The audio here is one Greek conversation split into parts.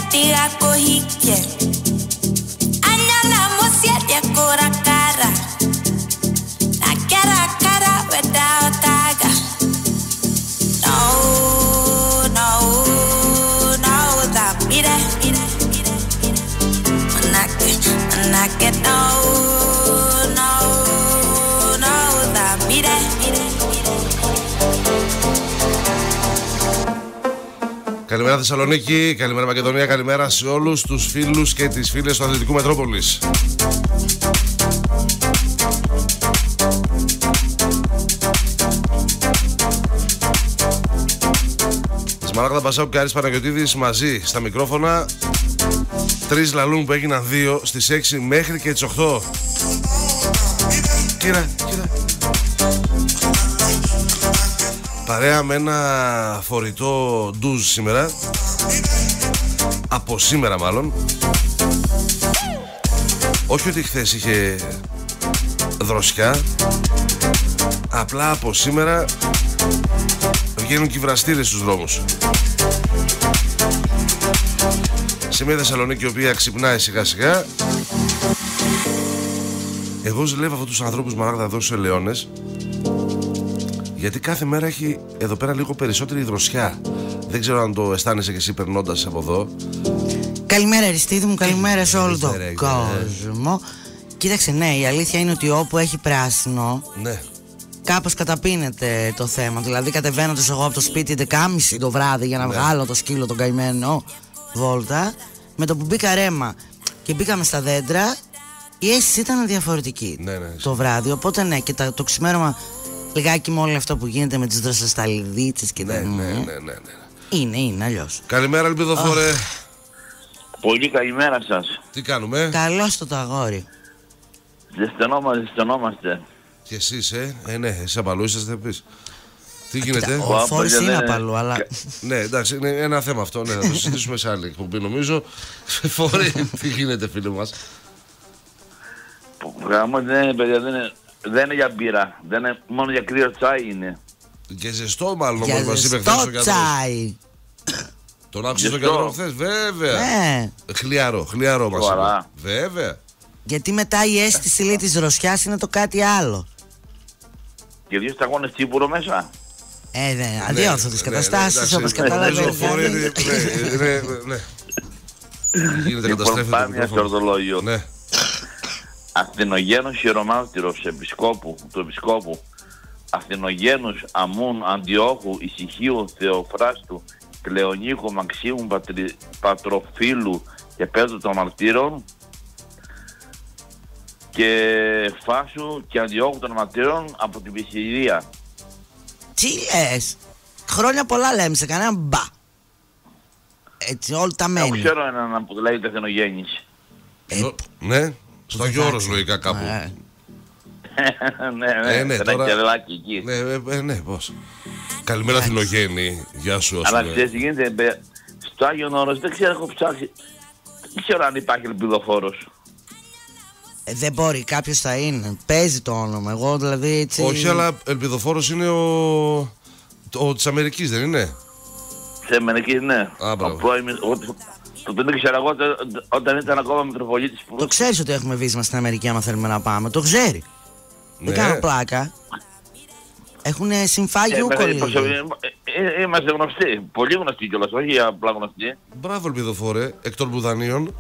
investiga cojique. Añana mo siete cora cara. La cara cara without taga. No, no, no, that mire. Manake, no, no, no, that mire. Καλημέρα Θεσσαλονίκη, καλημέρα Μακεδονία, καλημέρα σε όλους τους φίλους και τις φίλες του Αθλητικού Μετρόπολης. Σμαράγδα Πασάου και Άρης Παναγιωτίδης μαζί στα μικρόφωνα. 3 λαλούν που έγιναν 2 στις 6 μέχρι και τις 8. Κύρα. Παρέα με ένα φορητό ντουζ σήμερα. Από σήμερα μάλλον. Όχι ότι χθες είχε δροσιά. Απλά από σήμερα βγαίνουν και οι βραστήρες στους δρόμους. Σε μια Θεσσαλονίκη η οποία ξυπνάει σιγά σιγά. Εγώ ζηλεύω αυτούς τους ανθρώπους Μαράγδα εδώ στους Ελαιώνες, γιατί κάθε μέρα έχει εδώ πέρα λίγο περισσότερη δροσιά. Δεν ξέρω αν το αισθάνεσαι και εσύ περνώντας από εδώ. Καλημέρα Αριστίδη μου, καλημέρα σε όλο τον κόσμο. Κοίταξε, ναι, η αλήθεια είναι ότι όπου έχει πράσινο, ναι, κάπως καταπίνεται το θέμα. Δηλαδή κατεβαίνοντας εγώ από το σπίτι 11.30 το βράδυ για να βγάλω το σκύλο τον καημένο βόλτα, με το που μπήκα ρέμα και μπήκαμε στα δέντρα, η αίσθηση ήταν διαφορετική το βράδυ. Οπότε ναι, και το ξημέρωμα λιγάκι με όλο αυτό που γίνεται με τις δροσοσταλιδίτσες και ναι. Είναι αλλιώς. Καλημέρα Ελπιδοφόρε. Πολύ καλημέρα σας. Τι κάνουμε? Καλώς το αγόρι. Ζεσθενόμαστε. Και εσείς ναι, εσείς απαλού είσαστε πεις. Τι γίνεται? Ο Φόρης είναι απαλού, αλλά... Ναι, εντάξει, είναι ένα θέμα αυτό, ναι, θα το συζητήσουμε σε άλλη εκπομπή νομίζω. Φόρη, τι γίνεται φίλοι μας? Γάμο δεν είναι, παιδιά, δεν είναι για μπύρα, δεν είναι, μόνο για κρύο τσάι είναι. Και ζεστό μάλλον, για όπως μας είπε χθες ο τσάι. Τον άκουσες στον γιατρό χθες, βέβαια. Ναι. Χλιαρό μας είπε. Βέβαια. Γιατί μετά η αίσθηση λέει της δροσιάς είναι το κάτι άλλο. Και 2 σταγόνες τσίπουρο μέσα. Ναι, αδιόρθωτες καταστάσεις όπως καταλαβαίνεις. Ναι. Γίνεται καταστρέφεται το πάμε στο ορθολόγιο. Ναι. Αθηνογένος Χειρομάρτυρος του Επισκόπου, Αθηνογένους Αμούν Αντιόχου Ησυχίου Θεοφράστου Κλεονίκου Μαξίμου Πατροφίλου και Πέτρου των Μαρτύρων και Φάσου και Αντιόχου των Μαρτύρων από την Πισιδία. Τι λες? Χρόνια πολλά λέμε σε κανένα μπα. Έτσι όλα τα μένει. Εγώ ξέρω έναν που λέγεται Αθηνογέννης. Ναι. Στο Άγιο Όρος λογικά κάπου. Ναι, τώρα... εκεί. Ναι, πώς. Καλημέρα Αθηνογέννη, γεια σου. Αλλά ξέρεις τι γίνεται, στο Άγιο Όρος δεν ξέρω, έχω ψάξει. Δεν ξέρω αν υπάρχει ελπιδοφόρος. Δεν μπορεί, κάποιος θα είναι. Παίζει το όνομα, εγώ δηλαδή έτσι... Όχι, αλλά ελπιδοφόρος είναι ο της Αμερικής, δεν είναι? Της Αμερικής, ναι. Το δεν ήξερα εγώ όταν ήταν ακόμα Μητροπολίτης. Το ξέρεις ότι έχουμε βίσμα στην Αμερική άμα θέλουμε να πάμε, το ξέρει. Δεν κάνω πλάκα. Έχουν συμφάγει ούκολοι. Είμαστε γνωστοί, πολύ γνωστοί κιόλας, όχι απλά γνωστοί. Μπράβο Ελπιδοφόρε, εκ των Μπουδανίων.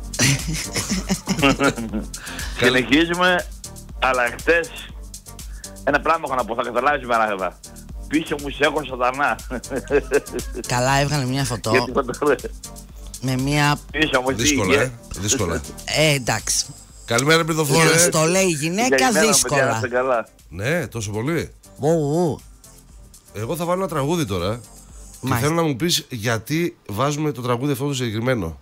Συνεχίζουμε, αλλά χτες ένα πράγμα έχω να πω, θα καταλάβεις Μαράγδα. Πίσω μου σε έχω σατανά. Καλά, έβγαλε μια φωτό. Με μια... Δύσκολα. Εντάξει. Καλημέρα Ελπιδοφόρε. Το λέει η γυναίκα δύσκολα. Ναι, τόσο πολύ. Εγώ θα βάλω ένα τραγούδι τώρα. Και θέλω να μου πεις γιατί βάζουμε το τραγούδι αυτό το συγκεκριμένο.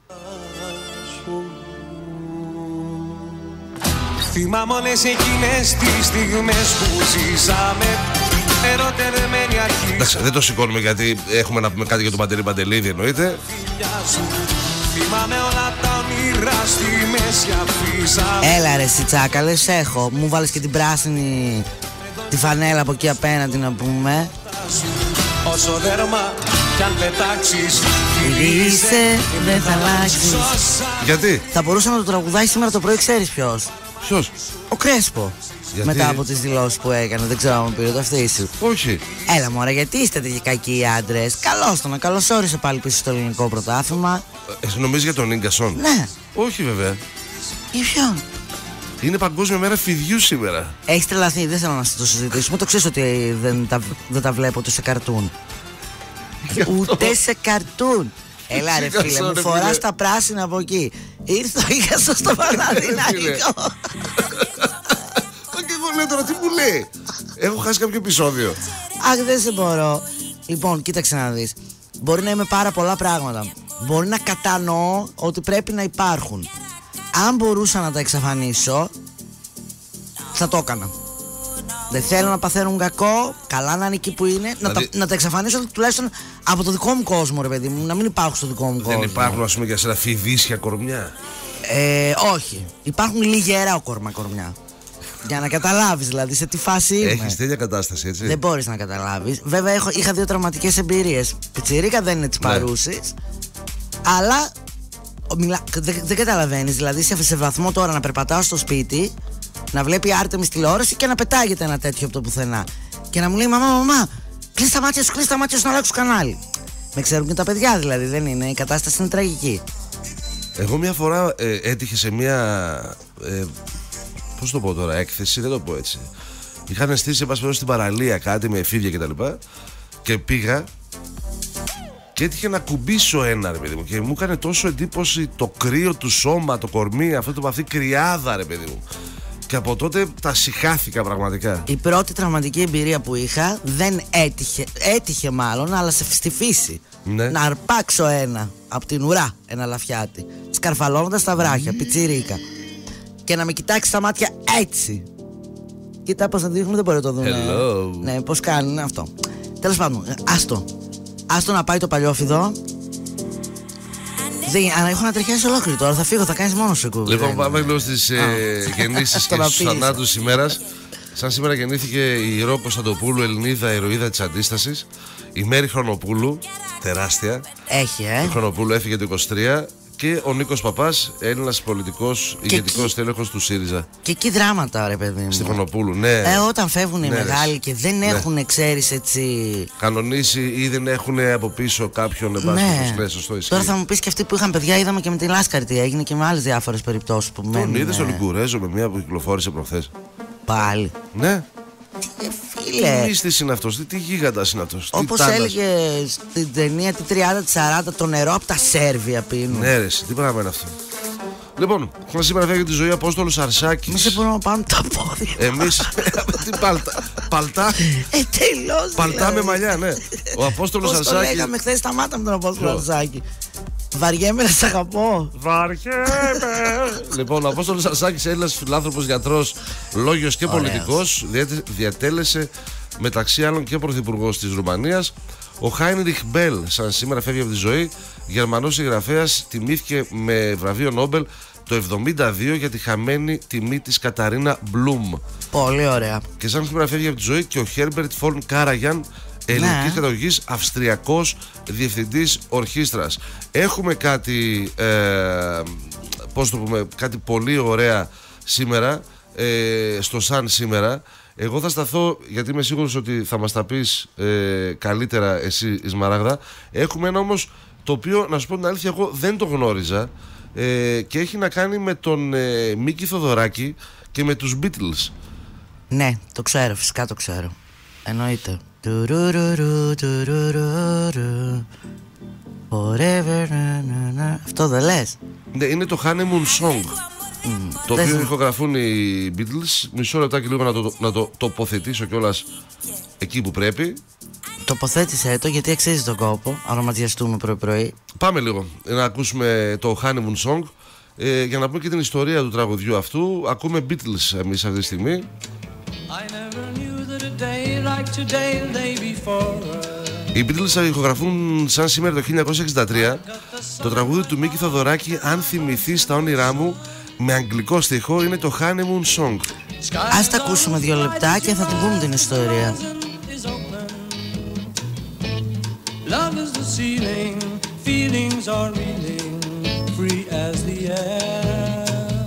Θυμάμαι όλες εκείνες τις στιγμές που ζήσαμε. Ερωτευμένοι αρχή. Εντάξει, δεν το σηκώνουμε γιατί έχουμε να πούμε κάτι για τον Παντελή Παντελίδη, εννοείται. Θυμάμαι όλα τα όνειρα στη μέση αφήσαμε. Έλα ρε εσύ τσάκαλες, έχω. Μου βάλες και την πράσινη, τη φανέλα από εκεί απέναντι να πούμε. Όσο δέρμα κι αν πετάξεις. Είσαι, δεν θα αλλάξεις. Γιατί? Θα μπορούσε να το τραγουδάει σήμερα το πρωί, ξέρεις ποιος? Ποιος? Ο Κρέσπο. Γιατί? Μετά από τις δηλώσεις που έκανε, δεν ξέρω αν μου πήρε το αυτή σου. Όχι. Έλα μωρέ, γιατί είστε τέτοιοι κακοί οι άντρες? Καλώς το να καλωσόρισε πάλι πίσω στο ελληνικό πρωτάθλημα. Εσύ νομίζεις για τον Ίγκασον? Ναι. Όχι βέβαια. Για ποιον? Είναι Παγκόσμια Μέρα Φιδιού σήμερα. Έχεις τρελαθεί, δεν θέλω να το συζητήσουμε. Το ξέρεις ότι δεν τα βλέπω ούτε σε καρτούν. Ούτε σε καρτούν. Έλα ρε φίλε, μου φοράς τα πράσινα από εκεί. Ήρθε ο Ίγκασον στο Παναθηναϊκό. Και εγώ λέω τώρα, τι μου λέει? Έχω χάσει κάποιο επεισόδιο. Αχ, δεν σε μπορώ. Λοιπόν, κοίταξε να δεις. Μπορεί να είμαι πάρα πολλά πράγματα. Μπορεί να κατανοώ ότι πρέπει να υπάρχουν. Αν μπορούσα να τα εξαφανίσω, θα το έκανα. Δεν θέλω να παθαίνουν κακό. Καλά να είναι εκεί που είναι. Δηλαδή... να τα εξαφανίσω τουλάχιστον από το δικό μου κόσμο, ρε παιδί μου. Να μην υπάρχουν στο δικό μου κόσμο. Δεν υπάρχουν, ας πούμε, για σένα φιδίσια κορμιά? Όχι. Υπάρχουν λιγερά κορμιά. Για να καταλάβεις δηλαδή σε τι φάση είμαι. Έχεις τέτοια κατάσταση, έτσι? Δεν μπορείς να καταλάβεις. Βέβαια είχα 2 τραυματικές εμπειρίες. Πιτσιρίκα δεν είναι της παρούσης. Αλλά δεν καταλαβαίνεις. Δηλαδή σε βαθμό τώρα να περπατάω στο σπίτι, να βλέπει Άρτεμις τηλεόραση και να πετάγεται ένα τέτοιο από το πουθενά. Και να μου λέει μαμά, κλείς τα μάτια σου να αλλάξω κανάλι. Με ξέρουν και τα παιδιά δηλαδή, δεν είναι. Η κατάσταση είναι τραγική. Εγώ μια φορά έτυχε σε μια... πώς το πω τώρα, έκθεση, δεν το πω έτσι. Είχαν στήσει στην παραλία κάτι με εφήβια κτλ. Και πήγα και έτυχε να κουμπίσω ένα, ρε παιδί μου. Και μου έκανε τόσο εντύπωση το κρύο του σώμα, το κορμί, αυτό το παθή κρυάδα, ρε παιδί μου. Και από τότε τα συχάθηκα πραγματικά. Η πρώτη τραυματική εμπειρία που είχα δεν έτυχε μάλλον, αλλά στη φύση. Ναι. Να αρπάξω ένα από την ουρά, ένα λαφιάτι, σκαρφαλώνοντας τα βράχια, πιτσιρίκα. Και να με κοιτάξει στα μάτια έτσι. Κοίτα πως να δείχνουν, δεν μπορεί να το δουν. Hello. Ναι, πως κάνουν αυτό. Τέλος πάντων, άστο να πάει το παλιόφιδο. Έχω να τριχιάσει ολόκληρη τώρα, θα φύγω, θα κάνεις μόνος σου. Λοιπόν, πάμε λίγο στις γεννήσεις και στους θανάτους της ημέρας. Σαν σήμερα γεννήθηκε η Ρο Κωνσταντοπούλου, Ελληνίδα ηρωίδα της Αντίστασης. Η Μέρη Χρονοπούλου, τεράστια. Έχει, Η Χρονοπούλου έφυγε το 23. Και ο Νίκος Παπάς, Έλληνας πολιτικός, ηγετικός τέλεχος του ΣΥΡΙΖΑ. Και εκεί δράματα, ρε παιδί μου. Στη Χρονοπούλου, ναι. Όταν φεύγουν οι μεγάλοι και δεν έχουν, ξέρεις, έτσι, κανονίσει ή δεν έχουν από πίσω κάποιον σωστό ισχύει. Τώρα θα μου πεις και αυτοί που είχαν παιδιά, είδαμε και με τη Λάσκαρη τι έγινε και με άλλες διάφορες περιπτώσεις που μένουν. Τον είδες τον Λικουρέζο με μία που κυκλοφόρησε προχθές? Πάλι. Ναι. Φίλε. Τι μύστης είναι αυτός, τι γίγαντας είναι αυτός. Όπως έλεγε στην ταινία τη 30-40, το νερό από τα Σέρβια πίνουν. Ναι, ρε, τι πράγμα είναι αυτό. Λοιπόν, έχουμε σήμερα φεύγει τη ζωή Απόστολος Αρσάκης. Εμείς μπορούμε να πάμε τα πόδια. Εμείς. Τι παλτά. Τελώς. Παλτά με μαλλιά, ναι. Ο Απόστολος Αρσάκης. Το λέγαμε χθες, σταμάτα με τον Απόστολο Αρσάκη. Βαριέμαι να σ' αγαπώ. Βαριέμαι. Λοιπόν, ο Απόστολος Αρσάκης, Έλληνας φιλάνθρωπος, γιατρός, λόγιος και πολιτικός, διατέλεσε μεταξύ άλλων και πρωθυπουργός της Ρουμανίας. Ο Χάινριχ Μπέλ, σαν σήμερα φεύγει από τη ζωή, Γερμανός συγγραφέας, τιμήθηκε με βραβείο Νόμπελ το 1972 για τη χαμένη τιμή της Καταρίνα Μπλουμ. Πολύ ωραία. Και σαν σήμερα φεύγει από τη ζωή και ο Χέρμπερτ Φον Κάραγιαν, ελληνικής καταγωγής, Αυστριακός διευθυντής ορχήστρας. Έχουμε κάτι, πώς το πούμε, κάτι πολύ ωραία σήμερα, στο Σαν σήμερα. Εγώ θα σταθώ, γιατί είμαι σίγουρος ότι θα μας τα πεις καλύτερα εσύ, Ισμαράγδα. Έχουμε ένα όμως το οποίο, να σου πω την αλήθεια, εγώ δεν το γνώριζα, και έχει να κάνει με τον Μίκη Θοδωράκη και με τους Beatles. Ναι, το ξέρω, φυσικά το ξέρω. Εννοείται. Αυτό δεν λες? Ναι, είναι το Honeymoon Song. Το οποίο ηχογραφούν οι Beatles. Μισό λεπτάκι λίγο να το τοποθετήσω κιόλας εκεί που πρέπει. Τοποθέτησε το, γιατί αξίζει τον κόπο. Αρωματιαστούμε πρωί-πρωί. Πάμε λίγο να ακούσουμε το Honeymoon Song, για να πούμε και την ιστορία του τραγουδιού αυτού. Ακούμε Beatles εμείς αυτή τη στιγμή. Οι Beatles ηχογραφούν σαν σήμερα το 1963 το τραγούδι του Μίκη Θοδωράκη, «Αν θυμηθείς τα όνειρά μου», με αγγλικό στιχό. Είναι το Honeymoon Song. Ας τα ακούσουμε 2 λεπτά και θα την πούμε την ιστορία. Love is the ceiling, feelings are reeling, free as the air.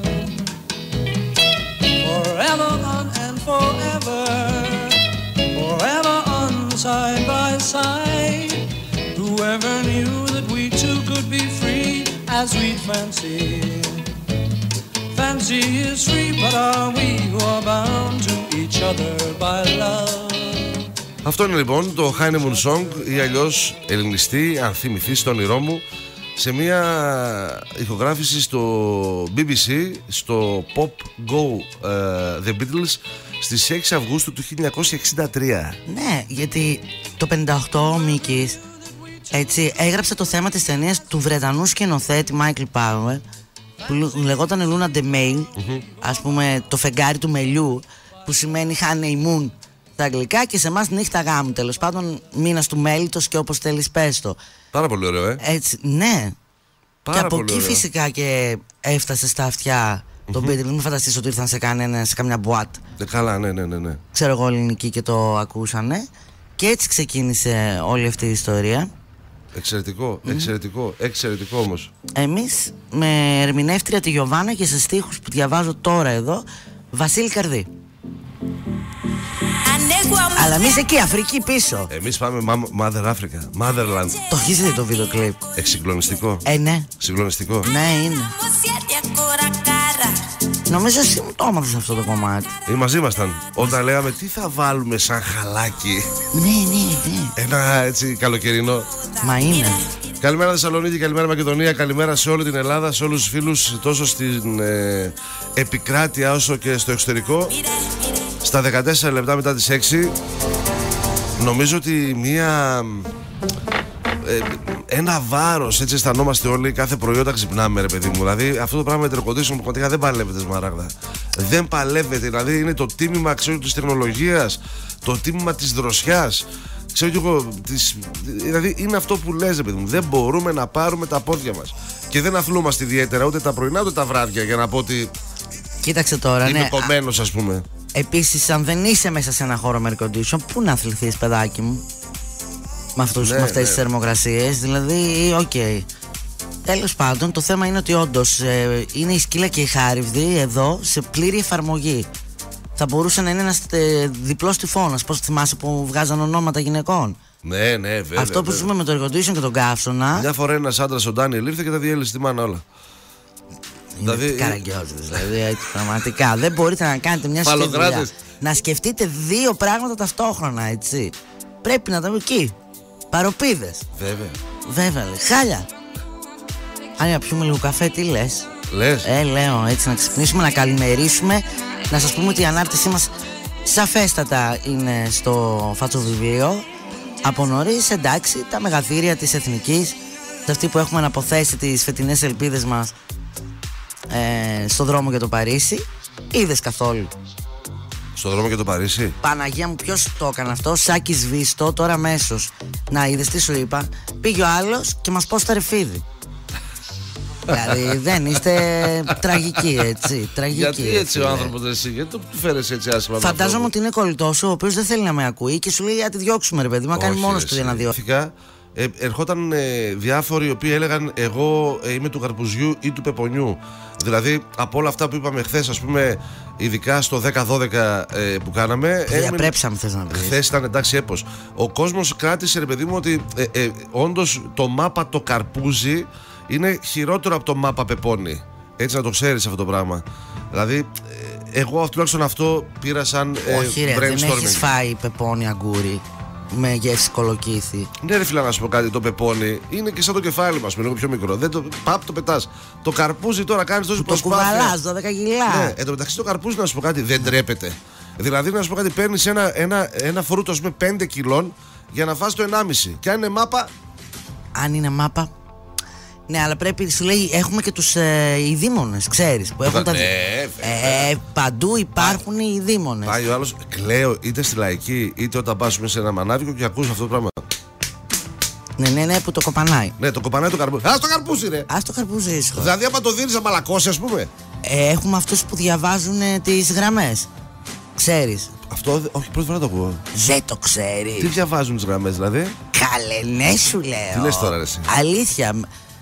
Forever on and forever, forever on side by side. Whoever knew that we two could be free as we'd fancy. Fancy is free, but are we who are bound to each other by love? Αυτό είναι λοιπόν το Honeymoon Song ή αλλιώς ελληνιστή, αν θυμηθείς το όνειρό μου, σε μια ηχογράφηση στο BBC, στο Pop Go The Beatles στις 6 Αυγούστου του 1963. Ναι, γιατί το 58 ο Μίκης έτσι έγραψε το θέμα της ταινίας του Βρετανού σκηνοθέτη Michael Palmer που λεγόταν Luna de Mail, ας πούμε το φεγγάρι του μελιού, που σημαίνει honeymoon στα αγγλικά, και σε εμάς νύχτα γάμου, τέλος πάντων μήνας του μέλιτος και όπως θέλεις πες το. Πάρα πολύ ωραίο, έτσι, ναι. Πάρα και από πολύ εκεί ωραίο. Φυσικά και έφτασε στα αυτιά τον Beatles. Μην φανταστείς ότι ήρθαν σε καμιά μπουάτ. Καλά, ναι. Ξέρω εγώ ελληνική και το ακούσανε. Και έτσι ξεκίνησε όλη αυτή η ιστορία. Εξαιρετικό όμως. Εμείς με ερμηνεύτρια τη Γιωβάνα και σε στίχους που διαβάζω τώρα εδώ, Βασίλη Καρδί. Αλλά εμείς εκεί, Αφρική πίσω. Εμείς πάμε Mother Africa, Motherland. Το έχεις δει το βίντεο κλιπ? Συγκλονιστικό. Ναι. Συγκλονιστικό. Ναι, είναι. Νομίζω εσύ μου το έμαθες αυτό το κομμάτι. Μαζί ήμασταν όταν λέγαμε τι θα βάλουμε σαν χαλάκι. Ναι. Ένα έτσι καλοκαιρινό. Μα είναι. Καλημέρα Θεσσαλονίκη, καλημέρα Μακεδονία, καλημέρα σε όλη την Ελλάδα, σε όλους τους φίλους τόσο στην επικράτεια όσο και στο εξωτερικό. Στα 14 λεπτά μετά τις 6 νομίζω ότι ένα βάρος έτσι αισθανόμαστε όλοι κάθε πρωί όταν ξυπνάμε, ρε παιδί μου. Δηλαδή αυτό το πράγμα με air conditioning πραγματικά δεν παλεύεται, Σμαράγδα. Δεν παλεύεται, δηλαδή είναι το τίμημα, ξέρω, της τεχνολογίας, το τίμημα της δροσιάς. Ξέρω κι εγώ, δηλαδή είναι αυτό που λες, ρε παιδί μου. Δεν μπορούμε να πάρουμε τα πόδια μας. Και δεν αθλούμαστε ιδιαίτερα ούτε τα πρωινά ούτε τα βράδια για να πω ότι. Κοίταξε τώρα, είμαι κομμένος, ας πούμε. Επίσης, αν δεν είσαι μέσα σε ένα χώρο με air condition, πού να αθληθείς, παιδάκι μου, με αυτές τις θερμοκρασίες. Δηλαδή, τέλος πάντων, το θέμα είναι ότι όντως είναι η σκύλα και η χάριβδη εδώ σε πλήρη εφαρμογή. Θα μπορούσε να είναι ένας διπλός τυφώνας. Πώς θυμάσαι που βγάζαν ονόματα γυναικών? Ναι, βέβαια. Αυτό που ζούμε με το air condition και τον καύσωνα. Μια φορά ένας άντρας, ο Ντάνιελ, ήρθε και τα διέλυσε τη μάνα όλα. Δηλαδή, καραγκιόζης, δηλαδή, έτσι, πραγματικά. Δεν μπορείτε να κάνετε μια σκεφτεία. Να σκεφτείτε δύο πράγματα ταυτόχρονα, έτσι. Πρέπει να τα εκεί. Παροπίδες. Βέβαια, χάλια. Αν να πιούμε λίγο καφέ, τι λες? Λέω, έτσι να ξυπνήσουμε, να καλημερίσουμε. Να σας πούμε ότι η ανάρτησή μας σαφέστατα είναι στο φατσοβιβλίο. Από νωρίς, εντάξει, τα μεγαθύρια της Εθνικής, σε αυτή που έχουμε αναποθέσει τις φετινές ελπίδες μας στο δρόμο για το Παρίσι. Είδες καθόλου? Στο δρόμο για το Παρίσι. Παναγία μου, ποιος το έκανε αυτό? Σάκης Βίστο, τώρα αμέσως. Να είδες τι σου είπα? Πήγε ο άλλος και μας πόσταρε φίδι. Δηλαδή δεν είστε τραγικοί, έτσι. Γιατί έτσι ο άνθρωπος εσύ, γιατί το φέρεσαι έτσι άσχημα? Φαντάζομαι ότι είναι κολλητός, ο οποίος δεν θέλει να με ακούει και σου λέει για τη διώξουμε, ρε παιδί, μα κάνει μόνος του για να διώξει. Ερχόταν διάφοροι οι οποίοι έλεγαν εγώ είμαι του καρπουζιού ή του πεπονιού. Δηλαδή από όλα αυτά που είπαμε χθες, ας πούμε, ειδικά στο 10-12 που κάναμε. Διαπρέψαμε, θες να πεις. Χθες ήταν εντάξει έπος. Ο κόσμος κράτησε, ρε παιδί μου, ότι όντως το μάπα το καρπούζι είναι χειρότερο από το μάπα πεπόνι. Έτσι να το ξέρεις αυτό το πράγμα. Δηλαδή εγώ τουλάχιστον αυτό πήρα σαν όχι ρε, δεν έχεις φάει πεπόνι αγκούρι με γεύση κολοκύθι? Ναι ρε φίλα, να σου πω κάτι, το πεπόνι είναι και σαν το κεφάλι μας, λίγο πιο μικρό. Δεν το πετάς. Το καρπούζι τώρα κάνεις τόση προσπάθεια. Το κουβαλάς 12 κιλά. Ναι, εν τω μεταξύ το καρπούζι, να σου πω κάτι, δεν τρέπεται. Δηλαδή να σου πω κάτι, παίρνεις ένα φρούτο με 5 κιλών για να φας το 1,5. Και αν είναι μάπα. Αν είναι μάπα. Ναι, αλλά πρέπει, σου λέει, έχουμε και τους ειδήμονες, ξέρεις, που έχουν παντού υπάρχουν οι ειδήμονες. Πάει ο άλλος, κλαίω είτε στη Λαϊκή είτε όταν πας σε ένα μανάβικο και ακούς αυτό το πράγμα. Ναι, που το κοπανάει. Ναι, το κοπανάει το καρπούζι. Ας το καρπούζι, ρε! Ας το καρπούζι, ήσυχο. Δηλαδή, άμα το δίνεις να μαλακώσει, ας πούμε. Έχουμε αυτούς που διαβάζουν τις γραμμές. Ξέρεις. Αυτό, όχι, πρώτη φορά το ακούω. Δεν το ξέρει. Τι διαβάζουν τις γραμμές, δηλαδή? Καλέ, ναι, σου λέω. Τι λες τώρα, ρε εσύ? Αλήθεια.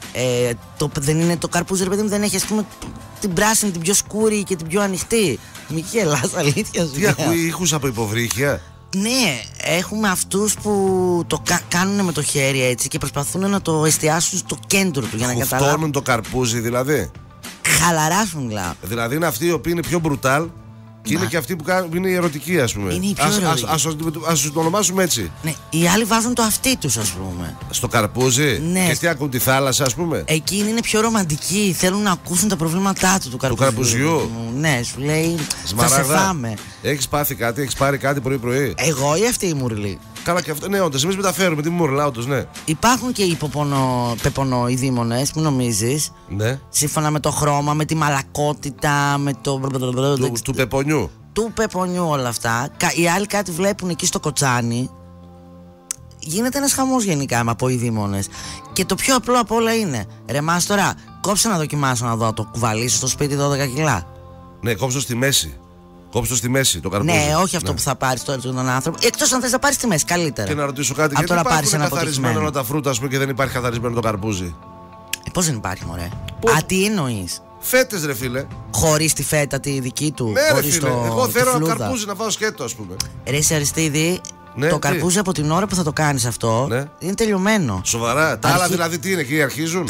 Δεν είναι το καρπούζι, ρε παιδί μου, δεν έχει, ας πούμε, την πράσινη, την πιο σκούρη και την πιο ανοιχτή. Μη γελάς, αλήθεια σου. Τι ακούει ήχους από υποβρύχια? Ναι, έχουμε αυτούς που το κάνουν με το χέρι έτσι και προσπαθούν να το εστιάσουν στο κέντρο του για να καταλάβουν. Χουφτώνουν το καρπούζι, δηλαδή. Χαλαράσουν, μιλάω. Δηλαδή είναι αυτοί οι οποίοι είναι πιο μπρουτάλ. Και είναι και αυτοί που είναι οι ερωτικοί, ας πούμε. Είναι οι πιο ερωτικοί. Ας το ονομάσουμε έτσι. Ναι, οι άλλοι βάζουν το αυτί τους, ας πούμε. Στο καρπούζι. Ναι. Και τι ακούν, τη θάλασσα, ας πούμε. Εκείνοι είναι πιο ρομαντικοί. Θέλουν να ακούσουν τα προβλήματά του καρπουζιού. Ναι, σου λέει. Θα σε φάμε. Έχεις πάθει κάτι, έχεις πάρει κάτι πρωί-πρωί? Εγώ ή αυτή η μουρλή? Καλά και αυτό, ναι, όντως. Εμείς μεταφέρουμε τη μουρλά, όντως, ναι. Υπάρχουν και οι πεπωνοειδήμονες, μην νομίζεις. Ναι. Σύμφωνα με το χρώμα, με τη μαλακότητα, με το. Του πεπονιού. Του πεπονιού όλα αυτά. Οι άλλοι κάτι βλέπουν εκεί στο κοτσάνι. Γίνεται ένας χαμός γενικά με αποειδήμονες. Και το πιο απλό απ' όλα είναι, ρε Μάστορα, κόψε να δοκιμάσω να δω, το κουβαλήσω στο σπίτι 12 κιλά. Ναι, κόψω στη μέση. Κόψω στη μέση το καρπούζι. Ναι, όχι αυτό που θα πάρεις τώρα τον άνθρωπο. Εκτός αν θες να πάρεις στη μέση, καλύτερα. Και να ρωτήσω κάτι, γιατί υπάρχουν καθαρισμένο όλα τα φρούτα, ας πούμε, και δεν υπάρχει καθαρισμένο το καρπούζι? Πώς δεν υπάρχει, μωρέ? Τι εννοείς? Φέτες, ρε φίλε. Χωρίς τη φέτα τη δική του? Ναι, ρε φίλε. Εγώ θέλω ένα καρπούζι να φάω σκέτο, ας πούμε. Ρε σε Αριστίδη, ναι, το καρπούζι από την ώρα που θα το κάνεις αυτό, ναι, είναι τελειωμένο. Σοβαρά? Τα άλλα δηλαδή τι είναι, εκεί αρχίζουν?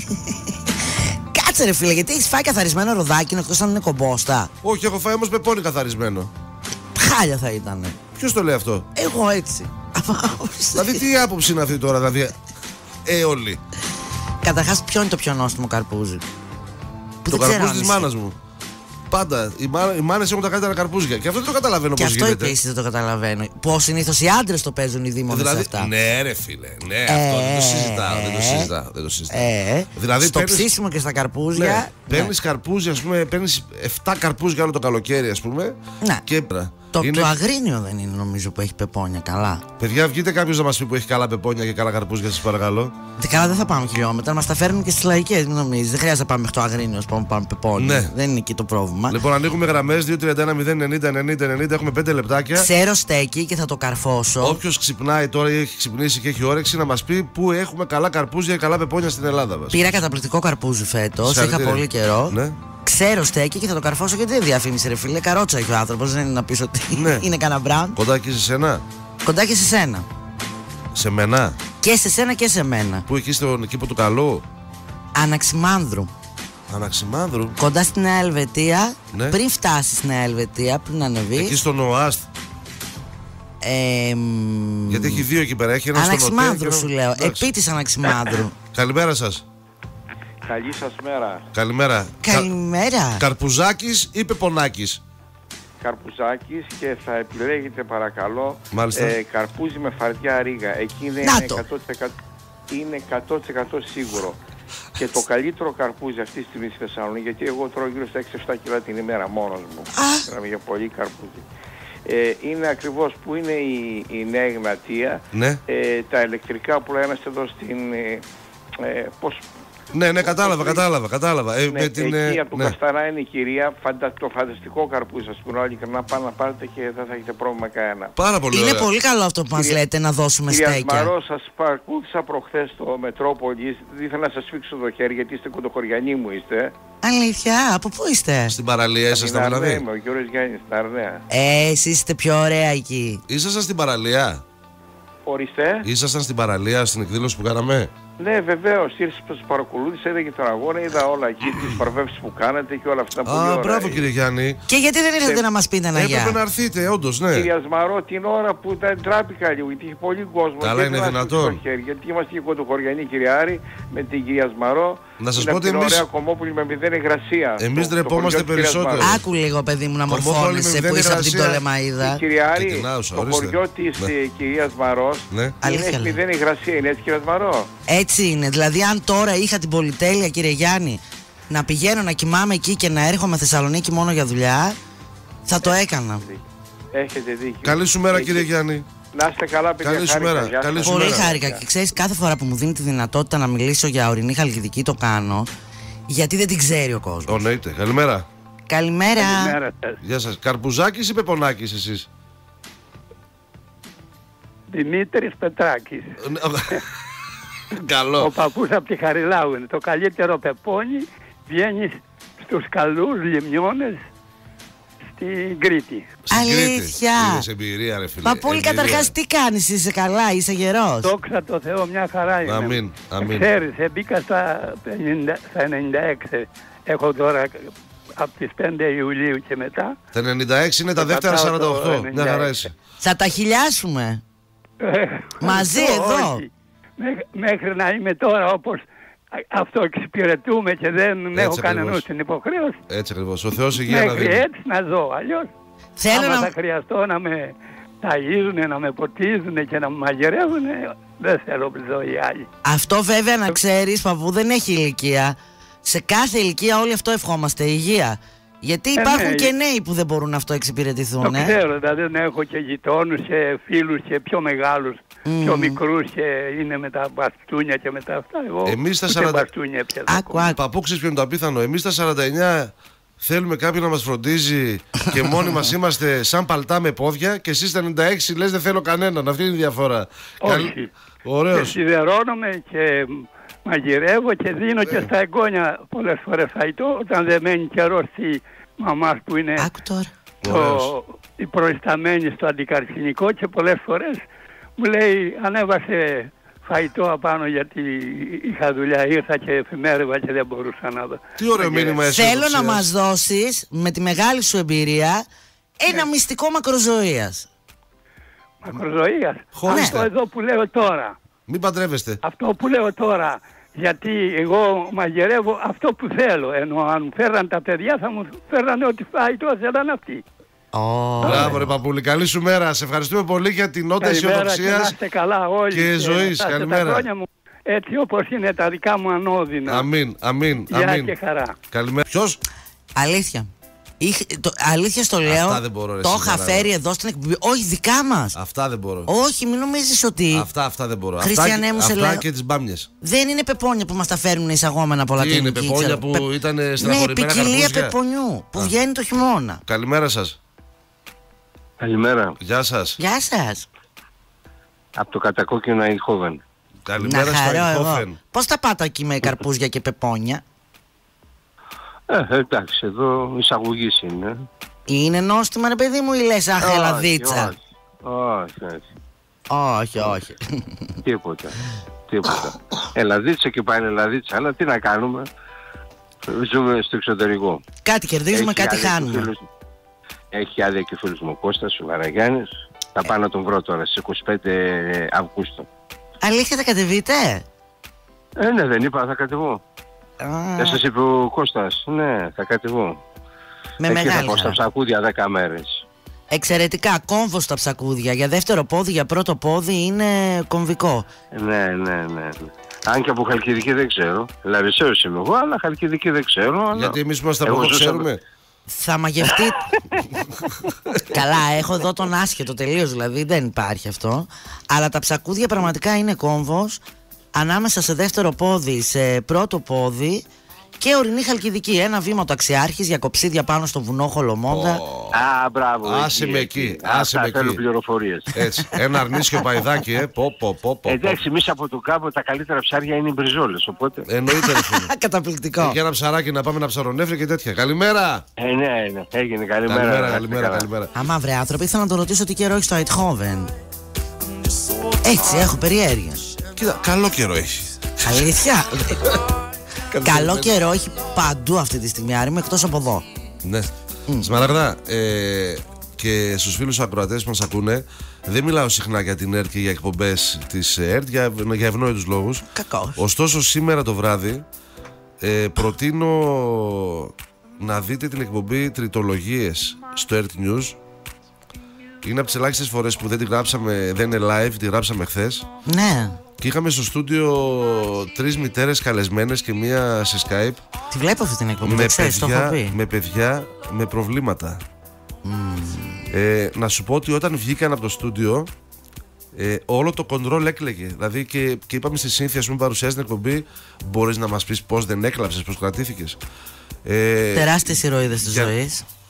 Κάτσε ρε φίλε, γιατί έχεις φάει καθαρισμένο ροδάκινο εκτός αν είναι κομπόστα? Όχι, έχω φάει όμως πεπόνι καθαρισμένο. Χάλια θα ήταν. Ποιος το λέει αυτό? Εγώ έτσι. Δηλαδή τι άποψη είναι αυτή τώρα, δηλαδή όλοι? Καταρχάς, ποιο είναι το πιο νόστιμο καρπούζι? Το καρπούζι της μάνας μου. Πάντα. Οι μάνες έχουν τα καλύτερα καρπούζια. Και αυτό δεν το καταλαβαίνω πώς γίνεται. Και αυτό επίσης δεν το καταλαβαίνω. Πώς συνήθως οι άντρες το παίζουν οι δήμονες δηλαδή, αυτά. Ναι, ρε φίλε. Ναι, αυτό δεν το συζητάω. Δηλαδή, στο ψήσιμο και στα καρπούζια. Ναι, παίρνεις καρπούζια, ας πούμε, παίρνεις 7 καρπούζια όλο το καλοκαίρι, ας πούμε. Ναι. Και το αγρίνιο δεν είναι, νομίζω, που έχει πεπόνια καλά. Παιδιά, βγείτε κάποιος να μας πει που έχει καλά πεπόνια και καλά καρπούζια, σας παρακαλώ. Καλά, δεν θα πάμε χιλιόμετρα, μας τα φέρνουν και στις λαϊκές, μην νομίζεις. Δεν χρειάζεται να πάμε μέχρι το αγρίνιο, πάμε πεπόνια. Ναι. Δεν είναι εκεί το πρόβλημα. Λοιπόν, ανοίγουμε γραμμές 231-090-90-90. Έχουμε 5 λεπτάκια. Ξέρω στέκι και θα το καρφώσω. Όποιος ξυπνάει τώρα ή έχει ξυπνήσει και έχει όρεξη να μας πει πού έχουμε καλά καρπούζια και καλά πεπόνια στην Ελλάδα μας. Πήρα καταπληκτικό καρπούζι φέτος, είχα πολύ καιρό. Ναι. Ξέρω στέκει και θα το καρφώσω γιατί δεν διαφήμισε, ρε φίλε. Καρότσα έχει ο άνθρωπος, δεν είναι να πεις ότι ναι, είναι κανένα μπραντ. Κοντά και σε σένα. Κοντά και σε σένα. Σε μένα. Και σε σένα και σε μένα. Πού εκεί στον κήπο του Καλού? Αναξιμάνδρου. Αναξιμάνδρου. Κοντά στη Νέα Ελβετία. Ναι. Πριν φτάσει στη Νέα Ελβετία, πριν ανεβείς. Εκεί στον ΟΑΣΤ. Γιατί έχει δύο εκεί πέρα. Έχει ένα στον Αναξιμάνδρου σου λέω. Επί της Αναξιμάνδρου. Καλημέρα σας. Καλή σας μέρα. Καλημέρα. Καλημέρα. Καρπουζάκης ή Πεπονάκης? Καρπουζάκης, και θα επιλέγετε παρακαλώ καρπούζι με φαρδιά ρίγα. Εκεί είναι 100% σίγουρο. Και το καλύτερο καρπούζι αυτή τη στιγμή στη Θεσσαλονίκη, γιατί εγώ τρώω γύρω στα 6-7 κιλά την ημέρα μόνος μου. Μιλάμε για πολύ καρπούζι. Είναι ακριβώς που είναι η Νέα Εγνατία. Ναι. Τα ηλεκτρικά που λέμε εδώ στην... Ναι, κατάλαβα. Ναι, εκεί από το Καστανά είναι η κυρία, το φανταστικό καρπούζι σας που όλοι να πάνε να πάρετε και δεν θα έχετε πρόβλημα κανένα. Πάρα πολύ ωραία. Είναι πολύ καλό αυτό που μας λέτε, να δώσουμε στέκια. Κυρία Μαρό, σας παρακολούθησα προχθές στο Μετρόπολη, ήθελα να σας σφίξω το χέρι γιατί είστε κοντοχωριανοί μου είστε. Αλήθεια, από πού είστε? Στην παραλία ήσασταν δηλαδή? Είμαι ο Γιώργος Γιάννης, στην Αρνέα. Εσείς είστε πιο ωραία εκεί. Ήσασταν στην παραλία? Ορίστε. Ήσασταν στην παραλία στην εκδήλωση που κάναμε? Ναι, βεβαίως, ήρθα, σας παρακολούθησα, είδα και τον αγώνα, είδα όλα εκεί, τις παραβεύσεις που κάνατε και όλα αυτά που πολύ ωραία. Μπράβο κύριε Γιάννη. Και γιατί δεν ήρθατε να μας πείτε ένα γεια? Έπρεπε να έρθετε, όντως, ναι. Κυρία Σμαρό, την ώρα που ήταν τράπηκα λίγο, γιατί είχε πολύ κόσμο. Καλά, είναι δυνατόν? Γιατί είμαστε και κοντοχωριανοί, κύριε Άρη, με την κυρία Σμαρό. Να σας πω ότι εμείς... ωραία Κομμόπολη με 0 υγρασία. Εμείς ντρεπόμαστε περισσότερο. Άκου λίγο, παιδί μου, να μορφώνεσαι που είσαι από την Τολεμαΐδα. Κύριε Άρη, το χωριό της κυρίας Μαρός είναι 0 υγρασία, είναι έτσι κυρία Σμαρό? Έτσι είναι, δηλαδή αν τώρα είχα την πολυτέλεια, κύριε Γιάννη, να πηγαίνω να κοιμάμαι εκεί και να έρχομαι Θεσσαλονίκη μόνο για δουλειά, θα το έκανα. Έχετε δίκιο. Καλή σου μέρα κύριε Γιάννη. Να είστε καλά, παιδιά. Καλή σου μέρα. Πολύ χάρηκα. Και ξέρεις, κάθε φορά που μου δίνει τη δυνατότητα να μιλήσω για ορεινή Χαλκιδική το κάνω, γιατί δεν την ξέρει ο κόσμος. Καλημέρα. Καλημέρα. Γεια σας. Καρπουζάκης ή Πεπονάκης εσείς? Δημήτρης Πετράκης. Καλό. Ο παππούς από τη Χαριλάου είναι. Το καλύτερο πεπόνι βγαίνει στους καλούς λιμνιώνες στην Κρήτη. Αλήθεια. Είδες εμπειρία, ρε φίλε. Παππούλη, καταρχάς τι κάνεις, είσαι καλά, είσαι γερός? Δόξα τω Θεώ, μια χαρά είναι. Αμήν, αμήν. Ξέρεις, μπήκα στα 96. Έχω τώρα από τις 5 Ιουλίου και μετά. Τα 96 είναι τα δεύτερα 48. Μια χαρά είσαι. Θα τα χιλιάσουμε. Μαζί εδώ. Όχι. Μέχρι να είμαι τώρα όπως αυτοεξυπηρετούμε και δεν έχω κανένα την υποχρέωση. Έτσι ακριβώς. Ο Θεός υγεία να δίνει. Μέχρι έτσι να ζω. Αλλιώς άμα θα χρειαστώ να με ταΐζουν, να με ποτίζουν και να με μαγειρεύουν, δεν θέλω ζωή άλλη. Αυτό βέβαια να ξέρεις, παππού, δεν έχει ηλικία. Σε κάθε ηλικία όλοι αυτό ευχόμαστε, υγεία. Γιατί υπάρχουν και νέοι που δεν μπορούν να αυτό εξυπηρετηθούν. Το ξέρω, δηλαδή έχω και γειτόνους και φίλους και πιο μεγάλους, πιο μικρούς και είναι με τα μπαστούνια και με τα αυτά. Εγώ εμείς τα 40... Παππού, ξέρεις ποιο είναι το απίθανο? Εμείς τα 49 θέλουμε κάποιον να μας φροντίζει και μόνοι μας είμαστε σαν παλτά με πόδια, και εσείς τα 96 λες δεν θέλω κανέναν. Αυτή είναι η διαφορά. Όχι. Ωραίος. Και σιδερώνομαι και μαγειρεύω και δίνω και στα εγγόνια πολλές φορές φαϊτό, όταν δεν μένει καιρό στη μαμάς που είναι η προϊσταμένη στο αντικαρκυνικό, και πολλές φορές μου λέει ανέβασε φαϊτό απάνω γιατί είχα δουλειά, ήρθα και εφημέρευα και δεν μπορούσα να δω. Τι ωραίο μήνυμα εσύ. Θέλω να μας δώσεις με τη μεγάλη σου εμπειρία ένα μυστικό μακροζωίας. Μακροζωίας? Αυτό εδώ που λέω τώρα. Μην παντρεύεστε. Αυτό που λέω τώρα. Γιατί εγώ μαγειρεύω αυτό που θέλω. Ενώ αν μου φέραν τα παιδιά θα μου φέραν ό,τι φάει το θέλαν αυτοί. Μπράβο ρε παππούλη, καλή σου μέρα. Σε ευχαριστούμε πολύ για την νότα αισιοδοξίας και ζωής. Καλημέρα. Έτσι όπως είναι τα δικά μου ανώδυνα. Αμήν, αμήν. Γεια και χαρά. Καλημέρα. Ποιος? Αλήθεια. Αλήθεια στο λέω. Το είχα φέρει εδώ στην εκπομπή. Όχι, δικά μας. Αυτά δεν μπορώ. Όχι, μην νομίζεις ότι. Αυτά δεν μπορώ. Χριστιανέ μου, σε λέω. Αυτά και τις μπάμιες. Δεν είναι πεπόνια που μας τα φέρνουν εισαγόμενα από Λατινική. Είναι πεπόνια που ήταν στεναχωρημένα. Ναι, ποικιλία πεπονιού που βγαίνει το χειμώνα. Καλημέρα σας. Καλημέρα. Γεια σας. Γεια σας. Από το κατακόκκινο Αϊνχόβεν. Καλημέρα στο Αϊνχόβεν. Πώς τα πάτε εκεί με καρπούζια και πεπόνια? Εντάξει, εδώ εισαγωγής είναι. Είναι νόστιμα ρε παιδί μου ή λες αχ ελαδίτσα? Όχι. Τίποτα. Ελαδίτσα και πάλι ελαδίτσα, αλλά τι να κάνουμε. Ζούμε στο εξωτερικό. Κάτι κερδίζουμε, κάτι χάνουμε. Έχει άδεια και φίλος μου Κώστας, ο Βαραγιάννης. Θα πάω να τον βρω τώρα στις 25 Αυγούστου. Αλήθεια θα κατεβείτε? Ναι, δεν είπα θα κατεβώ. Δεν σας είπε ο Κώστας? Ναι, θα κατεβώ. Με μεγάλη θα πάω στα ψακούδια 10 μέρες. Εξαιρετικά, κόμβο στα ψακούδια. Για δεύτερο πόδι, για πρώτο πόδι είναι κομβικό. Ναι. Αν και από Χαλκιδική δεν ξέρω. Λαρισαίος είμαι εγώ, αλλά Χαλκιδική δεν ξέρω. Γιατί εμείς είμαστε από εδώ ξέρουμε. Θα μαγευτείτε. Καλά, έχω εδώ τον άσχετο τελείως, δηλαδή δεν υπάρχει αυτό. Αλλά τα ψακούδια πραγματικά είναι κόμβος ανάμεσα σε δεύτερο πόδι, σε πρώτο πόδι και ορεινή Χαλκιδική. Ένα βήμα το Αξιάρχης για κοψίδια πάνω στο βουνό Χολομόντα. Μπράβο. Άσε με εκεί. Θέλω πληροφορίες. Έτσι. Ένα αρνίσιο παϊδάκι, Εντάξει, εμείς από το κάπου τα καλύτερα ψάρια είναι οι μπριζόλες, οπότε. Εννοείται. Καταπληκτικό. Για ένα ψαράκι να πάμε να ψαρονέφρι και τέτοια. Καλημέρα. Ναι. Έγινε. Καλημέρα. Αμά βρε άνθρωποι, ήθελα να τον ρωτήσω τι καιρό έχει στο Αιτχόβεν. Έτσι, έχω περιέργεια. Κοίτα, καλό καιρό έχει. Αλήθεια. Καλό καιρό έχει παντού αυτή τη στιγμή, άρη μου, εκτός από εδώ. Ναι. Σμαραγδά, και στους φίλους ακροατές που μας ακούνε, δεν μιλάω συχνά για την ΕΡΤ και για εκπομπές της ΕΡΤ για ευνόητους λόγους. Κακός. Ωστόσο σήμερα το βράδυ προτείνω να δείτε την εκπομπή Τριτολογίες στο ΕΡΤ News. Είναι από τις ελάχιστες φορές που δεν τη γράψαμε, δεν είναι live, τη γράψαμε χθες. Ναι. Και είχαμε στο στούντιο 3 μητέρες καλεσμένες και μία σε Skype. Τη βλέπω αυτή την εκπομπή, με παιδιά με προβλήματα. Να σου πω ότι όταν βγήκαν από το στούντιο, όλο το κοντρόλ έκλαιγε. Δηλαδή και είπαμε στη Σύνθια, που παρουσιάζει την εκπομπή, μπορείς να μας πεις πώς δεν έκλαψες, πώς κρατήθηκες? Τεράστιες ηρωίδες της ζωής.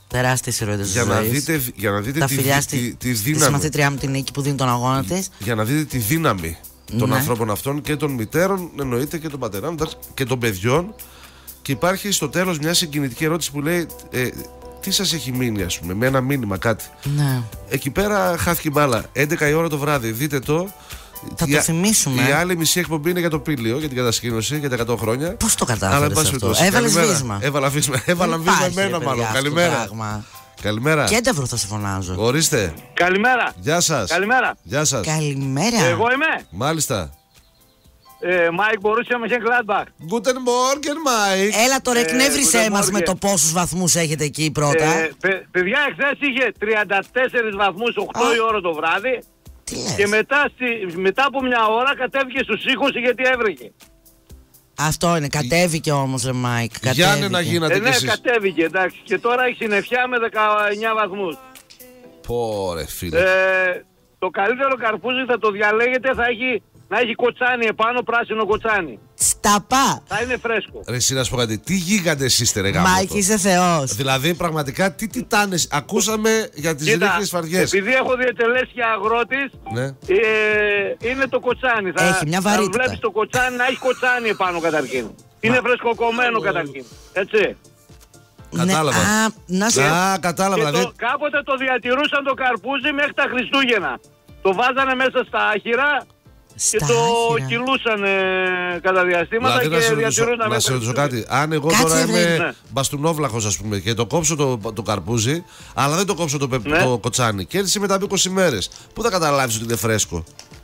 Τεράστιες ηρωίδες για να δείτε τη δύναμη. Τη μαθήτριά μου την Νίκη που δίνει τον αγώνα της. Για να δείτε τη δύναμη των ανθρώπων αυτών και των μητέρων, εννοείται, και των πατερών και των παιδιών. Και υπάρχει στο τέλος μια συγκινητική ερώτηση που λέει τι σας έχει μείνει, ας πούμε, με ένα μήνυμα κάτι. Ναι. Εκεί πέρα χάθηκε η μπάλα. 11 η ώρα το βράδυ, δείτε το. Θα το θυμίσουμε. Η άλλη μισή εκπομπή είναι για το Πήλιο, για την κατασκήνωση, για τα 100 χρόνια. Πώς το κατάφερες αυτό? Έβαλες βίσμα? Έβαλα βίσμα εμένα μάλλον. Καλημέρα. Καλημέρα. Και Έντευρο θα σε φωνάζω. Ορίστε. Καλημέρα. Γεια σας. Καλημέρα. Γεια σας. Καλημέρα. Εγώ είμαι. Μάλιστα. Μάικ Μπορούσια Μönchengladbach. Guten Morgen, Mike. Έλα τώρα, εκνεύρισέ μας με το πόσους βαθμούς έχετε εκεί πρώτα. Παιδιά, εχθές είχε 34 βαθμούς 8 η ώρα το βράδυ. Και μετά από μια ώρα κατέβηκε στους 20 γιατί έβρεχε. Αυτό είναι, κατέβηκε όμως ρε Μάικ. Γιάννε να γίνατε κι εσείς. Ναι, κατέβηκε, εντάξει. Και τώρα έχει συννεφιά με 19 βαθμούς. Πω ρε φίλε. Το καλύτερο καρπούζι θα το διαλέγετε, να έχει κοτσάνι επάνω, πράσινο κοτσάνι. Σταπά! Θα είναι φρέσκο. Ρε εσύ να σου πω κάτι, τι γίγαντες είστε ρε γάμο. Μάικ, είσαι θεός. Δηλαδή πραγματικά τι τιτάνες. Ακούσαμε για τις ρίχνες φαριές. Επειδή έχω διατελέσει και αγρότης, ναι. Είναι το κοτσάνι. Έχει μια βαρύτητα. Θα βλέπεις το κοτσάνι να έχει κοτσάνι επάνω καταρχήν. Είναι φρεσκοκομμένο καταρχήν. Έτσι. Κατάλαβα. Κατάλαβα. Δηλαδή... Κάποτε το διατηρούσαν το καρπούζι μέχρι τα Χριστούγεννα. Το βάζανε μέσα στα άχυρα και το κυλούσαν κατά διαστήματα δηλαδή, και διατηρούνταν. Να σε ρωτήσω κάτι. Αν εγώ τώρα είμαι μπαστούνόβλαχος, ας πούμε, και το κόψω το καρπούζι, αλλά δεν το κόψω το κοτσάνι, και έρθει μετά από 20 μέρες, πού θα καταλάβεις ότι είναι φρέσκο?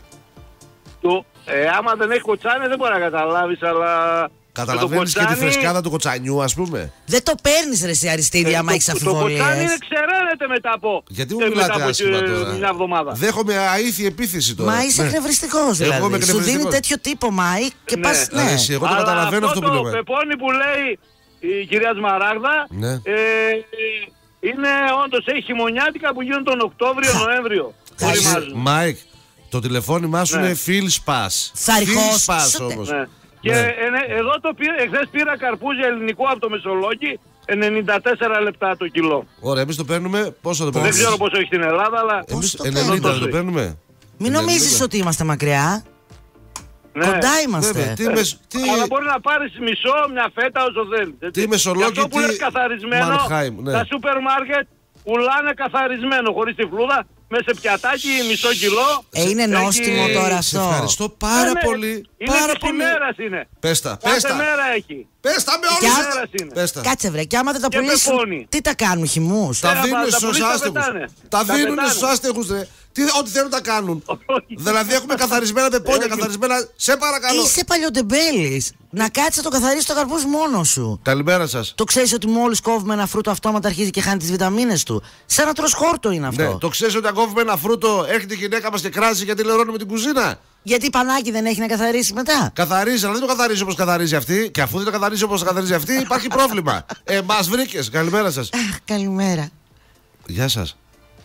Άμα δεν έχει κοτσάνι δεν μπορεί να καταλάβεις, αλλά... Καταλαβαίνεις και τη φρεσκάδα του κοτσανιού, ας πούμε. Δεν το παίρνεις ρε εσύ Αριστίδη, άμα έχεις αμφιβολίες. Το κοτσάνι ξεραίνεται μετά από... Γιατί μου μιλάτε άσχημα τώρα? Μια εβδομάδα. Δέχομαι αήθη επίθεση τώρα. Μα είσαι εκνευριστικός δηλαδή. Σου δίνει τέτοιο τύπο Μάικ και πας... Ναι, εγώ το καταλαβαίνω αυτό που λέμε. Το πεπόνι που λέει η κυρία Σμαράγδα είναι όντως, έχει χειμωνιάτικα που γίνουν τον Οκτώβριο-Νοέμβριο. Μάικ, το τηλεφώνημά σου είναι Phil Spas. Θαρχός όμως. Και εδώ εχθές πήρα καρπούζι ελληνικό από το Μεσολόγγι, 94 λεπτά το κιλό. Ωραία, εμείς το παίρνουμε, πόσο το παίρνουμε? Δεν ξέρω πόσο έχει στην Ελλάδα, αλλά... Εμείς 90 το παίρνουμε. Μην νομίζεις ότι είμαστε μακριά. Ναι. Κοντά είμαστε. Αλλά μπορεί να πάρεις μισό, μια φέτα όσο θέλεις. Τι Μεσολόγγι, αυτό που λες καθαρισμένο, τα σούπερ μάρκετ πουλάνε καθαρισμένο, χωρίς τη φλούδα. Μέσα σε πιατάκι, μισό κιλό. Είναι νόστιμο τώρα αυτό. Ευχαριστώ πάρα πολύ. Πάρα πολύ. Ημέρας είναι. Πέστα. Κάθε μέρα έχει. Πέστα με όλους. Κάτσε βρε, και άμα δεν τα πουλήσουν, τι τα κάνουν, χυμούς? Τα δίνουν στους άστεγους. Τα δίνουν στους άστεγους, ρε. Ό,τι θέλουν τα κάνουν. Δηλαδή έχουμε καθαρισμένα πεπόνια, καθαρισμένα. Σε παρακαλώ. Είσαι παλιοτεμπέλης. Να κάτσεις να το καθαρίσεις το καρπούζι μόνος σου. Καλημέρα σας. Το ξέρεις ότι μόλις κόβουμε ένα φρούτο αυτόματα αρχίζει και χάνει τις βιταμίνες του? Σαν να τρως χόρτο είναι αυτό. Ναι, το ξέρεις ότι αν κόβουμε ένα φρούτο έρχεται η γυναίκα μας και κράζει γιατί λερώνουμε την κουζίνα? Γιατί πανάκι δεν έχει να καθαρίσει μετά? Καθαρίζει, αλλά δεν το καθαρίζει όπως καθαρίζει αυτή. Και αφού δεν το καθαρίζει όπως καθαρίζει αυτή, υπάρχει πρόβλημα. Μας βρήκες. Καλημέρα σας. Καλημέρα. Γεια σας.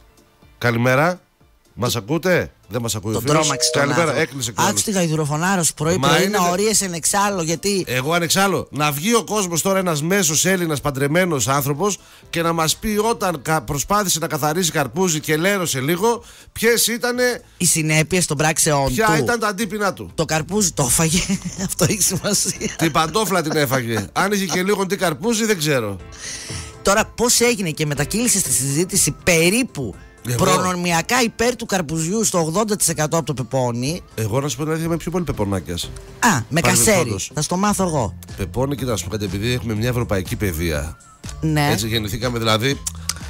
Καλημέρα. Μας ακούτε? Δεν μας ακούει ο φίλος. Καλημέρα, έκλεισε κιόλας. Άκουσε τη γαϊδουροφωνάρος πρωί-πρωί να ορίεσαι ανεξάλλο, γιατί... Εγώ ανεξάλλο. Να βγει ο κόσμος τώρα, ένας μέσος Έλληνας παντρεμένος άνθρωπος, και να μας πει όταν προσπάθησε να καθαρίσει καρπούζι και λέρωσε λίγο, ποιες ήταν οι συνέπειες των πράξεών του. Ποια ήταν τα αντίπεινα του. Το καρπούζι το έφαγε. Αυτό έχει σημασία. Την παντόφλα την έφαγε. Αν είχε και λίγο τι καρπούζι, δεν ξέρω. Τώρα πώς έγινε και μετακύλησε στη συζήτηση περίπου προνομιακά υπέρ του καρπουζιού στο 80% από το πεπόνι. Εγώ να σου πω την αλήθεια, είμαι πιο πολύ πεπονάκιας. Με κασέρι. Θα στο μάθω εγώ. Πεπόνι, κοίτα να σου πω κάτι, επειδή έχουμε μια ευρωπαϊκή παιδεία. Ναι. Έτσι γεννηθήκαμε δηλαδή.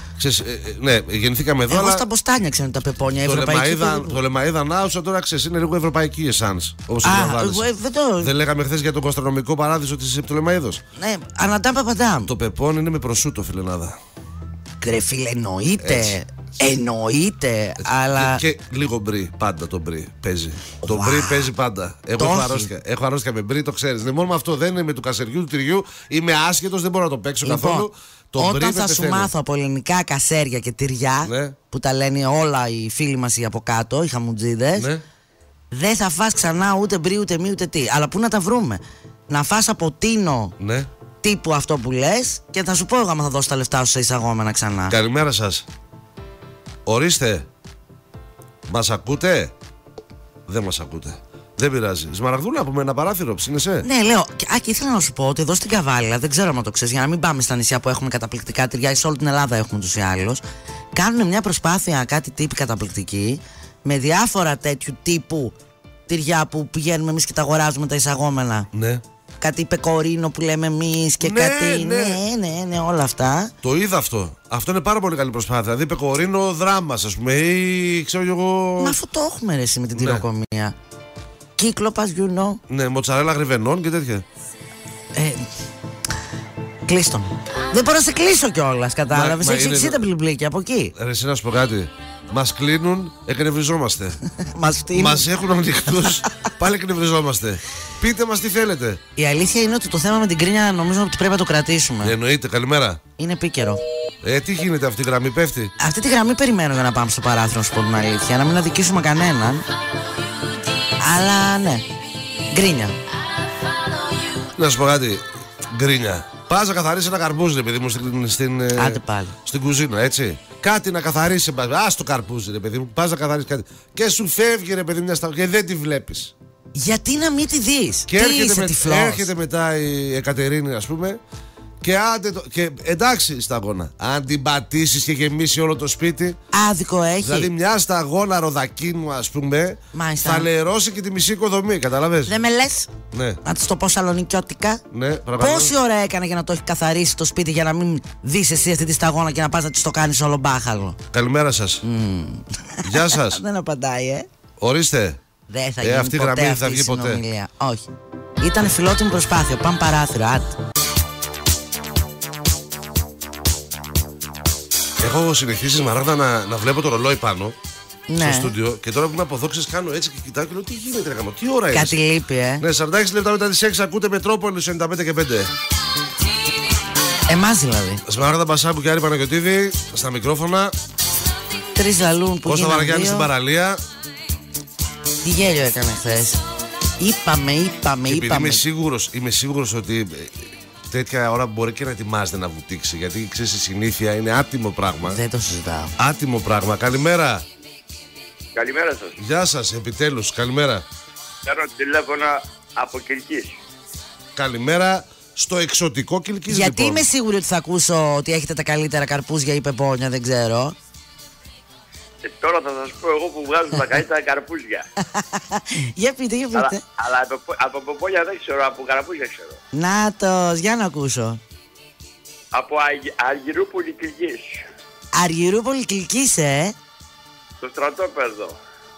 Ναι, γεννηθήκαμε εδώ. Εγώ στα Μποστάνια ξέρω τα πεπόνια. Το Λεμαΐδα Νάουσα τώρα ξέρεις είναι λίγο ευρωπαϊκή εσάνς. Όπως δεν λέγαμε χθες για τον γαστρονομικό παράδεισο της Πτολεμαΐδος. Ναι, ανατάμ παπαντάμ. Το πεπόνι είναι με προσούτο, φιλενάδα. Κρεφίλε, εννοείται. Εννοείται, αλλά. Και λίγο μπρι, πάντα το μπρι παίζει. Το μπρι παίζει πάντα. Έχω αρρώστια με μπρι, το ξέρεις. Ναι, μόνο με αυτό, δεν είναι με του κασεριού, του τυριού. Είμαι άσχετος, δεν μπορώ να το παίξω καθόλου. Όταν θα σου μάθω από ελληνικά κασέρια και τυριά, που τα λένε όλα οι φίλοι μας οι από κάτω, οι χαμουτζίδες, δεν θα φας ξανά ούτε μπρι, ούτε μη, ούτε τι. Αλλά πού να τα βρούμε? Να φας από τίνο τύπου αυτό που λες και θα σου πω εγώ άμα θα δώσω τα λεφτά σου σε εισαγόμενα ξανά. Καλημέρα σας. Ορίστε. Μας ακούτε? Δεν μας ακούτε. Δεν πειράζει. Σμαραγδούλα, από ένα παράθυρο, ψήνεσαι. Ναι, λέω. Και ήθελα να σου πω ότι εδώ στην Καβάλα, δεν ξέρω αν το ξέρεις, για να μην πάμε στα νησιά που έχουμε καταπληκτικά τυριά, σε όλη την Ελλάδα έχουμε τους ή άλλους. Κάνουν μια προσπάθεια, κάτι τύπη καταπληκτική, με διάφορα τέτοιου τύπου τυριά που πηγαίνουμε εμείς και τα αγοράζουμε τα εισαγόμενα. Ναι. Κάτι πεκορίνο που λέμε εμείς και κάτι. Ναι, όλα αυτά. Το είδα αυτό. Αυτό είναι πάρα πολύ καλή προσπάθεια. Δηλαδή, πεκορίνο δράμας, ας πούμε, ή ξέρω εγώ. Μα αυτό το έχουμε ρε εσύ με την τυροκομεία. Κύκλοπας, you know. Ναι, μοτσαρέλα γρυβενών και τέτοια. Κλείστον. Δεν μπορώ να σε κλείσω κιόλας, κατάλαβες. Έχεις εξήντα μπλιμπλίκια από εκεί. Ρε, εσύ να σου πω κάτι. Μας κλείνουν, εκνευριζόμαστε. Μας έχουν ανοιχτούς, πάλι εκνευριζόμαστε. Πείτε μας τι θέλετε. Η αλήθεια είναι ότι το θέμα με την κρίνια νομίζω ότι πρέπει να το κρατήσουμε. Εννοείται, καλημέρα. Είναι επίκαιρο. Τι γίνεται, αυτή η γραμμή πέφτει? Αυτή τη γραμμή περιμένω για να πάμε στο παράθυρο, να σου πω την αλήθεια. Να μην αδικήσουμε κανέναν. Αλλά ναι, γκρίνια. Να σου πω κάτι, γκρίνια. Πας να καθαρίσεις ένα καρπούζι, ρε παιδί μου, στην κουζίνα, έτσι. Κάτι να καθαρίσεις, ας το καρπούζι, ρε παιδί μου. Πας να καθαρίσεις κάτι. Και σου φεύγει, ρε παιδί μου, και δεν τη βλέπεις. Γιατί να μην τη δεις? Και έρχεται μετά η Εκατερίνη, ας πούμε. Και εντάξει σταγόνα. Αν την πατήσεις και γεμίσει όλο το σπίτι. Άδικο έχει. Δηλαδή μια σταγόνα ροδακίνου, ας πούμε. Μάλιστα. Θα λερώσει και τη μισή οικοδομή, καταλαβες. Δεν με λες? Ναι. Να της το πω σαλονικιώτικα. Ναι, πόση ώρα έκανε για να το έχει καθαρίσει το σπίτι για να μην δεις εσύ αυτή τη σταγόνα και να πας να της το κάνεις όλο μπάχαλο? Καλημέρα σας. Γεια σας. Δεν απαντάει, Ορίστε. Δεν θα γίνει αυτή η γραμμή δεν θα βγει ποτέ. Όχι. Ήταν φιλότιμη προσπάθεια. Πάμε παράθυρο. Έχω συνηθίσει, Σμαράγδα, να βλέπω το ρολόι πάνω στο στούντιο και τώρα που είμαι από εδώ, κάνω έτσι και κοιτάω και λέω τι γίνεται, τι ώρα είναι. Κάτι λείπει, Ναι, 46 λεπτά μετά τις 6 ακούτε Μετρόπολη 95 και 5. Εμάς δηλαδή. Σμαράγδα Μπασάμπου και Άρη Παναγιωτήδη στα μικρόφωνα. Τρεις λαλούν που Κώστα Βαραγιάννη στην παραλία. Τι γέλιο έκανε χθες. Είπαμε. Είμαι σίγουρος ότι τέτοια ώρα μπορεί και να ετοιμάζεται να βουτήξει. Γιατί ξέρεις, η συνήθεια είναι άτιμο πράγμα. Δεν το συζητάω. Άτιμο πράγμα. Καλημέρα. Καλημέρα σας. Γεια σας, επιτέλους. Καλημέρα. Παίρνω τηλέφωνα από Κιλκής. Καλημέρα στο εξωτικό Κιλκής. Γιατί λοιπόν. είμαι σίγουρη ότι θα ακούσω ότι έχετε τα καλύτερα καρπούζια ή πεπόνια, δεν ξέρω. Τώρα θα σας πω εγώ που βγάζω τα καλύτερα καρπούζια. Για πείτε. Αλλά από πεπόνια δεν ξέρω, από καρπούζια ξέρω. Νάτος, για να ακούσω. Από Αργυρούπολη Κιλκής. Αργυρούπολη Κιλκής, Στο στρατόπεδο.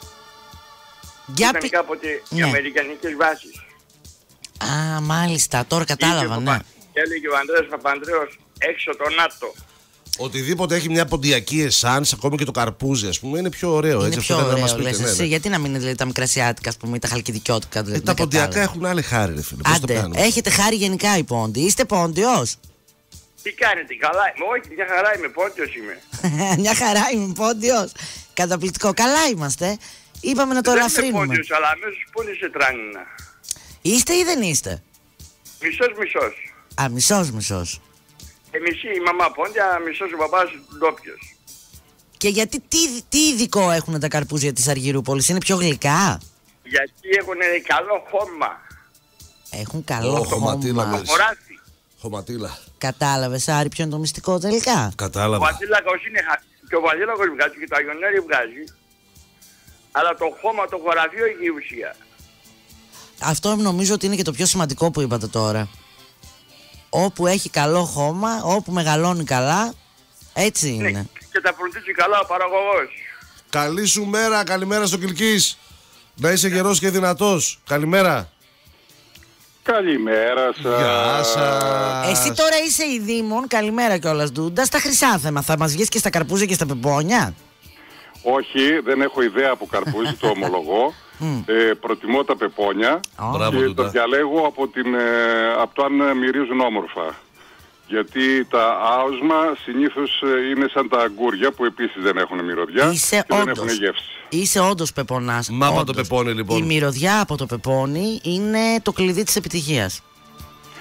Ήταν κάποτε οι αμερικανικές βάσεις. Α, μάλιστα, τώρα κατάλαβα, ναι. Και έλεγε ο Ανδρέας Παπανδρέος, έξω το ΝΑΤΟ. Οτιδήποτε έχει μια ποντιακή εσάνς, ακόμη και το καρπούζι, ας πούμε, είναι πιο ωραίο. Είναι έτσι, πιο αυτό ωραίο, λες εσύ. Γιατί να μην είναι δηλαδή, τα μικρασιάτικα, ας πούμε, ή τα χαλκιδικιώτικα. Δηλαδή, τα ποντιακά έχουν άλλη χάρη, ρε φίλε. Άντε, έχετε χάρη γενικά οι πόντοι. Είστε πόντιος? Τι κάνετε, καλά είμαι? Όχι, μια χαρά είμαι, πόντιος είμαι. Μια χαρά είμαι, πόντιος. Καταπληκτικό, καλά είμαστε. Είπαμε να το ελαφρύνουμε. Δεν είμαι πόντιος, αλλά αμέσως πόνοι σε τράνινα. Είστε ή δεν είστε? Μισός. Α, μισός. Μισή η μαμά πόντια, μισός ο παπάς ντόπιος. Και γιατί, τι ειδικό έχουν τα καρπούζια της Αργυρούπολης, είναι πιο γλυκά? Γιατί έχουν καλό χώμα. Έχουν καλό χώμα. Χωματίλα. Κατάλαβες, Άρη, ποιο είναι το μυστικό τελικά? Κατάλαβα. Ο βασίλακος είναι και ο βασίλακος βγάζει και το αγιονέρι βγάζει. Αλλά το χώμα, το χωραφείο έχει η ουσία. Αυτό νομίζω ότι είναι και το πιο σημαντικό που είπατε τώρα. Όπου έχει καλό χώμα, όπου μεγαλώνει καλά, έτσι είναι. Ναι, και τα φροντίζει καλά ο παραγωγός. Καλή σου μέρα, καλημέρα στο Κιλκής. Να είσαι γερός και δυνατός. Καλημέρα. Καλημέρα σας. Γεια σας. Εσύ τώρα είσαι η Δήμον, καλημέρα κιόλας Ντούντα, στα Χρυσάθεμα. Θα μας βγεις και στα καρπούζια και στα πεπόνια? Όχι, δεν έχω ιδέα από καρπούζι, το ομολογώ. Προτιμώ τα πεπόνια και το διαλέγω από το αν μυρίζουν όμορφα. Γιατί τα άοσμα συνήθως είναι σαν τα αγκούρια που επίσης δεν έχουν μυρωδιά και δεν έχουν γεύση. Είσαι όντως πεπονάς. Μάπα το πεπόνι λοιπόν. Η μυρωδιά από το πεπόνι είναι το κλειδί της επιτυχίας.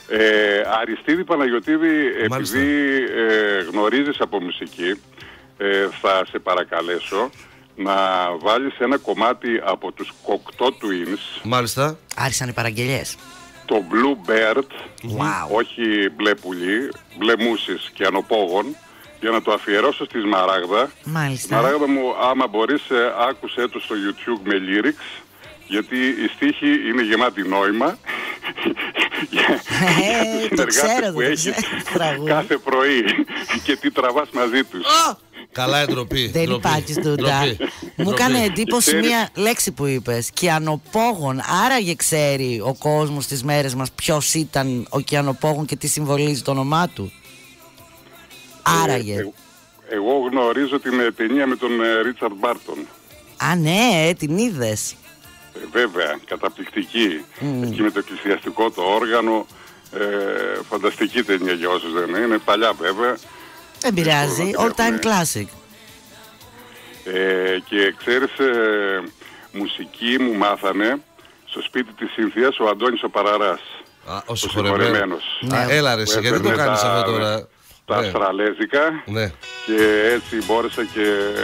Αριστίδη Παναγιωτίδη, επειδή γνωρίζεις από μουσική, θα σε παρακαλέσω να βάλεις ένα κομμάτι από τους Cocteau Twins. Μάλιστα. Άρχισαν οι παραγγελίες. Το Blue Bird, όχι μπλε πουλί, μπλε μούσης και ανοπόγων, για να το αφιερώσω στη Σμαράγδα. Μάλιστα. Σμαράγδα μου, άμα μπορείς, άκουσέ το στο YouTube με lyrics, γιατί η στίχη είναι γεμάτη νόημα. Το ξέρω, που έχεις κάθε πρωί και τι τραβάς μαζί τους. Καλά, ντροπή. Δεν υπάρχει τούτα. Μου έκανε εντύπωση μία λέξη που είπες. Κιανοπόγων. Άραγε ξέρει ο κόσμος στις μέρες μας ποιος ήταν ο Κιανοπόγων και τι συμβολίζει το όνομά του. Άραγε. Εγώ γνωρίζω την ταινία με τον Ρίτσαρντ Μπάρτον. Α, ναι, την είδες. Βέβαια, καταπληκτική. Εκεί με το εκκλησιαστικό το όργανο. Φανταστική ταινία για όσους δεν είναι. Παλιά βέβαια. Δεν πειράζει, all time classic. Και ξέρεις, μουσική μου μάθανε στο σπίτι της Σύνθιας ο Αντώνης ο Παραράς. Ο συγχωρεμένος. Έλα ρε, γιατί το κάνεις αυτό τώρα? Τα αστραλέζικα, και έτσι μπόρεσα και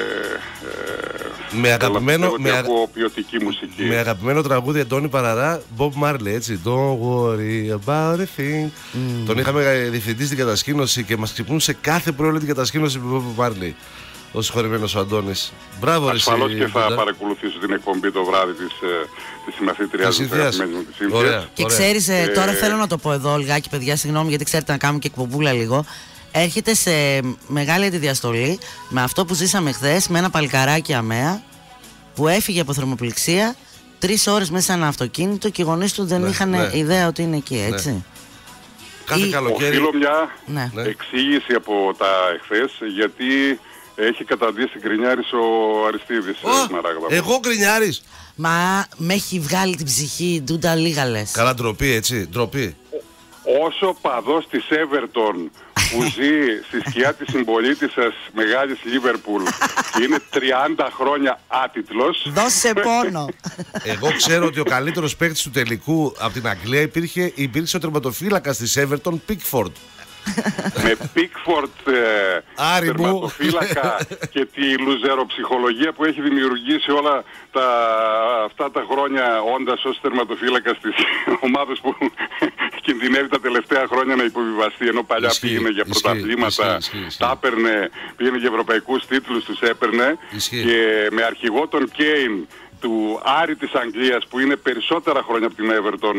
με ποιοτική μουσική. Με αγαπημένο τραγούδι Αντώνη Παραρά, Bob Marley, έτσι. Don't worry about a thing. Τον είχαμε διευθυντή στην κατασκήνωση και μας ξυπνούσε κάθε πρωί την κατασκήνωση με Bob Marley. Ο συγχωρεμένος ο Αντώνης. Μπράβο, ρε. Ασφαλώς και θα παρακολουθήσω την εκπομπή το βράδυ της συμμαθήτριάς μου της Σύνθιας. Και ξέρεις, τώρα θέλω να το πω εδώ λιγάκι, παιδιά, συγγνώμη, γιατί ξέρετε να κάνουμε και εκπομπούλα λίγο. Έρχεται σε μεγάλη αντιδιαστολή με αυτό που ζήσαμε χθες, με ένα παλικαράκι αμαία που έφυγε από θερμοπληξία 3 ώρες μέσα σε ένα αυτοκίνητο και οι γονείς του δεν είχαν ιδέα ότι είναι εκεί, έτσι. Κάθε καλοκαίρι. Οφείλω μια εξήγηση από τα εχθές, γιατί έχει καταντήσει γκρινιάρης ο Αριστίδης. Εγώ γκρινιάρης? Μα με έχει βγάλει την ψυχή, ντούντα λίγα λες. Καλά, ντροπή, έτσι, ντροπή. Όσο παδός της Everton που ζει στη σκιά της συμπολίτισσας μεγάλης Λίβερπουλ και είναι 30 χρόνια άτιτλος. Δώσε πόνο. Εγώ ξέρω ότι ο καλύτερος παίκτης του τελικού από την Αγγλία υπήρξε ο τερματοφύλακας της Everton, Pickford. Με Pickford τερματοφύλακα και τη λουζεροψυχολογία που έχει δημιουργήσει όλα αυτά τα χρόνια, όντας ως τερματοφύλακας της ομάδας που κινδυνεύει τα τελευταία χρόνια να υποβιβαστεί, ενώ παλιά πήγαινε για πρωταθλήματα, τα έπαιρνε, πήγαινε για ευρωπαϊκούς τίτλους, τους έπαιρνε, και με αρχηγό τον Κέιν του Άρη της Αγγλίας, που είναι περισσότερα χρόνια από την Everton,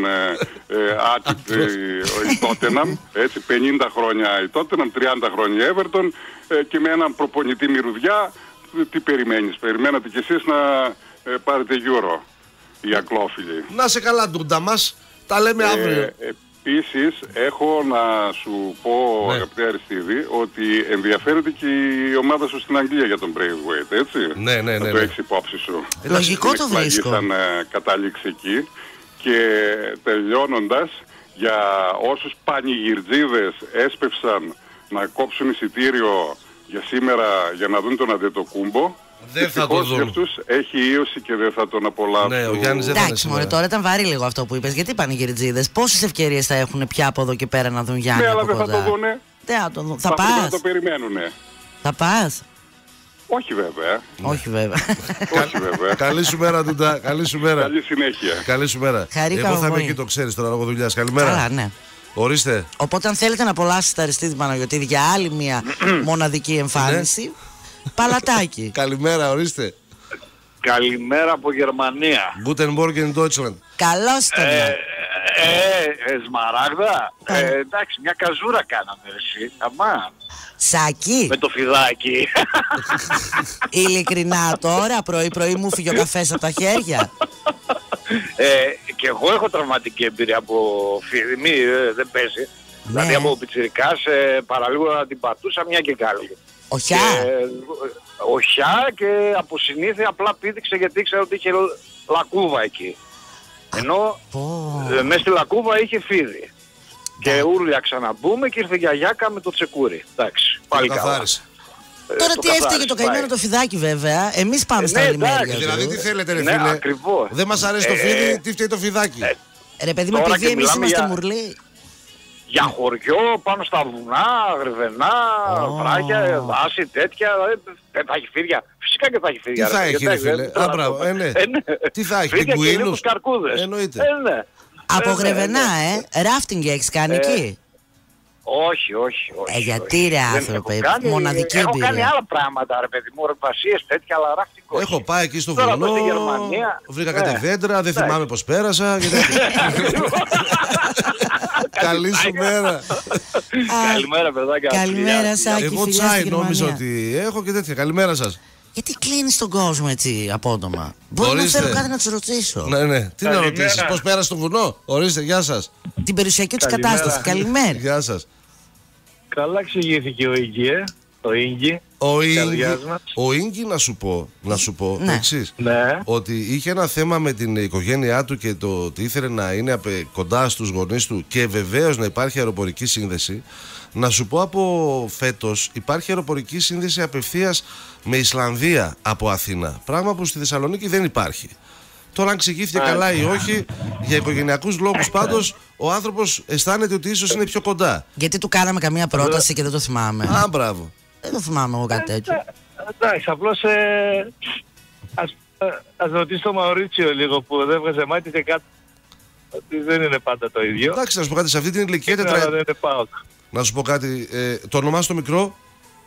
η Tottenham, έτσι, 50 χρόνια η Tottenham, 30 χρόνια η Everton, και με έναν προπονητή μυρουδιά. Τι περιμένεις? Περιμένατε κι εσείς να πάρετε Euro, οι αγγλόφιλοι. Να σε καλά, ντούντα μας, τα λέμε αύριο. Επίσης, έχω να σου πω, αγαπητέ Αριστίδη, ότι ενδιαφέρεται και η ομάδα σου στην Αγγλία για τον Braithwaite, έτσι. Ναι. Το έχεις υπόψη σου. Λογικό το βρίσκω. Ήταν κατάληξη εκεί. Και τελειώνοντας, για όσους πανηγυρτζίδες έσπευσαν να κόψουν εισιτήριο για σήμερα για να δουν τον Αντετοκούμπο, δεν θα το δουν. Αυτούς έχει ίωση και δεν θα τον απολαύσουν. Ναι, ο Γιάννης δεν θα είναι. Εντάξει, μωρέ, τώρα ήταν βαρύ λίγο αυτό που είπες. Γιατί πανηγυρτζίδες? Πόσες ευκαιρίες θα έχουν πια από εδώ και πέρα να δουν Γιάννη? Ναι, αλλά δεν θα το δούνε. Δεν θα το δουν. Θα πας? Θα το περιμένουνε. Θα πας? Όχι βέβαια. Όχι βέβαια. Όχι βέβαια. Καλή σου μέρα, Ντούντα. Καλή σου μέρα. Καλή συνέχεια. Καλή σου μέρα. Εγώ θα είμαι εκεί, το ξέρεις τώρα, λόγω δουλειάς. Καλημέρα. Καλά, ναι. Ορίστε. Οπότε αν θέλετε να απολαύσετε Αριστίδη Παναγιωτίδη για άλλη μια μοναδική εμφάνιση, παλατάκι. Καλημέρα, ορίστε. Καλημέρα από Γερμανία. Guten Morgen Deutschland. Καλώς το λέω. Σμαράγδα. Εντάξει, μια καζούρα κάναμε εσύ. Αμά. Σάκι. Με το φιδάκι. Ειλικρινά τώρα, πρωί μου φύγει ο καφές από τα χέρια. Και εγώ έχω τραυματική εμπειρία από φίδι, δεν παίζει. Δηλαδή από πιτσιρικάς παραλίγο να την πατούσα μια και καλή. Οχιά. Οχιά, και από συνήθεια απλά πήδηξε γιατί ήξερα ότι είχε λακκούβα εκεί. Ενώ μέσα στη λακκούβα είχε φίδι. Και ούρλια ξαναμπούμε και ήρθε η γιαγιάκα με το τσεκούρι. Εντάξει, πάλι καλά. Τώρα τι έφταιγε το καημένο το φιδάκι βέβαια. Εμείς πάμε στα άλλη μέρη. Δηλαδή τι θέλετε ρε φίλε? Ακριβώς. Δεν μας αρέσει το φίδι, τι φταίει το φιδάκι? Ρε παιδί μου, επειδή εμείς είμαστε μουρλοί. Για χωριό, πάνω στα βουνά, γρεβενά, βράχια, δάση, τέτοια. Δεν θα έχει φίδια. Φυσικά και θα έχει φίδια. Τι θα έχει, ρε φίλε. Τι θα έχει, πιγκουίνους. Εννοείται. Από γρεβενά, ράφτινγκ έχεις κάνει εκεί? Όχι. Γιατί ρε άνθρωπε, μοναδική εμπειρία. Έχω κάνει άλλα πράγματα ρε παιδί μου, ορβασίες τέτοια, αλλά ράφτινγκ όχι. Έχω πάει εκεί στο βουνό, βρήκα κάτι δέντρα, δεν θυμάμαι πως πέρασα. Καλή σου μέρα. Καλημέρα παιδάκια. Καλημέρα Σάκη. Εγώ τσάι νόμιζα ότι έχω και τέτοια. Καλημέρα σας. Γιατί κλείνεις τον κόσμο έτσι απότομα? Μπορεί να θέλω κάτι να τους ρωτήσω. Ναι. Τι να ρωτήσεις, πώς πέρασε το βουνό? Ορίστε, γεια σας. Την περιουσιακή τους κατάσταση. Καλημέρα. Γεια σας. Καλά εξηγήθηκε ο Ίγκη, Ο Ίγκη να σου πω το εξής. Ότι είχε ένα θέμα με την οικογένειά του και το ότι ήθελε να είναι κοντά στους γονείς του και βεβαίως να υπάρχει αεροπορική σύνδεση. Να σου πω, από φέτος υπάρχει αεροπορική σύνδεση απευθείας με Ισλανδία από Αθήνα. Πράγμα που στη Θεσσαλονίκη δεν υπάρχει. Τώρα αν εξηγήθηκε καλά ή όχι, για οικογενειακούς λόγους πάντως ο άνθρωπος αισθάνεται ότι ίσως είναι πιο κοντά. Γιατί του κάναμε καμία πρόταση και δεν το θυμάμαι. Μπράβο. Δεν το θυμάμαι εγώ κάτι τέτοιο. Εντάξει, απλώς ας ρωτήσω τον Μαουρίτσιο λίγο που δεν βγάζει μάτι και κάτι. Ότι δεν είναι πάντα το ίδιο. Εντάξει, να σου πω κάτι, σε αυτή την ηλικία να σου πω κάτι, το όνομά στο μικρό?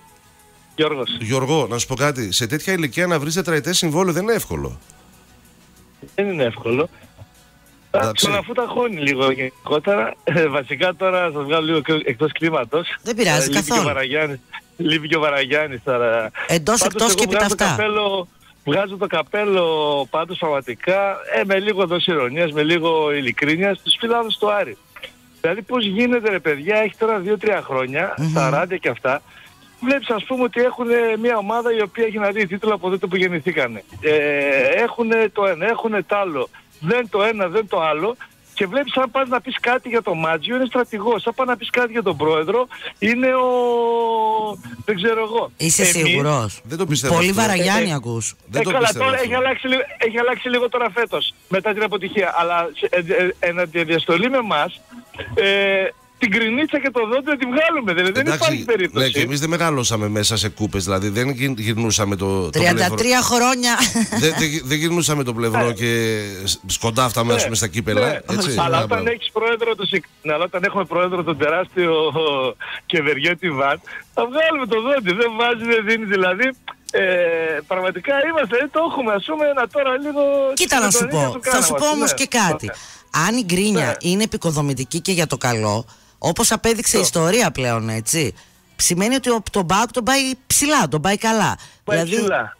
Γιώργο, να σου πω κάτι, σε τέτοια ηλικία να βρεις τετραετές συμβόλαιο δεν είναι εύκολο. Δεν είναι εύκολο. Αφού τα χώνει λίγο γενικότερα. Βασικά τώρα σας βγάλω λίγο εκτός κλίματος. Δεν πειράζει καθόλου. Λείπει και ο Βαραγιάννης τώρα. Εντός, εκτός και επί τα αυτά. Βγάζω το καπέλο πάντως πραγματικά με λίγο δόση ηρωνίας, με λίγο ειλικρίνειας, τους φιλάδους του Άρη. Δηλαδή πώς γίνεται ρε παιδιά, έχει τώρα 2-3 χρόνια, 40 και αυτά, βλέπεις ας πούμε ότι έχουν μια ομάδα η οποία έχει να δει τίτλο από τότε που γεννηθήκανε. Έχουν το ένα, έχουν το άλλο. Δεν το ένα, δεν το άλλο. Και βλέπεις αν πας να πεις κάτι για τον Μάτζιο είναι στρατηγός. Αν πας να πεις κάτι για τον πρόεδρο είναι ο... δεν ξέρω εγώ. Είσαι σίγουρος? Δεν το πιστεύω. Πολύ Βαραγιάννη ακούς. Καλά, τώρα έχει αλλάξει λίγο τώρα φέτος μετά την αποτυχία. Αλλά εν διαστολή με εμάς την κρινίτσα και το δόντι να τη βγάλουμε. Δηλαδή δεν υπάρχει περίπτωση. Ναι, και εμείς δεν μεγαλώσαμε μέσα σε κούπες. Δηλαδή δεν γυρνούσαμε το 33 χρόνια. Δεν γυρνούσαμε το πλευρό και σκοντά φτάμε στα κύπελα. Αλλά όταν έχεις πρόεδρο όταν έχουμε πρόεδρο τον τεράστιο Κεβεριέτη Βαν, θα βγάλουμε το δόντι. Δεν βάζει, δεν δίνει δηλαδή. Πραγματικά είμαστε, το έχουμε. Ας πούμε τώρα λίγο. Κοίτα να σου πω. Θα σου πω όμως και κάτι. Αν η γκρίνια είναι επικοδομητική και για το καλό, όπως απέδειξε η ιστορία πλέον, έτσι, σημαίνει ότι τον ΠΑΟΚ τον πάει ψηλά, τον πάει καλά. Δηλαδή,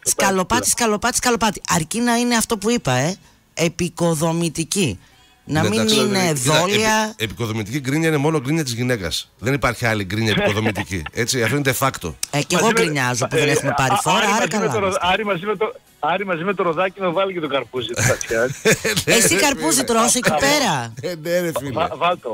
σκαλοπάτι. Αρκεί να είναι αυτό που είπα, επικοδομητική. Να μην είναι δόλια. Επικοδομητική γκρίνια είναι μόνο γκρίνια της γυναίκας. Δεν υπάρχει άλλη γκρίνια επικοδομητική. Έτσι, αυτό είναι de facto. Και εγώ γκρινιάζω που δεν έχουμε πάρει φόρα, άρα καλά. Άρη μαζί με το Ροδάκι να βάλει και το καρπούζι. Εσύ καρπούζι τρως εκεί πέρα? Ναι ρε φίλε. Βάλτο.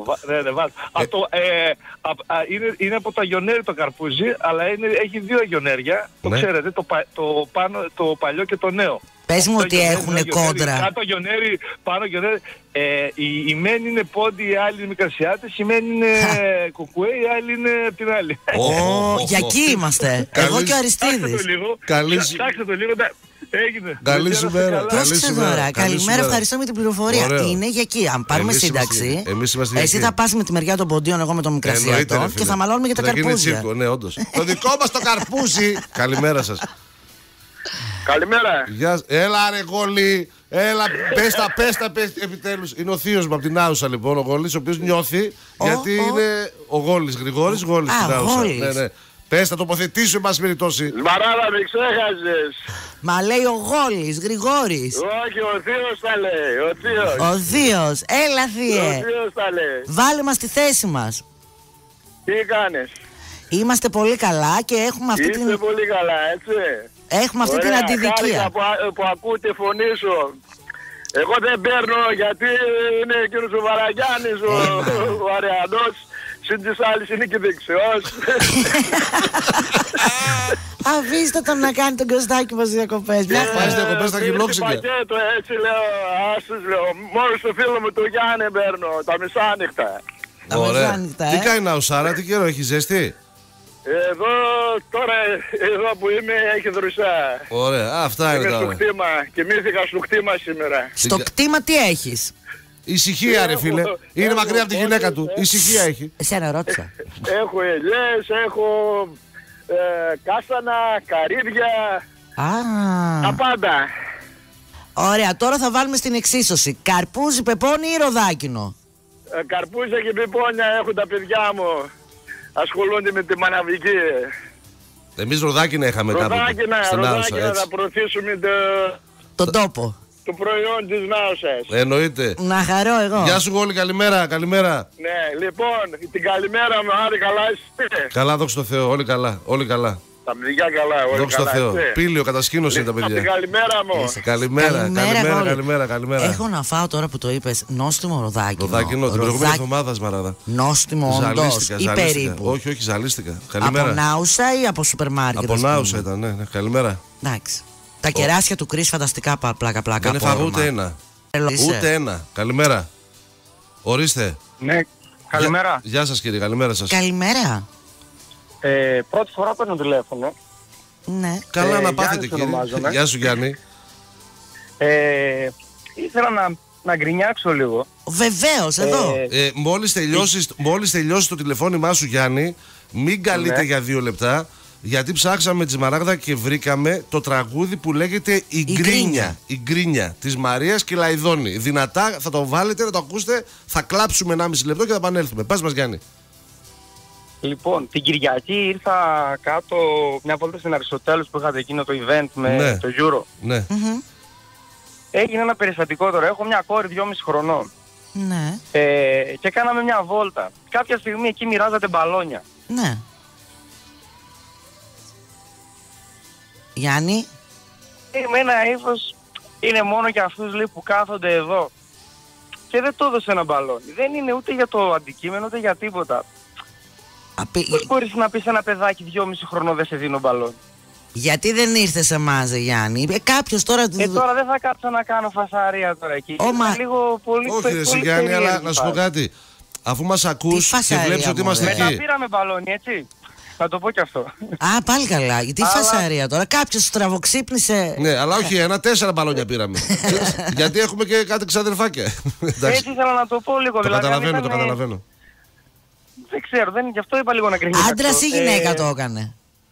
Είναι από το αγιονέρι το καρπούζι, αλλά έχει δύο αγιονέρια. Το ξέρετε, το παλιό και το νέο. Πες μου ότι έχουν κόντρα. Κάτω αγιονέρι, πάνω αγιονέρι. Η μεν είναι πόντι, οι άλλοι είναι μικρασιάτες, η μεν είναι κουκουέ, οι άλλοι είναι απ' την άλλη. Για εκεί είμαστε. Εγώ και ο Αριστίδης. Ψάξτε το λίγο. Έγινε. Καλή σου μέρα. Πρόσεξε τώρα. Καλημέρα, ευχαριστώ με την πληροφορία. Είναι για εκεί. Αν πάρουμε σύνταξη, εσύ θα πας με τη μεριά των ποντίων, εγώ με τον μικρασιάτων και θα μαλώνουμε για τα καρπούζια. Ναι, όντως. Το δικό μας το καρπούζι. Καλημέρα σας. Καλημέρα. Έλα ρε Γόλη. Έλα, πες τα επιτέλους. Είναι ο θείος μου από την Άουσα λοιπόν, ο Γόλης, ο οποίος νιώθει γιατί είναι ο Γόλης, Γρηγόρης Γόλης στην Άουσα. Πες, θα τοποθετήσω, εν πάση περιπτώσει. Σμαράδα, με ξέχασες. Μα λέει ο Γόλης, Γρηγόρης. Όχι, ο Θείος τα λέει, ο Θείος, έλα Θείε. Ο Θείος τα λέει. Βάλε μας στη θέση μας. Τι κάνεις? Είμαστε πολύ καλά και έχουμε αυτή την... Είστε πολύ καλά, έτσι. Έχουμε αυτή την αντιδικία. Που ακούω τη φωνή σου. Εγώ δεν παίρνω γιατί είναι εκείνος ο Βαραγιάννης, ο Αρεανός. Συν της άλλης είναι και δεξιός. Αφήστε τον να κάνει τον Κωστάκη μας διακοπές. Πάει διακοπές στα Χιλόξυγκα. Πακέτο έτσι λέω, άσους λέω. Μόνο στο φίλο μου του Γιάννη παίρνω, τα μισάνυχτα. Ωραία. Τι κάνει να ο Σάρα, τι καιρό έχει, ζέστη? Εδώ τώρα, εδώ που είμαι, έχει δροσιά. Ωραία, αυτά είναι τώρα. Είμαι στο κτήμα, κοιμήθηκα στο κτήμα σήμερα. Στο κτήμα τι έχεις? Ησυχία ρε φίλε, είναι μακριά από τη γυναίκα του, ησυχία έχει. Εσένα ρώτησα. Έχω ελιές, έχω κάστανα, καρύδια, τα πάντα. Ωραία, τώρα θα βάλουμε στην εξίσωση. Καρπούζι, πεπόνι ή ροδάκινο? Καρπούζια και πεπόνια έχουν τα παιδιά μου. Ασχολούνται με τη μαναβική. Εμείς ροδάκινα είχαμε κάπου στην Άουσα, θα προωθήσουμε τον τόπο. Το προϊόν της Νάουσας. Εννοείται. Να χαρώ εγώ. Γεια σου Γόλη, καλημέρα, καλημέρα. Ναι, λοιπόν, την καλημέρα μου, Άρη, καλά είστε? Καλά, δόξα τω Θεώ, όλοι καλά, όλοι καλά. Τα παιδιά καλά, όλοι δόξα καλά. Δόξα τω Θεώ, πήλιο, κατασκήνωση είναι τα παιδιά. Την καλημέρα μου. Καλημέρα. Έχω να φάω τώρα που το είπες, νόστιμο ροδάκινο. Ροδάκινο, την προηγούμενη εβδομάδα, Σμαράδα. Νόστιμο όντως ή περίπου? Όχι, ζαλίστηκα. Καλημέρα. Από Νάουσα ή από σούπερ μάρκετ? Από Νάουσα ήταν, ναι, καλημέρα. Εντάξει. Τα κεράσια του Κρίς φανταστικά πλάκα. Δεν έφαγα ούτε ένα. Ούτε ένα. Καλημέρα. Ορίστε. Ναι, καλημέρα. Γεια σας κύριε, καλημέρα σας. Καλημέρα. Πρώτη φορά παίρνω τηλέφωνο. Ναι. Καλά να πάθετε κύριε. Γεια σου Γιάννη. Ήθελα να γκρινιάξω λίγο. Βεβαίως, εδώ. Μόλις τελειώσεις το τηλεφώνημά σου Γιάννη, μην καλείτε για 2 λεπτά. Γιατί ψάξαμε τη Σμαράγδα και βρήκαμε το τραγούδι που λέγεται Η Γκρίνια της Μαρίας Κυλαϊδόνη. Δυνατά θα το βάλετε, να το ακούσετε, θα κλάψουμε 1,5 λεπτό και θα επανέλθουμε. Πας μας Γιάννη. Λοιπόν, την Κυριακή ήρθα κάτω μια βόλτα στην Αριστοτέλους που είχατε εκείνο το event με το Euro. Ναι. Έγινε ένα περιστατικό τώρα. Έχω μια κόρη 2,5 χρονών. Ναι. Και κάναμε μια βόλτα. Κάποια στιγμή εκεί μοιράζατε μπαλόνια. Ναι. Γιάννη. Με ένα ύφος, είναι μόνο για αυτούς λέει, που κάθονται εδώ. Και δεν το έδωσε ένα μπαλόνι. Δεν είναι ούτε για το αντικείμενο, ούτε για τίποτα. Πώς μπορείς να πεις ένα παιδάκι 2,5 χρονών δεν σε δίνω μπαλόνι? Γιατί δεν ήρθε σε εμάς, Γιάννη? Κάποιος τώρα... τώρα δεν θα κάτσω να κάνω φασαρία τώρα εκεί. Λίγο πολύ... Όχι ρε εσύ Γιάννη, αλλά να σου πω κάτι. Αφού μας ακούς και βλέπεις ότι είμαστε εκεί. Μετά πήραμε μπαλόνι, έτσι. Θα το πω και αυτό. Α, πάλι καλά. Τι φασαρία τώρα. Κάποιος τραβοξύπνησε. Ναι, αλλά όχι ένα, 4 μπαλόνια πήραμε. Γιατί έχουμε και κάτι ξαδερφάκια. Έτσι ήθελα να το πω λίγο. Το καταλαβαίνω. Δεν ξέρω, γι' αυτό είπα λίγο να κρινιάξω. Άντρας ή γυναίκα το έκανε?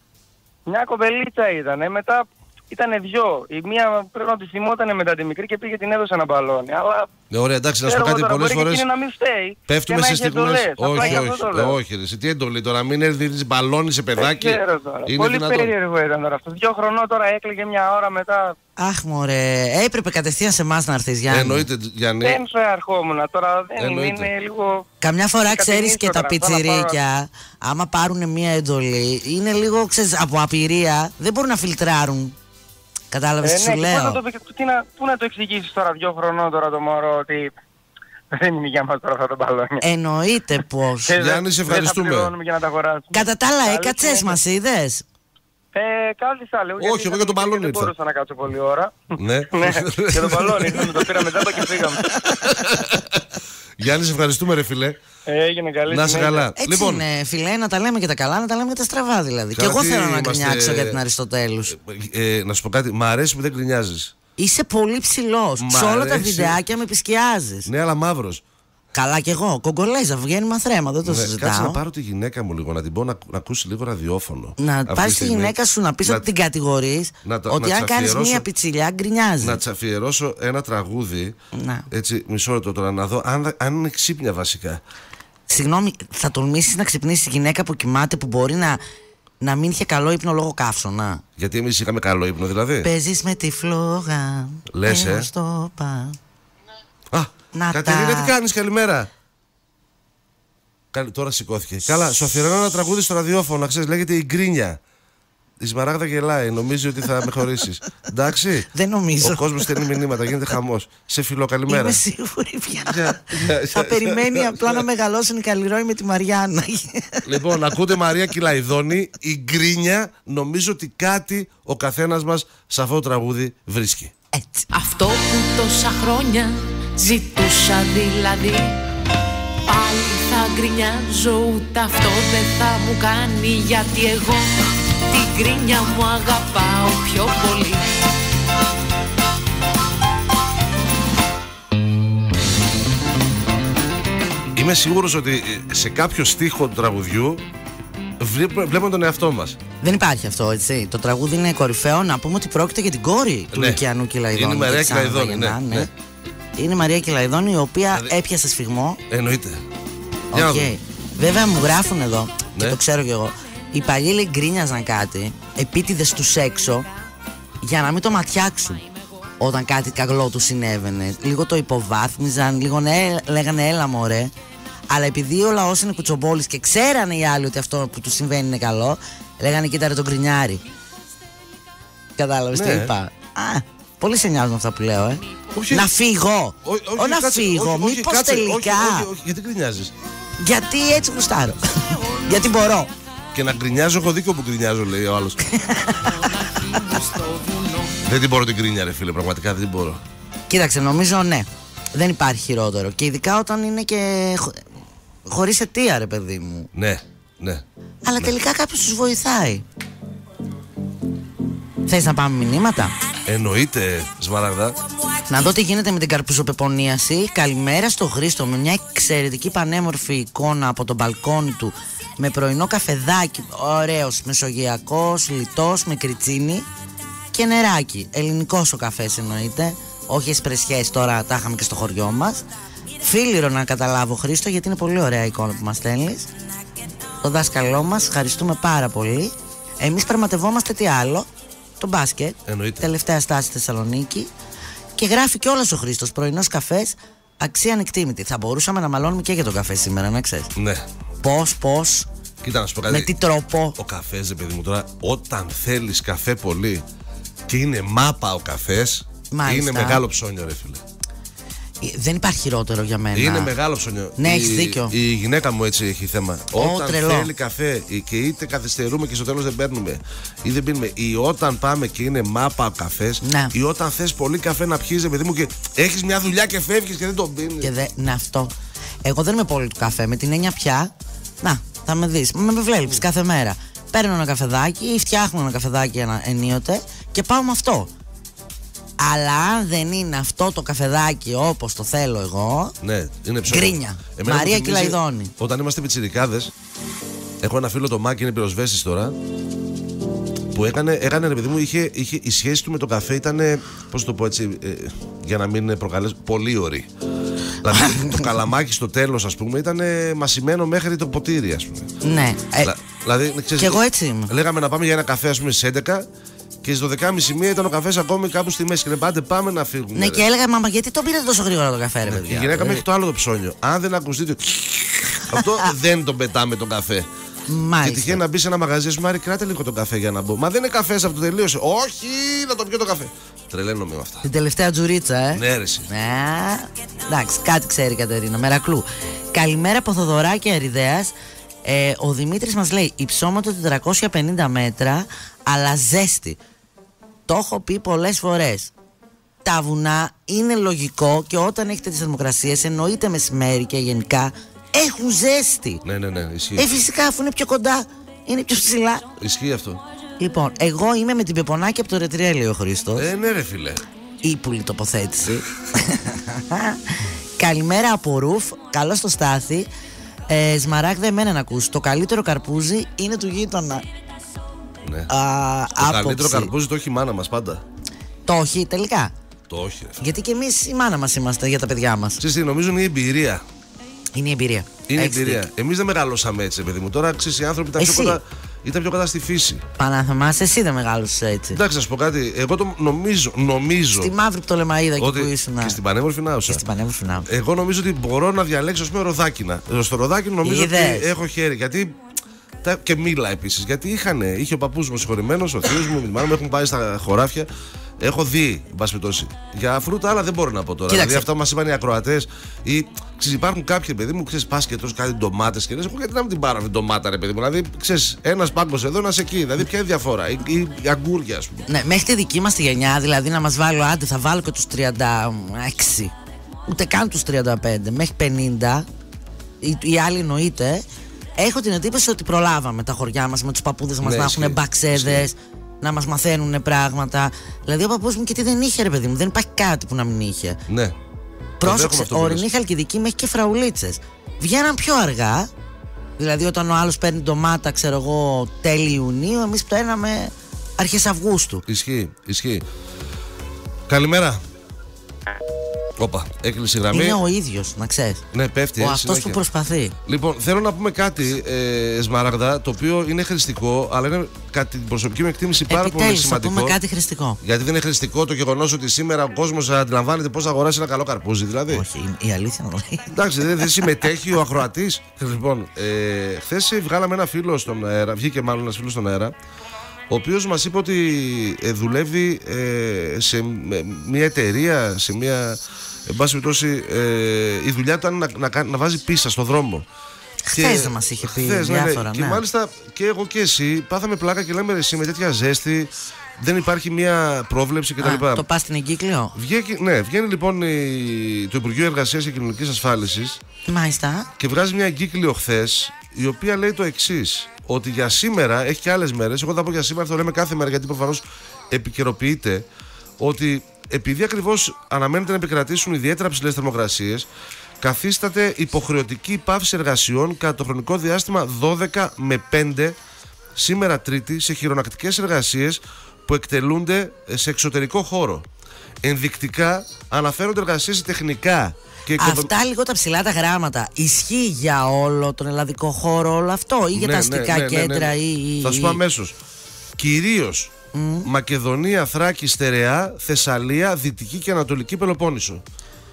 Μια κοπελίτσα ήταν. Μετά ήτανε 2. Η μία πρέπει να τη θυμότανε μετά τη μικρή και πήγε την έδωσε ένα μπαλόνι. Αλλά... Ωραία, εντάξει, να σου πω κάτι. Πολλές φορές να μην φταίει. Πέφτουμε σε στιγμές. Όχι, ρε. Τι εντολή τώρα, μην έρθει μπαλόνι σε παιδάκι. Δεν ξέρω τώρα. Πολύ περίεργο ήταν τώρα αυτό. 2 χρονών τώρα έκλαιγε μια ώρα μετά. Αχ, μωρέ. Έπρεπε κατευθείαν σε εμάς να έρθεις, Γιάννη. Εννοείται, Γιάννη. Δεν σε ερχόμουν τώρα. Δεν είναι λίγο. Καμιά φορά ξέρεις και τα πιτσιρίκια, άμα πάρουν μια εντολή, είναι λίγο από απειρία, δεν μπορούν να φιλτράρουν. Κατάλαβες τι σου λέω? Πού να το εξηγήσεις τώρα 2 χρονών τώρα το μωρό ότι δεν είναι για μας τώρα αυτά τα μπαλόνια? Εννοείται πως. Γιάννη, σε ευχαριστούμε. Κατά τα άλλα έκατσες, μας είδες? Κάθισα λίγο. Όχι, εγώ για τον μπαλόνι ήρθα. Δεν μπορούσα να κάτσω πολλή ώρα. Ναι. Για τον μπαλόνι ήρθαμε, το πήραμε τζάμπα και φύγαμε. Γιάννη, σε ευχαριστούμε ρε φιλέ. Έγινε καλή. Να είσαι καλά. Έτσι λοιπόν, είναι φιλέ, να τα λέμε και τα καλά, να τα λέμε και τα στραβά δηλαδή. Και εγώ θέλω να γκρινιάξω για την Αριστοτέλους. Να σου πω κάτι, μ' αρέσει που δεν γκρινιάζεις. Είσαι πολύ ψηλός. Σε όλα τα βιντεάκια με επισκιάζεις. Ναι, αλλά μαύρος. Καλά κι εγώ. Κογκολέζα, βγαίνει μαθρέμα, δεν το συζητάω. Κάτσε να πάρω τη γυναίκα μου λίγο, να την πω να ακούσει λίγο ραδιόφωνο. Να πάρεις τη γυναίκα σου να πεις ότι την κατηγορείς, ότι αν κάνεις μία πιτσιλιά γκρινιάζει. Να της αφιερώσω ένα τραγούδι. Έτσι, μισό λεπτό τώρα να δω αν είναι ξύπνια βασικά. Συγγνώμη, θα τολμήσεις να ξυπνήσεις τη γυναίκα που κοιμάται που μπορεί να μην είχε καλό ύπνο λόγω καύσωνα? Γιατί εμείς είχαμε καλό ύπνο δηλαδή. Παίζεις με τη φλόγα. Λες, Κατερίνα, τι κάνεις, καλημέρα. Τώρα σηκώθηκε. Καλά, σου αφιερώνω ένα τραγούδι στο ραδιόφωνο, να ξέρεις, λέγεται Η Γκρίνια. Η Σμαράγδα γελάει, νομίζει ότι θα με χωρίσεις. Εντάξει. Δεν νομίζω. Ο κόσμος στέλνει μηνύματα, γίνεται χαμός. Σε φιλό, καλημέρα. Είμαι σίγουρη πια. Θα περιμένει απλά να μεγαλώσουν οι Καλλιρόοι με τη Μαριάννα. Λοιπόν, ακούτε Μαρία Κυλαϊδόνη, Η Γκρίνια. Νομίζω ότι κάτι ο καθένας μας σε αυτό το τραγούδι βρίσκει. Έτσι. Αυτό που τόσα χρόνια ζητούσα δηλαδή, πάλι θα γκρινιάζω, ούτε αυτό δεν θα μου κάνει, γιατί εγώ την γκρίνια μου αγαπάω πιο πολύ. Είμαι σίγουρος ότι σε κάποιο στίχο του τραγουδιού βλέπουμε τον εαυτό μας. Δεν υπάρχει αυτό, έτσι. Το τραγούδι είναι κορυφαίο. Να πούμε ότι πρόκειται για την κόρη του Λουκιανού Κυλαϊδόνη. Είναι η Μαρία Κυλαϊδόνη, ναι. Είναι η Μαρία Κυλαϊδόνη, η οποία έπιασε σφιγμό. Εννοείται. Okay. Βέβαια μου γράφουν εδώ, και το ξέρω κι εγώ, οι παλιοί γκρίνιαζαν κάτι επίτηδες τους έξω για να μην το ματιάξουν όταν κάτι κακό του συνέβαινε. Λίγο το υποβάθμιζαν, λίγο λέγανε έλα μωρέ. Αλλά επειδή ο λαός είναι κουτσομπόλης και ξέρανε οι άλλοι ότι αυτό που του συμβαίνει είναι καλό, λέγανε κοίτα ρε τον γκρινιάρι. Κατάλαβες τι είπα? Πολύ σε νοιάζουν αυτά που λέω, Όχι, να φύγω. Να φύγω. Μήπως τελικά. Όχι, γιατί γκρινιάζεις? Γιατί έτσι γουστάρω. Γιατί μπορώ. Και να γκρινιάζω, έχω δίκιο που γκρινιάζω, λέει ο άλλος. Δεν την μπορώ την γκρίνια, ρε φίλε, πραγματικά δεν την μπορώ. Κοίταξε, νομίζω ναι. Δεν υπάρχει χειρότερο. Και ειδικά όταν είναι και χωρίς αιτία, ρε παιδί μου. Ναι. Αλλά τελικά κάποιος τους βοηθάει. Θες να πάμε μηνύματα? Εννοείται, Σμαράγδα. Να δω τι γίνεται με την καρπουζοπεπονίαση. Καλημέρα στο Χρήστο, με μια εξαιρετική πανέμορφη εικόνα από το μπαλκόνι του, με πρωινό καφεδάκι, ωραίος, μεσογειακός, λιτός, με κριτσίνι και νεράκι. Ελληνικός ο καφές εννοείται, όχι εσπρεσιές, τώρα τα είχαμε και στο χωριό μας. Φίλιρο να καταλάβω, Χρήστο, γιατί είναι πολύ ωραία εικόνα που μας στέλνεις. Το δάσκαλό μας, ευχαριστούμε πάρα πολύ. Εμείς πραγματευόμαστε τι άλλο? Το μπάσκετ. Εννοείται. Τελευταία στάση Θεσσαλονίκη. Και γράφει κιόλας ο Χρήστος, πρωινός καφές, αξία ανεκτήμητη. Θα μπορούσαμε να μαλώνουμε και για τον καφέ σήμερα, να ξέρεις. Ναι. Πώς. Κοίτα να σου πω κάτι. Με τι τρόπο. Ο καφές, ρε παιδί μου, τώρα, όταν θέλεις καφέ πολύ και είναι μάπα ο καφές, είναι μεγάλο ψώνιο, ρε φίλε. Δεν υπάρχει χειρότερο για μένα. Είναι μεγάλο ψώνιο. Ναι, έχεις δίκιο. Η γυναίκα μου έτσι έχει θέμα. Όταν θέλει καφέ και είτε καθυστερούμε και στο τέλος δεν παίρνουμε ή δεν πίνουμε, ή όταν πάμε και είναι μάπα καφές, ή όταν θες πολύ καφέ να πιείς, παιδί μου, και έχεις μια δουλειά και φεύγεις και δεν τον πίνεις. Ναι, αυτό. Εγώ δεν είμαι πολύ του καφέ. Με την έννοια πια. Να, θα με δεις. Με βλέπεις κάθε μέρα. Παίρνω ένα καφεδάκι ή φτιάχνω ένα καφεδάκι ενίοτε και πάω με αυτό. Αλλά αν δεν είναι αυτό το καφεδάκι όπως το θέλω εγώ, ναι, είναι ψωμί. Γκρίνια. Μαρία Κυλαϊδόνη. Όταν είμαστε πιτσιρικάδες, έχω ένα φίλο, το Μάκη, είναι πυροσβέστης τώρα, που έκανε ρε παιδί μου, η σχέση του με το καφέ ήταν, πώς το πω έτσι, για να μην προκαλέσω, πολύ ωραία. Δηλαδή το καλαμάκι στο τέλος, ας πούμε, ήταν μασημένο μέχρι το ποτήρι, ας πούμε. Ναι. Δηλαδή, ξέρεις, και εγώ έτσι είμαι. Λέγαμε να πάμε για ένα καφέ, ας πούμε, στις 11. Και στις 12.30 ήταν ο καφές ακόμη κάπου στη μέση. Και λέμε πάτε, πάμε να φύγουμε. Ναι, και έλεγα, μάμα, γιατί τον πήρατε τόσο γρήγορα το καφέ, ρε παιδιά. Και η γυναίκα μέχρι το άλλο το ψώνιο. Αν δεν ακουστεί το. Αυτό δεν τον πετάμε τον καφέ. Μάλιστα. Και τυχαίνει να μπει σε ένα μαγαζί, σου Μάρη, κράτε λίγο τον καφέ για να μπω. Μα δεν είναι καφέ αυτό, τελείωσε. Όχι, να το πιω το καφέ. Τρελαίνομαι με αυτά. Την τελευταία τζουρίτσα, Ναι, ρε. Εντάξει, κάτι ξέρει η Κατερίνα. Μερακλού. Καλημέρα από Θοδωράκη Αριδέας. Ο Δημήτρης μας λέει υψόμετρο 450 μέτρα, αλλά ζέστη. Το έχω πει πολλές φορές. Τα βουνά είναι λογικό και όταν έχετε τις θερμοκρασίες, εννοείται μεσημέρι και γενικά, έχουν ζέστη. Ναι, ισχύει. Φυσικά, αφού είναι πιο κοντά, είναι πιο ψηλά. Ισχύει αυτό. Λοιπόν, εγώ είμαι με την πεπονάκι από το Ρετριέ, λέει ο Χρήστος. Ναι, ρε φίλε. Ήπουλη τοποθέτηση. Καλημέρα από Ρουφ. Καλώς το Στάθη. Σμαράγδα, εμένα να ακούς. Το καλύτερο καρπούζι είναι του γείτονα. Ναι. Το καλύτερο καρπούζι το έχει η μάνα μας πάντα. Το έχει τελικά. Το όχι. Γιατί και εμείς η μάνα μας είμαστε για τα παιδιά μας. Ξέρεις τι, νομίζω είναι η εμπειρία. Είναι η εμπειρία. Είναι η εμπειρία. Εμείς δεν μεγαλώσαμε έτσι, παιδί μου. Τώρα ξέρεις, οι άνθρωποι ήταν πιο κοντά στη φύση. Παναθεμάσαι, εσύ δεν μεγάλωσες έτσι. Εντάξει, να σου πω κάτι. Εγώ το νομίζω. Στη μαύρη Πτολεμαΐδα εκεί που ήσουν. Και στην πανέμορφη Νάουσα. Εγώ νομίζω ότι μπορώ να διαλέξω, ας πούμε, ροδάκινα. Στο ροδάκινο νομίζω ότι έχω χέρι. Γιατί. Και μήλα επίσης. Γιατί είχε ο παππούς μου συγχωρημένος, ο θείος μου, η μάνα μου έχουν πάει στα χωράφια. Έχω δει, εν πάση περιπτώσει. Για φρούτα άλλα δεν μπορώ να πω τώρα. Κοίταξε. Δηλαδή αυτά μας είπαν οι ακροατές. Ή ξέρεις, υπάρχουν κάποιοι, παιδί μου, ξέρεις, πας και τόσο κάτι ντομάτες και λες, εγώ γιατί να μην την πάρω αυτή την ντομάτα, ρε παιδί μου. Δηλαδή, ξέρεις, ένας πάγκος εδώ, ένας εκεί. Δηλαδή, ποια είναι η διαφορά. Ή αγκούρια, ας πούμε. Ναι, μέχρι τη δική μας τη γενιά, δηλαδή να μας βάλω, άντε, θα βάλω και τους 36. Ούτε καν τους 35. Μέχρι 50. οι άλλοι εννοείται. Έχω την εντύπωση ότι προλάβαμε τα χωριά μας με τους παππούδες μας να έχουν μπαξέδες, να μας μαθαίνουν πράγματα. Δηλαδή ο παππούς μου και τι δεν είχε, ρε παιδί μου, δεν υπάρχει κάτι που να μην είχε. Ναι. Πρόσεξε, ο Ρινή Χαλκιδική με έχει και φραουλίτσες. Βγαίναν πιο αργά. Δηλαδή όταν ο άλλος παίρνει ντομάτα, ξέρω εγώ, τέλη Ιουνίου, εμείς παίρναμε αρχές Αυγούστου. Ισχύει. Καλημέρα. Όπα, έκλεισε η γραμμή. Είναι ο ίδιος, να ξέρεις. Ναι, πέφτει. Αυτός που προσπαθεί. Λοιπόν, θέλω να πούμε κάτι, Σμάραγδα, το οποίο είναι χρηστικό, αλλά είναι κατά την προσωπική μου εκτίμηση πάρα πολύ σημαντικό. Θα πούμε κάτι χρηστικό. Γιατί δεν είναι χρηστικό το γεγονός ότι σήμερα ο κόσμος αντιλαμβάνεται πώς θα αγοράσει ένα καλό καρπούζι, δηλαδή. Όχι, η αλήθεια είναι. Εντάξει, δεν συμμετέχει ο ακροατής. Λοιπόν, χθες βγάλαμε ένα φίλο στον αέρα, βγήκε μάλλον ένας φίλος στον αέρα, ο οποίος μας είπε ότι δουλεύει σε μια εταιρεία, σε μια. Εν πάση περιπτώσει, η δουλειά του ήταν να βάζει πίστα στο δρόμο. Χθες δεν μας είχε πει διάφορα. Και μάλιστα και εγώ και εσύ πάθαμε πλάκα και λέμε εσύ με τέτοια ζέστη δεν υπάρχει μια πρόβλεψη κτλ. Το πας στην εγκύκλιο. Βγαίνει λοιπόν το Υπουργείο Εργασίας και Κοινωνικής Ασφάλισης. Μάλιστα. Και βγάζει μια εγκύκλιο χθες, η οποία λέει το εξής. Ότι για σήμερα, έχει και άλλες μέρες, εγώ θα πω για σήμερα, αυτό λέμε κάθε μέρα γιατί προφανώς επικαιροποιείται, ότι επειδή ακριβώς αναμένεται να επικρατήσουν ιδιαίτερα ψηλές θερμοκρασίες, καθίσταται υποχρεωτική πάυση εργασιών κατά το χρονικό διάστημα 12 με 5 σήμερα Τρίτη σε χειρονακτικές εργασίες που εκτελούνται σε εξωτερικό χώρο. Ενδεικτικά αναφέρονται εργασίες σε τεχνικά. Αυτά λίγο τα ψηλά τα γράμματα ισχύει για όλο τον ελλαδικό χώρο όλο αυτό ή για τα αστικά κέντρα ή... Θα σου πω αμέσως. Κυρίως Μακεδονία, Θράκη, Στερεά, Θεσσαλία, Δυτική και Ανατολική Πελοπόννησο.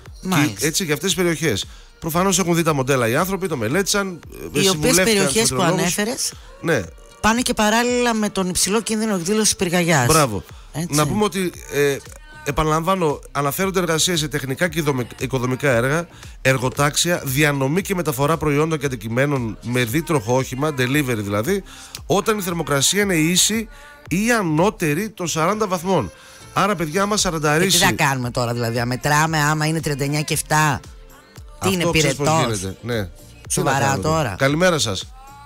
Και έτσι για αυτές τις περιοχές. Προφανώς έχουν δει τα μοντέλα οι άνθρωποι, το μελέτησαν. Οι οποίες περιοχές που ανέφερες πάνε και παράλληλα με τον υψηλό κίνδυνο εκδήλωσης πυρκαγιάς. Μπράβο. Να πούμε ότι επαναλαμβάνω, αναφέρονται εργασίες σε τεχνικά και οικοδομικά έργα, εργοτάξια, διανομή και μεταφορά προϊόντων και αντικειμένων με δίτροχο όχημα, delivery δηλαδή, όταν η θερμοκρασία είναι ίση ή ανώτερη των 40 βαθμών. Άρα, παιδιά, άμα σαρανταρίσει. Τι θα κάνουμε τώρα, δηλαδή, μετράμε άμα είναι 39 και 7. Τι είναι πυρετός. Ναι. Σοβαρά τώρα. Καλημέρα σας.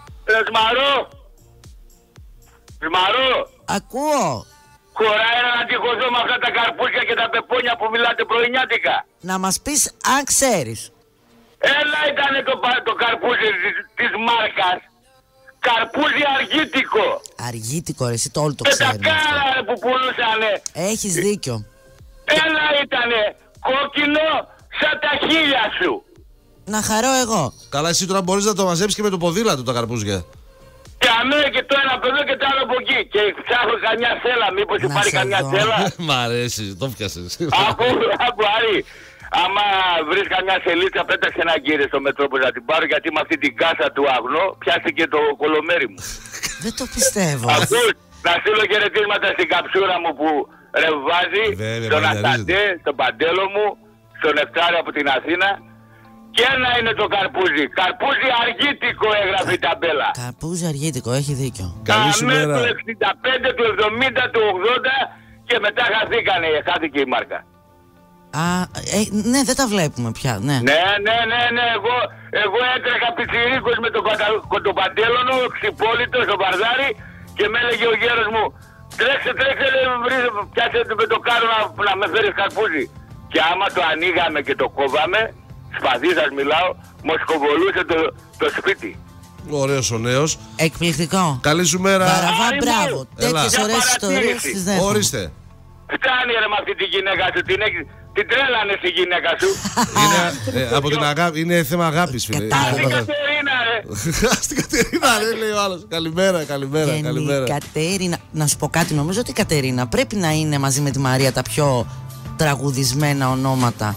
Ζυμαρό. Ακούω. Χωράει ένα αντιχωθώ με αυτά τα καρπούζια και τα πεπόνια που μιλάτε πρωινιάτικα. Να μας πεις αν ξέρεις. Έλα ήτανε το καρπούζι της μάρκας. Καρπούζι αργίτικο. Αργίτικο ρε, εσύ το όλο το ξέρεις. Τα κάρα που πουλούσανε. Έχεις δίκιο. Έλα ήτανε κόκκινο σαν τα χείλια σου. Να χαρώ εγώ. Καλά, εσύ τώρα μπορείς να το μαζέψεις και με το ποδήλατο τα καρπούζια. Και αμέ και το ένα από εδώ και το άλλο από εκεί. Και ψάχνω καμιά σέλα, μήπως υπάρχει καμιά σέλα. Μ' αρέσει, το πιάσες. Άκου Άρη, άμα βρεις καμιά σελίτσα πέταξε ένα κύριε στο μετρόπο να την πάρω, γιατί με αυτή την κάσα του αγνώ πιάστηκε το κολομέρι μου. Δεν το πιστεύω. Ακούς, να στείλω χαιρετίσματα στην καψούρα μου που ρευάζει, στον Ασταντέ, στον Παντέλο μου, στον Νεφτάριο από την Αθήνα. Και ένα είναι το καρπούζι. Καρπούζι αργίτικο έγραφε η ταμπέλα. Καρπούζι αργίτικο, έχει δίκιο. Καλή σου μέρα. Του 65, του 70, του 80 και μετά χάθηκε η μάρκα. Ναι, δεν τα βλέπουμε πια. Ναι, Εγώ έτρεχα πιτσιρίκος με το παντέλονο, ξυπόλυτο στο μπαρδάρι και με έλεγε ο γέρος μου τρέξε, πιάσε με το κάρο να με φέρεις καρπούζι. Και άμα το ανοίγαμε και το κόβαμε, σπαθί σας μιλάω, μοσκοβολούσε το σπίτι. Ωραίος ο νέος. Εκπληκτικό. Καλή σου μέρα. Μπράβο, μπράβο. Τέτοιες ωραίες ιστορίες τις δέχομαι. Ορίστε. Φτάνει ρε με αυτή τη γυναίκα σου, την τρέλανε στη γυναίκα σου. Είναι από την αγάπη, είναι θέμα αγάπης φίλε. Στην Κατερίνα ρε. Στην Κατερίνα ρε λέει ο άλλος. Καλημέρα. Κατερίνα, να σου πω κάτι, νομίζω ότι η Κατερίνα πρέπει να είναι μαζί με τη Μαρία τα πιο τραγουδισμένα ονόματα.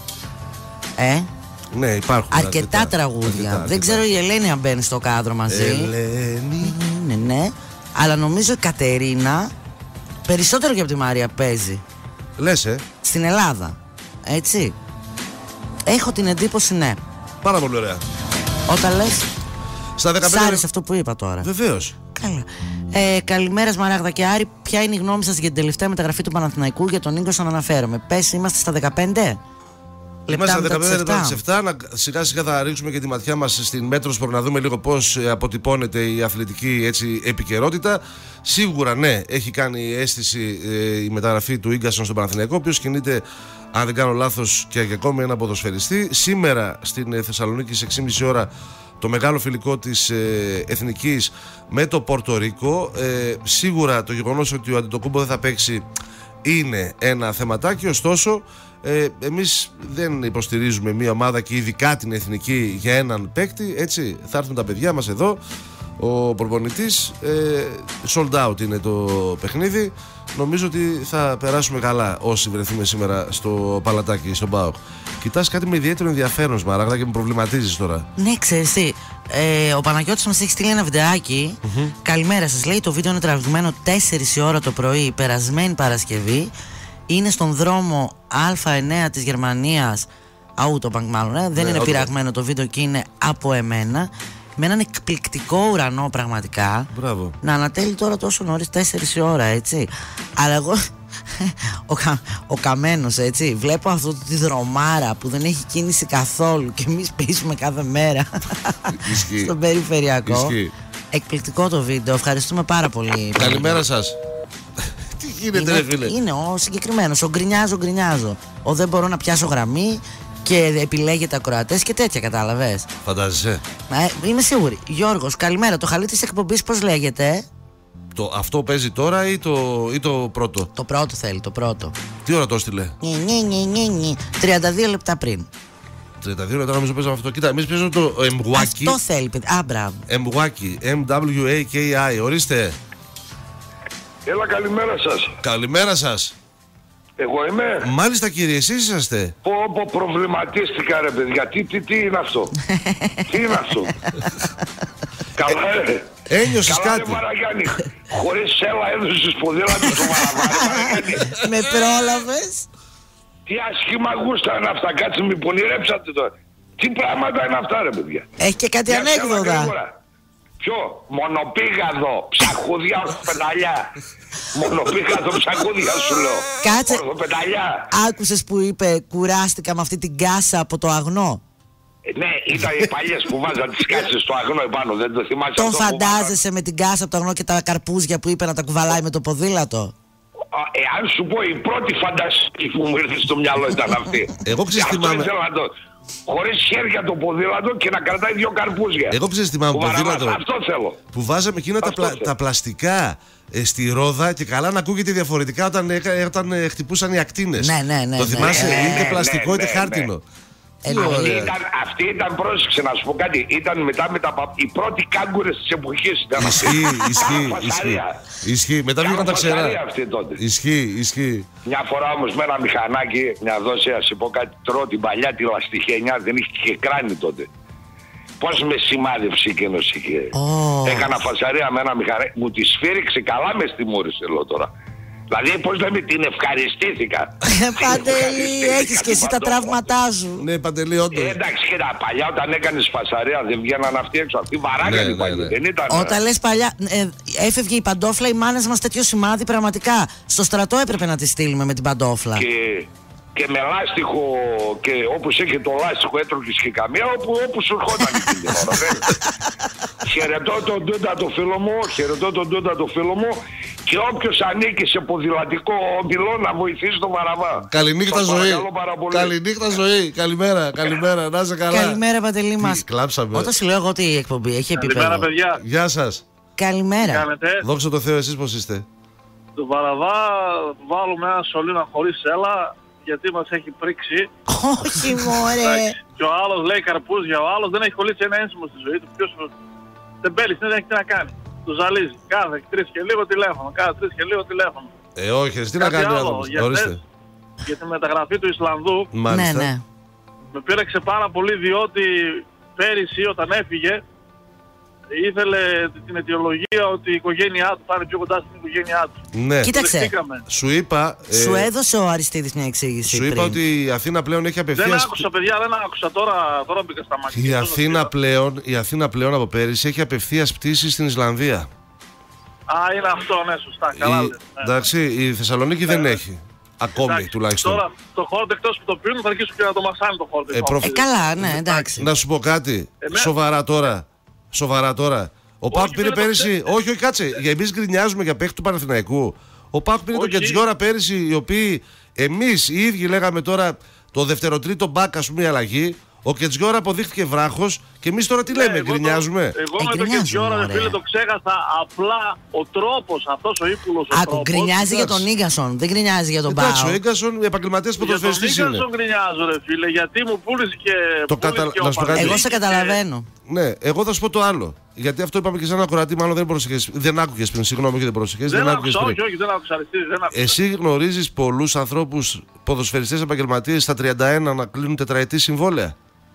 Ναι, υπάρχουν αρκετά τραγούδια. Δεν ξέρω η Ελένη αν μπαίνει στο κάδρο μαζί. Ελένη. Ναι. Αλλά νομίζω η Κατερίνα περισσότερο και από τη Μαρία παίζει. Λες στην Ελλάδα. Έτσι. Έχω την εντύπωση, ναι. Πάρα πολύ ωραία. Όταν λες στα 15 σ' άρεσε αυτό που είπα τώρα. Βεβαίως. Καλά. Καλημέρα Σμαράγδα και Άρη. Ποια είναι η γνώμη σας για την τελευταία μεταγραφή του Παναθηναϊκού για τον Ίγκο σαν αναφέρομαι? Πες, είμαστε στα 15. Είμαστε 15 λεπτά τις 7. Σιγά σιγά θα ρίξουμε και τη ματιά μας στην Μέτροσπορ να δούμε λίγο πώς αποτυπώνεται η αθλητική έτσι, επικαιρότητα. Σίγουρα ναι, έχει κάνει αίσθηση η μεταγραφή του Ίγκασον στον Παναθηναϊκό, ο οποίος κινείται, αν δεν κάνω λάθος, και ακόμη ένα ποδοσφαιριστή. Σήμερα στην Θεσσαλονίκη στις 6.30 ώρα το μεγάλο φιλικό της Εθνικής με το Πορτορίκο. Σίγουρα το γεγονός ότι ο Αντετοκούμπο δεν θα παίξει είναι ένα θεματάκι, ωστόσο εμείς δεν υποστηρίζουμε μια ομάδα και ειδικά την Εθνική για έναν παίκτη, έτσι. Θα έρθουν τα παιδιά μας εδώ, ο προπονητής, sold out είναι το παιχνίδι. Νομίζω ότι θα περάσουμε καλά όσοι βρεθούμε σήμερα στο Παλατάκι, στον ΠΑΟΚ. Κοιτάς κάτι με ιδιαίτερο ενδιαφέρον, Σμαράγδα, και με προβληματίζεις τώρα. Ναι, ξέρεις τι, ο Παναγιώτης μας έχει στείλει ένα βιντεάκι. Καλημέρα σας, λέει, το βίντεο είναι τραβηγμένο 4 η ώρα το πρωί, περασμένη Παρασκευή. Είναι στον δρόμο Α9 της Γερμανίας, Autobank μάλλον, δεν είναι πειραγμένο το βίντεο και είναι από εμένα. Με έναν εκπληκτικό ουρανό πραγματικά. Μπράβο. Να ανατέλει τώρα τόσο νωρίς 4 η ώρα, έτσι. Αλλά εγώ ο καμένος, έτσι, βλέπω αυτό τη δρομάρα που δεν έχει κίνηση καθόλου και εμείς πείσουμε κάθε μέρα στον περιφερειακό. Ισχύει. Εκπληκτικό το βίντεο, ευχαριστούμε πάρα πολύ. Καλημέρα σας. Τι γίνεται, ρε φίλε? Είναι ο συγκεκριμένος, ο γκρινιάζω. Ο δεν μπορώ να πιάσω γραμμή και επιλέγεται ακροατές και τέτοια, κατάλαβες. Φαντάζεσαι. Είμαι σίγουρη. Γιώργος, καλημέρα. Το χαλί της εκπομπής πώς λέγεται? Αυτό παίζει τώρα ή το πρώτο? Το πρώτο θέλει, το πρώτο. Τι ώρα το έστειλε? 32 λεπτά πριν. 32 λεπτά νομίζω παίζαμε αυτό. Κοίτα, εμείς παίζουμε το Εμβουάκι. Αυτό θέλει, παιδί. Α, μπράβο. Εμβουάκι, MWAKI. Ορίστε. Έλα, καλημέρα σας. Καλημέρα σας. Εγώ είμαι. Μάλιστα, κύριε, εσείς είσαστε. Πω, προβληματίστηκα, ρε παιδιά. Τι είναι αυτό? Τι είναι αυτό? Καλά, ρε. Ένιωσες καλά, κάτι? Καλά, Μαραγιάννη. Χωρίς σέλα έδωσες ποδήλατο στο Μαραγιάννη. Με πρόλαβες. Τι ασχήμα γούστα είναι αυτά. Κάτσε, μη πονηρέψατε τώρα. Τι πράγματα είναι αυτά, ρε παιδιά? Έχει και κάτι ανέκδοτα. Ποιο? Μονοπήγαδο, ψαχούδια, πεταλιά. Μονοπήγαδο, ψαχούδια σου λέω. Κάτσε. Πεταλιά. Άκουσες που είπε κουράστηκα με αυτή την κάσα από το αγνό? Ναι, ήταν οι παλιές που βάζαν τις κάσες στο αγνό επάνω, δεν το θυμάσαι? Τον φαντάζεσαι με την κάσα από το αγνό και τα καρπούζια που είπε να τα κουβαλάει με το ποδήλατο? Αν σου πω, η πρώτη φανταστική που μου ήρθε στο μυαλό ήταν αυτή. Εγώ ξεστημάμαι. Χωρίς χέρια το ποδήλατο και να κρατάει 2 καρπούζια. Εγώ ξεστημάμαι ποδήλατο. Αυτό θέλω. Που βάζαμε εκείνα τα πλαστικά στη ρόδα και καλά να ακούγεται διαφορετικά όταν χτυπούσαν οι ακτίνες. Ναι. Το θυμάσαι? Είτε πλαστικό είτε χάρτινο. Αυτή ήταν, πρόσεξε να σου πω κάτι, ήταν μετά οι πρώτοι κάγκουρες της εποχής. Ισχύει, μετά βγήκαν τα ξερά. Ισχύει. Μια φορά όμως με ένα μηχανάκι, μια δόση, ας πω κάτι, τρώω την παλιά τη λαστιχένια, δεν είχε και κράνη τότε. Πώς με σημάδευσε εκείνος είχε. Έκανα φασαρία με ένα μηχανάκι, μου τη σφύριξε καλά με στιμούρισε, λέω τώρα. Δηλαδή, πώς λέμε, την ευχαριστήθηκα. Παντελή, έχεις και εσύ τα τραύματά σου. Ναι, Παντελή, όντως. Εντάξει, και τα παλιά, όταν έκανες φασαρία, δεν βγαίναν αυτοί έξω. Αυτοί βαράγανε παλιά. Δεν ήταν. Όταν λες παλιά, έφευγε η παντόφλα, οι μάνες μας τέτοιο σημάδι, πραγματικά. Στο στρατό έπρεπε να τη στείλουμε με την παντόφλα. Και με λάστιχο, και όπως είχε το λάστιχο έτρωγες και καμία, όπου σου ερχόταν την ώρα. Χαιρετώ τον Τούντα το φίλο μου, και όποιος ανήκει σε ποδηλατικό όμιλο να βοηθήσει τον Βαραβά. Καληνύχτα ζωή. Καληνύχτα ζωή. Καλημέρα. Να είσαι καλά. Καλημέρα, Παντελή μας. Κλάψαμε. Όταν σου λέω εγώ ότι η εκπομπή έχει επίπεδο. Καλημέρα, παιδιά. Γεια σας. Καλημέρα. Δόξα τω Θεώ, εσείς πώς είστε? Το Βαραβά βάλουμε ένα σωλήνα χωρίς σέλα, γιατί μας έχει πρίξει. Όχι, μωρέ. Και ο άλλος λέει καρπούζια, ο άλλος δεν έχει κολλήσει ένα ένσημο στη ζωή του. Ποιος τεμπέλης δεν έχει τι να κάνει. Του ζαλίζει. Κάθε 3 και λίγο τηλέφωνο. Όχι, τι να κάνει άνθρωπος. Για τη μεταγραφή του Ισλανδού. Μάλιστα. Ναι. Με πήραξε πάρα πολύ, διότι πέρυσι όταν έφυγε ήθελε την αιτιολογία ότι η οικογένειά του θα είναι πιο κοντά στην οικογένειά του. Ναι. Κοίταξε. Σου είπα. Σου έδωσε ο Αριστίδης μια εξήγηση. Σου είπα ότι η Αθήνα πλέον έχει απευθείας. Δεν άκουσα, παιδιά, δεν άκουσα. Τώρα μπήκα στα μάτια. Η Αθήνα πλέον από πέρυσι έχει απευθείας πτήση στην Ισλανδία. Είναι αυτό, ναι, σωστά. Καλά λέτε. Εντάξει, η Θεσσαλονίκη δεν έχει. Ακόμη εντάξει, τουλάχιστον. Τώρα το χόρτ εκτός που το πίνουν θα αρχίσουν και να το μασάνε το χόρτ. Καλά, ναι, εντάξει. Να σου πω κάτι. Σοβαρά τώρα. Ο Πάοκ πήρε πέρυσι. Όχι, κάτσε. Εμείς γκρινιάζουμε για παίκτη του Παναθηναϊκού. Ο Πάοκ πήρε τον Κετζιόρα πέρυσι, οι οποίοι εμείς οι ίδιοι λέγαμε τώρα το δευτεροτρίτο μπακ, ας πούμε, η αλλαγή. Ο Κετζιόρα αποδείχθηκε βράχος και εμείς τώρα τι λέμε, γκρινιάζουμε. Εγώ με τον Κετζιόρα, φίλε, το ξέχασα. Απλά ο τρόπος, αυτός ο ύπουλος. Άκου, γκρινιάζει για τον Ίγκασον, δεν γκρινιάζει για τον Πάο. Εντάξει, ο Ίγκασον επαγγελματίας ποδοσφαιριστής είναι. Για τον Ίγκασον γκρινιάζω, ρε φίλε, γιατί μου πούλησε και. Εγώ σε καταλαβαίνω. Ναι, εγώ θα σου πω το άλλο. Γιατί αυτό είπαμε και σε ένα ακροατή, μάλλον δεν πρόσεχες. Δεν άκουγες πριν, συγγνώμη, όχι δεν πρόσεχες. Δεν άκουσα, όχι, δεν άκουσα. Εσύ γνωρίζεις πολλούς ανθρώπους ποδοσφαιριστές επαγγελματίες στα 31 να κλείνουν τετραετή συμβόλαια?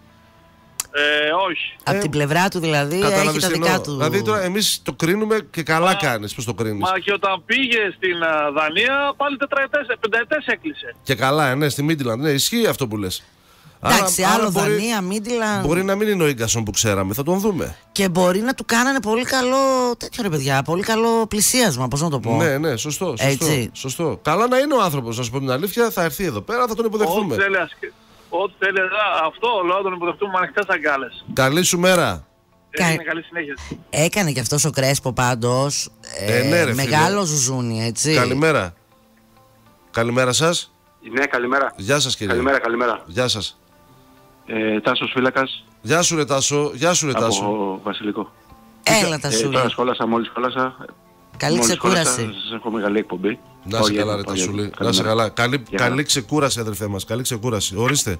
Όχι. Από την πλευρά του δηλαδή έχει τα δικά του. Δηλαδή τώρα εμείς το κρίνουμε και καλά κάνεις. Πώς το κρίνεις? Μα και όταν πήγε στην Δανία πάλι πενταετές έκλεισε. Και καλά, ναι, στη Μίτιλαντ. Ναι, ισχύει αυτό που λες. Εντάξει, άλλο Δανία, Μίτιλαντ. Μπορεί να μην είναι ο Ίγκασον που ξέραμε, θα τον δούμε. Και μπορεί να του κάνανε πολύ καλό τέτοιο, ρε παιδιά, πολύ καλό πλησίασμα, πώς να το πω. Ναι, σωστό. Καλά να είναι ο άνθρωπος, να σου πω την αλήθεια, θα έρθει εδώ πέρα, θα τον υποδεχθούμε. Ό,τι θέλει, αυτό λέω, τον υποδεχτούμε με ανοιχτές αγκάλες. Καλή σου μέρα. Καλή συνέχεια. Έκανε και αυτός ο Κρέσπο πάντως. Ναι, ρε, μεγάλο ζουζούνι, έτσι. Καλημέρα. Καλημέρα σας. Ναι, καλημέρα. Γεια σας, κύριε. Καλημέρα. Γεια σας. Τάσος Φύλακας. Γεια σου ρε Τάσο. Από Βασιλικό. Έλα Τασούλη. Τώρα μόλις σχόλασα. Καλή ξεκούραση. Σας έχω μεγάλη εκπομπή. Να είσαι καλά ρε Τασούλη. Να είσαι καλά. Καλή ξεκούραση αδερφέ μας. Καλή ξεκούραση.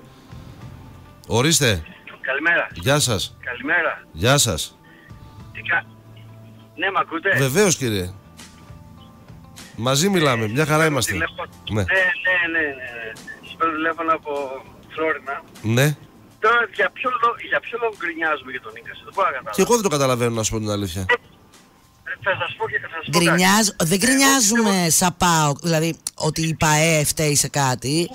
Ορίστε. Καλημέρα. Γεια σας. Καλημέρα. Γεια σας. Ναι, μ' ακούτε? Βεβαίως κύριε. Μαζί μιλάμε. Μια χαρά είμαστε. Ναι. Σας παίρνω τηλέφωνο από Φλόρινα. Ναι. Τώρα για ποιο λόγο γκρινιάζουμε για τον Ίγκασον? Δεν μπορώ να καταλάβω. Και εγώ δεν το καταλαβαίνω, να σου πω την αλήθεια. Θα σας πω δεν γκρινιάζουμε σαν ΠΑΟΚ, δηλαδή ότι η ΠΑΕ φταίει σε κάτι.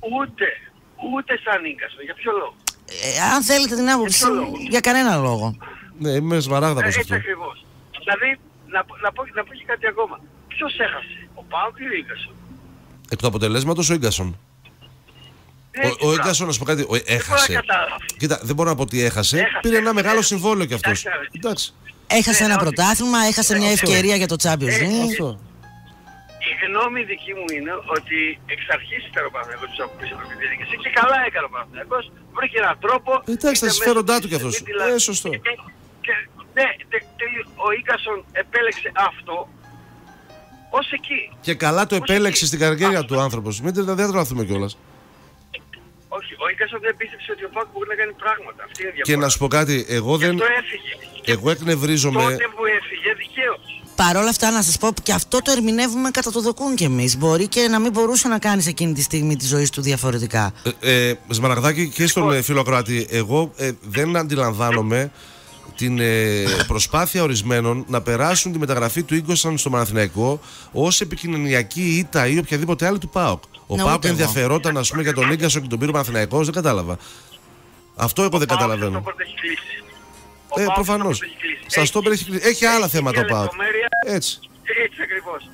Ούτε σαν Ίγκασον. Για ποιο λόγο? Αν θέλετε την άποψη, για κανένα λόγο. Ναι, είμαι σμαράγδα προς αυτό. Έτσι ακριβώς. Δηλαδή, να πω και κάτι ακόμα. Ποιος έχασε, ο ΠΑΟΚ ή ο Ίγκασον? Εκ του αποτελέσματος ο Ίγκασον. Ο Ίγκασον, να σου πω κάτι, έχασε. Κοίτα, δεν μπορώ να πω ότι έχασε. Πήρε ένα μεγάλο συμβόλαιο κι αυτός. Εντάξει. Έχασε ένα πρωτάθλημα, έχασε μια ευκαιρία για το Champions League. Η γνώμη δική μου είναι ότι εξ αρχής ήταν ο Παναθηναϊκός τους αποπίσω από τη διαδικασία και καλά έκανε ο Παναθηναϊκός. Βρήκε έναν τρόπο. Εντάξει, τα συμφέροντά του κι αυτός. Σωστό. Ναι, ο Ίγκασον επέλεξε αυτό ως εκεί. Και καλά το επέλεξε στην καριέρα του άνθρωπος. Μην δεν τραβαθούμε κιόλας. Όχι, ο Ίγκασον δεν πίστεψε ότι ο ΠΑΟΚ μπορεί να κάνει πράγματα. Αυτή είναι η διαφορά. Και να σου πω κάτι, εγώ δεν. Εγώ εκνευρίζομαι. Τότε που έφυγε, δικαίως. Παρ' όλα αυτά, να σας πω και αυτό το ερμηνεύουμε κατά το δοκούν κι εμείς. Μπορεί και να μην μπορούσε να κάνει σε εκείνη τη στιγμή τη ζωή του διαφορετικά. Σμαραγδάκη και στον φίλο Κροάτη, εγώ δεν αντιλαμβάνομαι την προσπάθεια ορισμένων να περάσουν τη μεταγραφή του Ίγκασον στο Παναθηναϊκό ως επικοινωνιακή ήττα ή οποιαδήποτε άλλη του ΠΑΟΚ. Ο ΠΑΟΚ ενδιαφερόταν, ας πούμε, για τον Ίγκασον και τον πήρε ο Παναθηναϊκός, δεν κατάλαβα. Αυτό εγώ δεν καταλαβαίνω. Προφανώς. Στα στόπερ έχει άλλα θέματα ο ΠΑΟΚ. Έτσι. Έτσι ακριβώς.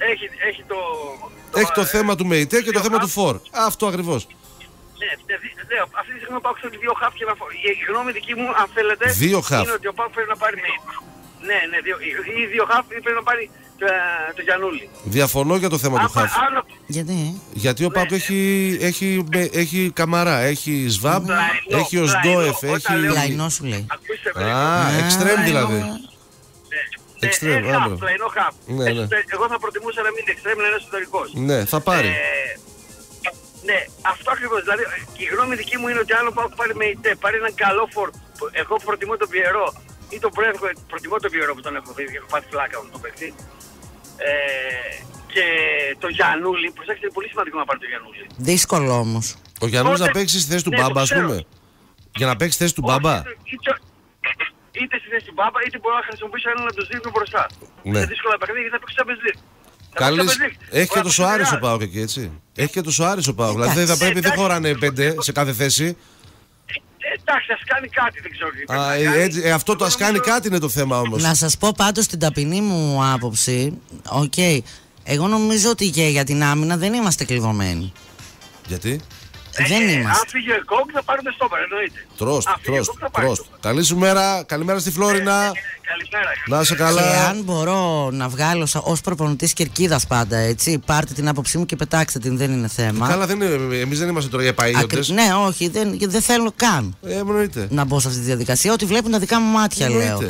Έχει το θέμα του ΜΕΙΤΕ και το θέμα του ΦΟΡ. Αυτό ακριβώς. Ναι, αυτή τη στιγμή ο ΠΑΟΚ θέλει δύο χαφ και η γνώμη δική μου, αν θέλετε, είναι ότι ο ΠΑΟΚ πρέπει να πάρει Ναι, οι δύο χαφ πρέπει να πάρει το Γιαννούλη. Διαφωνώ για το θέμα του χαφ. Γιατί ο ΠΑΟΚ έχει Καμαρά, έχει Σβάμπ, έχει ο Σντόεφ, έχει... Λαϊνό σου λέει. Εξτρέμ δηλαδή. Εξτρέμ, λαϊνό χαφ. Εγώ θα προτιμούσα να μην είναι εξτρέμ, να είναι εσωτερικός. Ναι, θα πάρει. Ναι, αυτό ακριβώς. Δηλαδή, η γνώμη δική μου είναι ότι αν ο ΠΑΟΚ πάρει με ΙΤΕ, πάρει έναν καλό φορ, εγώ προτιμώ τον Πιερό ή τον Πρέβκο, προτιμώ τον Πιερό που τον έχω δει, έχω πάθει φλάκα με τον παίκτη. Και το Γιαννούλη, προσέξτε, είναι πολύ σημαντικό να πάρει το Γιαννούλη. Δύσκολο όμως. Ο Γιαννούλης να παίξει στη θέση του Μπάμπα, ας πούμε. Για να παίξει στη θέση του Μπάμπα. Είτε στη θέση του Μπάμπα, είτε μπορεί να χρησιμοποιήσει έναν από τους δύο μπροστά. Είναι δύσκολα παιχνίδια γιατί θα παίξει Champions League. Έχει και το Σοάρης ο ΠΑΟΚ εκεί, έτσι. Έχει και το Σοάρης ο ΠΑΟΚ. Δηλαδή θα πρέπει, δεν χωράνε 5 σε κάθε θέση. Εντάξει, ας κάνει κάτι, δεν ξέρω. Αυτό το ας κάνει κάτι είναι το θέμα όμως. Να σας πω πάντως την ταπεινή μου άποψη. Εγώ νομίζω ότι και για την άμυνα δεν είμαστε κλειδωμένοι. Γιατί? Δεν είμαστε. Αν φύγει ο Εκόγκ θα πάρουμε στόπερ, εννοείται. Τρόστ. Καλή σου μέρα, καλημέρα στη Φλόρινα. Καλημέρα. Να είσαι καλά. Και αν μπορώ να βγάλω ως προπονητής Κερκίδας πάντα, έτσι, πάρτε την άποψή μου και πετάξτε την, δεν είναι θέμα. Καλά, εμείς δεν είμαστε τώρα για παΐοντες. Ναι, όχι, δεν θέλω καν να μπω σε αυτή τη διαδικασία. Ό,τι βλέπουν τα δικά μου μάτια, λέω.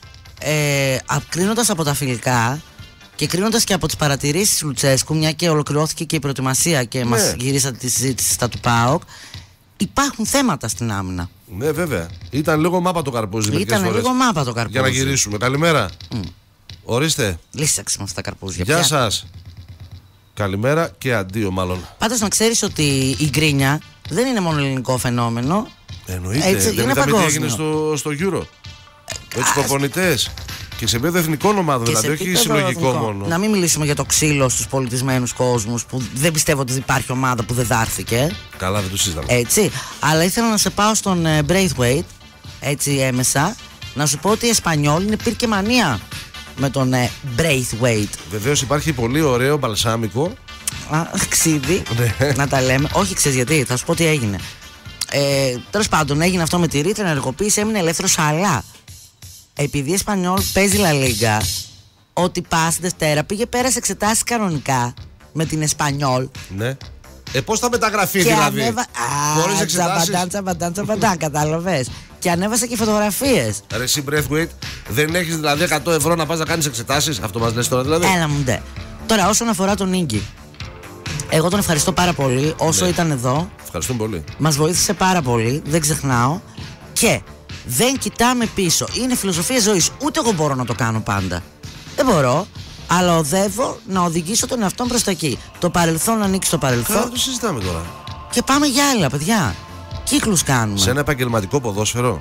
Κρίνοντας από τα φιλικά και κρίνοντας και από τις παρατηρήσεις του Λουτσέσκου, μια και ολοκληρώθηκε και η προετοιμασία και μας γυρίσατε τη συζήτηση στα του ΠΑΟΚ, υπάρχουν θέματα στην άμυνα. Ναι, βέβαια. Ήταν λίγο μάπα το καρπούζι. Ήταν λίγο μάπα το καρπούζι. Για να γυρίσουμε. Καλημέρα. Ορίστε. Λύσαξε με αυτά τα καρπούζια. Γεια σας. Καλημέρα και αντίο, μάλλον. Πάντως να ξέρεις ότι η γκρίνια δεν είναι μόνο ελληνικό φαινόμενο. Εννοείται. Δεν είδαμε τι έγινε στο Euro. Με τους προπονητές. Και σε επίπεδο εθνικών ομάδων, δηλαδή, όχι συλλογικό μόνο. Να μην μιλήσουμε για το ξύλο στους πολιτισμένους κόσμους, που δεν πιστεύω ότι υπάρχει ομάδα που δεν δάρθηκε. Καλά, δεν το συζητάμε. Έτσι. Αλλά ήθελα να σε πάω στον Braithwaite, έτσι έμεσα, να σου πω ότι η Εσπανιόλ είναι πυρ και μανία με τον Braithwaite. Βεβαίως υπάρχει πολύ ωραίο μπαλσάμικο. Ξύδι, να τα λέμε. Όχι, ξέρεις γιατί, θα σου πω τι έγινε. Τέλος πάντων, έγινε αυτό με τη ρήτρα ενεργοποίηση, έμεινε ελεύθερος, αλλά επειδή η Εσπανιόλ παίζει Λα Λίγκα, ότι πας Δευτέρα πήγε πέρασε εξετάσεις κανονικά με την Εσπανιόλ. Ναι. Πώς θα μεταγραφεί δηλαδή? Χωρίς εξετάσεις. Τσαμπαντάν, κατάλαβες. Και ανέβασε και φωτογραφίες. Ρε εσύ Braithwaite, δεν έχεις δηλαδή 100 ευρώ να πας να κάνεις εξετάσεις? Αυτό μας λες τώρα δηλαδή? Έλα μου ντε. Τώρα όσον αφορά τον Ίγκη, εγώ τον ευχαριστώ πάρα πολύ όσο ήταν εδώ. Ευχαριστούμε πολύ. Μας βοήθησε πάρα πολύ, δεν ξεχνάω. Και δεν κοιτάμε πίσω. Είναι φιλοσοφία ζωής. Ούτε εγώ μπορώ να το κάνω πάντα. Δεν μπορώ. Αλλά οδεύω να οδηγήσω τον εαυτό προς τα εκεί. Το παρελθόν να ανοίξει το παρελθόν. Καλά, το συζητάμε τώρα. Και πάμε για άλλα, παιδιά. Κύκλους κάνουμε. Σε ένα επαγγελματικό ποδόσφαιρο.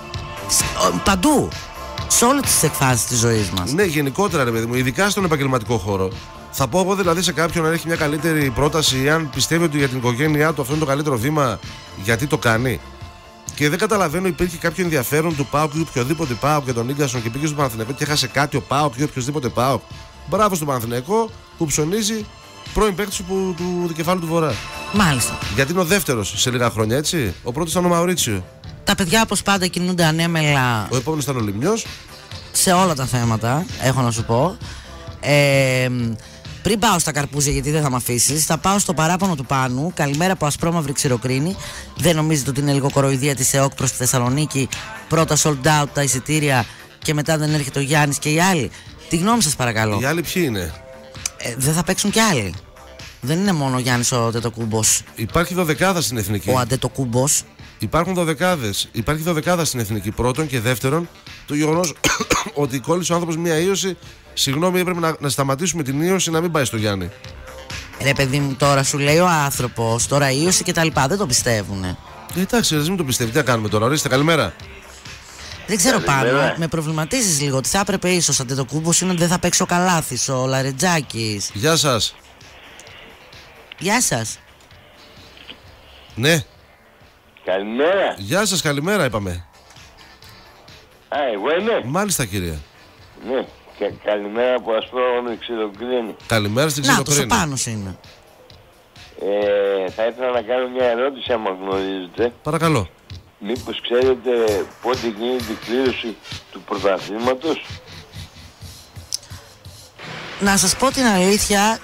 Παντού. Σε όλες τις εκφάσεις της ζωής μας. Ναι, γενικότερα ρε παιδί μου, ειδικά στον επαγγελματικό χώρο. Θα πω εγώ δηλαδή σε κάποιον να έχει μια καλύτερη πρόταση, αν πιστεύει ότι για την οικογένειά του αυτό είναι το καλύτερο βήμα, γιατί το κάνει. Και δεν καταλαβαίνω, υπήρχε κάποιο ενδιαφέρον του ΠΑΟΚ ή οποιοδήποτε ΠΑΟΚ για τον Ίγκασον και πήγε στο Παναθηναϊκό και έχασε κάτι ο ΠΑΟΚ ή οποιοδήποτε ΠΑΟΚ. Μπράβο στον Παναθηναϊκό που ψωνίζει πρώην παίκτη του Δικεφάλου του Βορρά. Μάλιστα. Γιατί είναι ο δεύτερος σε λίγα χρόνια, έτσι. Ο πρώτος ήταν ο Μαουρίτσιο. Τα παιδιά όπως πάντα κινούνται ανέμελα. Ο επόμενος ήταν ο Λιμνιός. Σε όλα τα θέματα, έχω να σου πω. Πριν πάω στα καρπούζια, γιατί δεν θα με αφήσεις, θα πάω στο παράπονο του Πάνου. Καλημέρα από Ασπρόμαυρη Ξηροκρίνη. Δεν νομίζετε ότι είναι λίγο κοροϊδία της ΕΟΚ προς τη Θεσσαλονίκη? Πρώτα sold out τα εισιτήρια και μετά δεν έρχεται ο Γιάννης και οι άλλοι. Τη γνώμη σας παρακαλώ. Οι άλλοι ποιοι είναι? Δεν θα παίξουν κι άλλοι. Δεν είναι μόνο ο Γιάννης ο Αντετοκούμπος. Υπάρχει δωδεκάδα στην εθνική. Ο Αντετοκούμπος. Υπάρχουν δωδεκάδες. Υπάρχει δωδεκάδα στην εθνική. Πρώτον και δεύτερον, το γεγονός ότι κόλλησε ο άνθρωπος μια ίωση. Συγγνώμη, έπρεπε να σταματήσουμε την ίωση να μην πάει στο Γιάννη. Ρε παιδί μου, τώρα σου λέει ο άνθρωπος, τώρα ίωση και τα λοιπά. Δεν το πιστεύουνε. Εντάξει, δεν το πιστεύει. Τι να κάνουμε τώρα? Ορίστε, καλημέρα. Δεν ξέρω πάνω, με προβληματίζεις λίγο. Ότι θα έπρεπε ίσως Αντετοκούμπος είναι ότι δεν θα παίξει ο Καλάθης, ο Λαρετζάκης. Γεια σας. Γεια σας. Ναι. Καλημέρα. Γεια σας, καλημέρα είπαμε. Εγώ είμαι. Μάλιστα κύριε. Ναι. Καλημέρα από Ασπρόμαυρη Ξηροκρίνη. Καλημέρα στην Ξηροκρίνη. Να, το Πάνος είναι. Θα ήθελα να κάνω μια ερώτηση, άμα γνωρίζετε. Παρακαλώ. Μήπως ξέρετε πότε γίνεται η κλήρωση του πρωταθλήματος? Να σας πω την αλήθεια,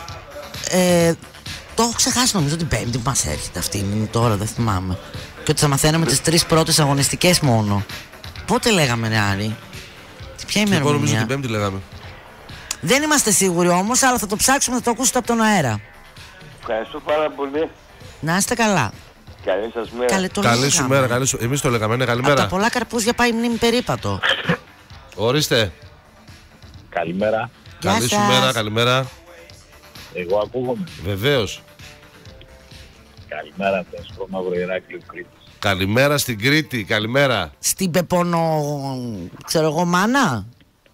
το έχω ξεχάσει, νομίζω την Πέμπτη που μας έρχεται αυτή είναι τώρα, δεν θυμάμαι. Και ότι θα μαθαίναμε τις 3 πρώτες αγωνιστικές μόνο. Πότε λέγαμε, ρε Άρη? Ποια ημερομηνία? Εγώ νομίζω την Πέμπτη λέγαμε. Δεν είμαστε σίγουροι όμως, αλλά θα το ψάξουμε, θα το ακούσετε από τον αέρα. Ευχαριστώ πάρα πολύ. Να είστε καλά. Καλή σας μέρα. Καλή σου μέρα, καλή σου. Εμείς το λέγαμε, ναι, καλημέρα. Από τα πολλά καρπούζια πάει μνήμη περίπατο. Ορίστε. Καλημέρα. Καλή σου μέρα, καλημέρα. Εγώ ακούγομαι. Βεβαίως. Καλημέρα από το Ασπρόμαυρο Ηράκλειο Κρήτης. Καλημέρα στην Κρήτη, καλημέρα. Στην Πεπόνο, ξέρω εγώ, μάνα.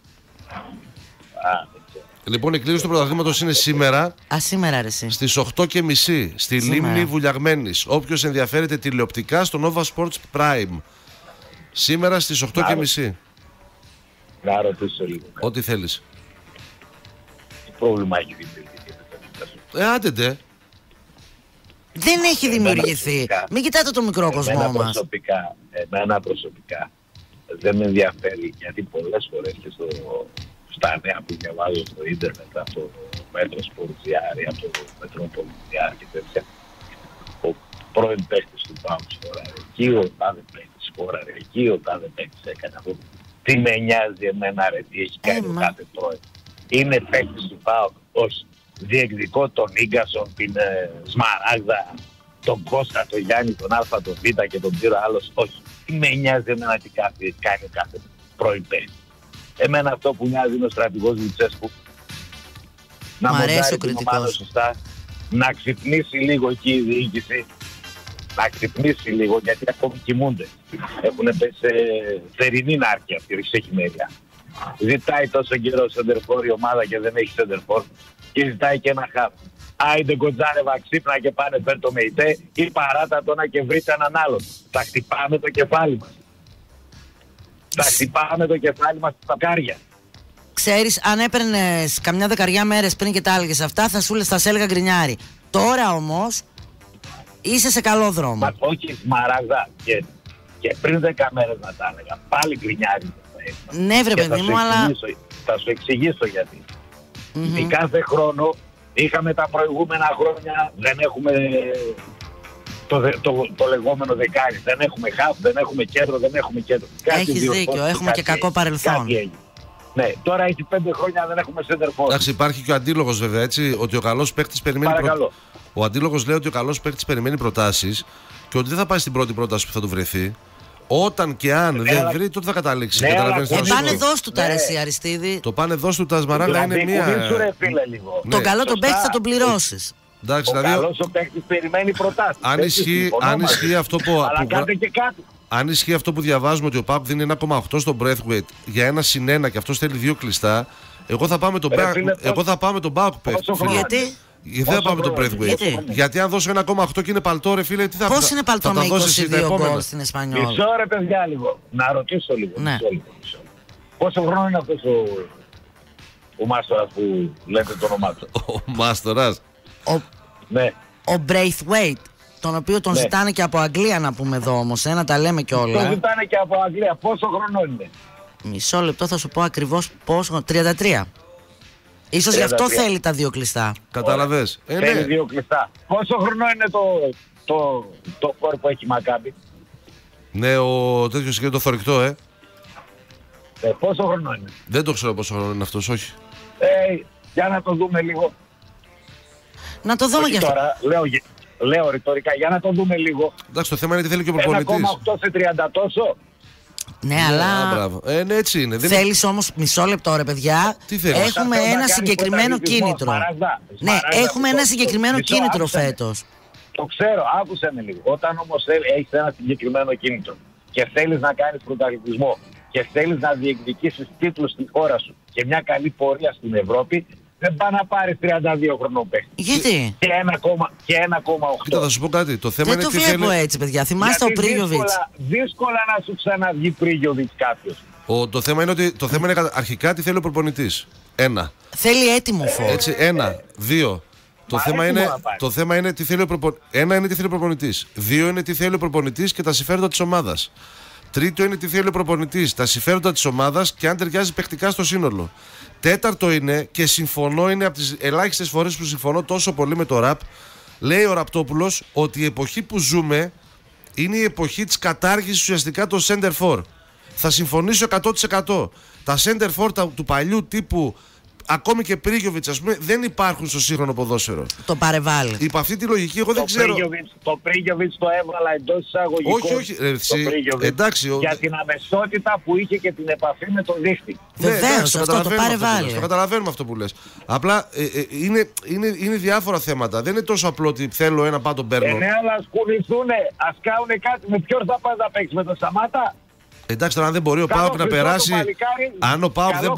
Λοιπόν, η κλήρωση του πρωταθλήματος είναι σήμερα. Σήμερα ρε εσύ. Στις 8:30 στη Λίμνη Βουλιαγμένης. Όποιος ενδιαφέρεται τηλεοπτικά στο Nova Sports Prime. Σήμερα στις 8:30. Να ρωτήσω λίγο. Ό,τι θέλεις. Τι πρόβλημα έχει δημιουργηθεί? Άντε ντε. Δεν έχει δημιουργηθεί. Μην κοιτάτε το μικρό κοσμό μας. Εμένα προσωπικά δεν με ενδιαφέρει, γιατί πολλές φορές και στα νέα που διαβάζω στο ίντερνετ, από το Μέτρο Σπορτζιάρι, από το Μετροπολιτιάρι και τέτοια, ο πρώην παίκτης του ΠΑΟΚ σκόραρε εκεί, ο τάδε παίκτης σκόραρε εκεί, ο τάδε παίκτης έκανε αυτό. Τι με νοιάζει εμένα ρε, τι έχει κάνει ο κάθε πρώην. Είναι παίκτης του ΠΑΟΚ, όχι. Διεκδικώ τον Ίγκασον, την Σμαράγδα, τον Κώστα, τον Γιάννη, τον Α, τον Β και τον Τζίρο άλλος, όχι. Τι με νοιάζει εμένα τι κάνει κάθε πρώην παίκτη. Εμένα αυτό που νοιάζει είναι ο στρατηγός Λουτσέσκου. Να μοντάρει την ομάδα σωστά, να ξυπνήσει λίγο εκεί η διοίκηση, να ξυπνήσει λίγο γιατί ακόμη κοιμούνται. Έχουν πέσει σε θερινή νάρκεια αυτή η ρηξεχημέρια. Ζητάει τόσο καιρό σεντερφόρ η ομάδα και δεν έχει σεντερφόρ και ζητάει και ένα χάφ. Άιντε Κοντζάρεβα, ξύπνα και πάνε φέρ το ΜΕΙΤΕ ή παράτα το να και βρείτε έναν άλλον. Θα χτυπάμε το κεφάλι μας. Θα χτυπάμε το κεφάλι μας στα κάρια. Ξέρεις, αν έπαιρνες καμιά δεκαριά μέρες πριν και τα έλεγες αυτά, θα σε έλεγα γκρινιάρι. Τώρα όμως είσαι σε καλό δρόμο. Μα όχι Σμαράγδα και πριν 10 μέρες να τα έλεγα. Πάλι γκρινιάρι. Ναι βρε παιδί μου, αλλά... Θα σου εξηγήσω γιατί. Κάθε χρόνο είχαμε τα προηγούμενα χρόνια, δεν έχουμε το λεγόμενο δεκάρι. Δεν έχουμε χαφ, δεν έχουμε κέντρο, δεν έχουμε κέντρο. Έχεις δίκιο, έχουμε και κακό παρελθόν. Ναι, τώρα έχει 5 χρόνια δεν έχουμε center forward. Εντάξει, υπάρχει και ο αντίλογος βέβαια, έτσι, ότι ο καλός παίκτης περιμένει. Ο αντίλογος λέει ότι ο καλός παίκτης περιμένει προτάσεις και ότι δεν θα πάει στην πρώτη πρόταση που θα του βρεθεί. Όταν και αν δεν βρει, τότε θα καταλήξει. Πάνε δώσ' του τα αρέσει, Αριστίδη. Το πάνε δώσ' του τα Σμαράγδα είναι μία. Τον καλό τον παίκτη θα τον πληρώσεις. Ο καλός ο παίκτης περιμένει προτάσεις. Αν ισχύει αυτό που. Αλλά κάντε και κάτι. Αν ισχύει αυτό που διαβάζουμε ότι ο ΠΑΟΚ δίνει 1,8 στο Braithwaite για 1-1 και αυτό θέλει 2 κλειστά, εγώ θα πάω με τον ΠΑΟΚ παίκτη. Γιατί? Δεν θα πάμε τον Braithwaite. Γιατί αν δώσω 1,8 και είναι παλτό, ρε φίλε, τι θα πώς είναι παλτό με 22 γκολ στην Εσπανιόλ? Μισό ρε παιδιά λίγο. Να ρωτήσω λίγο. Ναι. Πόσο χρόνο είναι αυτός ο Μάστορας που λέτε το όνομά του? Ο Μάστορας. Ναι. Ο Braithwaite, τον οποίο τον ζητάνε και από Αγγλία να πούμε εδώ όμως, να τα λέμε κιόλα. Τον ζητάνε και από Αγγλία. Πόσο χρόνο είναι? Μισό λεπτό θα σου πω ακριβώς πόσο. 33. Ίσως γι' αυτό θέλει τα 2 κλειστά. Καταλαβες. Θέλει 2 κλειστά. Πόσο χρόνο είναι το φόρ που έχει η Μακάμπι? Ναι, ο τέτοιος είναι το θωρηκτό, πόσο χρόνο είναι? Δεν το ξέρω πόσο χρόνο είναι αυτός, όχι. Για να το δούμε λίγο. Να το δούμε γι' αυτό. Τώρα, λέω ρητορικά, για να το δούμε λίγο. Εντάξει, το θέμα είναι τι θέλει και ο προπονητής. 1,8 σε 30 τόσο. Ναι, αλλά. Ναι, έτσι είναι. Θέλεις όμως μισό λεπτό, ρε παιδιά. Έχουμε ένα συγκεκριμένο κίνητρο. Ναι, έχουμε ένα συγκεκριμένο κίνητρο φέτος. Το ξέρω, άκουσε με λίγο. Όταν όμως έχεις ένα συγκεκριμένο κίνητρο και θέλεις να κάνεις πρωταθλητισμό και θέλεις να διεκδικήσεις τίτλους στη χώρα σου και μια καλή πορεία στην Ευρώπη, δεν πάει να πάρει 32 χρονών παίκτη. Γιατί? Και 1,8. Κοίτα, θα σου πω κάτι. Το θέμα δεν είναι το βλέπω έτσι, παιδιά. Θυμάστε ο Πρίγιοβιτς. Δύσκολα να σου ξαναβγεί Πρίγιοβιτς κάποιος. Το θέμα είναι ότι αρχικά τι θέλει ο προπονητής. 1. Θέλει έτοιμο φόρ. Έτσι, 1, 2. Το θέμα είναι τι θέλει ο προπονητής. 1 είναι τι θέλει ο προπονητής. 2 είναι τι θέλει ο προπονητής και τα συμφέροντα της ομάδας. Τρίτο είναι τι θέλει ο προπονητής, τα συμφέροντα της ομάδας και αν ταιριάζει παικτικά στο σύνολο. Τέταρτο είναι, και συμφωνώ, είναι από τις ελάχιστες φορές που συμφωνώ τόσο πολύ με το ραπ, λέει ο Ραπτόπουλος ότι η εποχή που ζούμε είναι η εποχή της κατάργησης ουσιαστικά των center for. Θα συμφωνήσω 100%. Τα center for του παλιού τύπου, ακόμη και Πρίγιοβιτς, ας πούμε, δεν υπάρχουν στο σύγχρονο ποδόσφαιρο. Το παρεβάλλει. Υπό αυτή τη λογική, εγώ δεν ξέρω. Το Πρίγιοβιτς το έβαλα εντός εισαγωγικών. Όχι. Εντάξει. Για την αμεσότητα που είχε και την επαφή με τον δίχτυ. Βεβαίως, αυτό το παρεβάλλει. Το καταλαβαίνουμε αυτό που λες. Απλά είναι διάφορα θέματα. Δεν είναι τόσο απλό ότι θέλω ένα πάντο παίρνω. Ναι, αλλά ας κουνηθούνε, ας κάουνε κάτι. Με ποιον θα πας να παίξεις, με τον Σταμάτα? Εντάξει, τώρα αν δεν μπορεί ο ΠΑΟΚ να περάσει. Αν ο ΠΑΟΚ δεν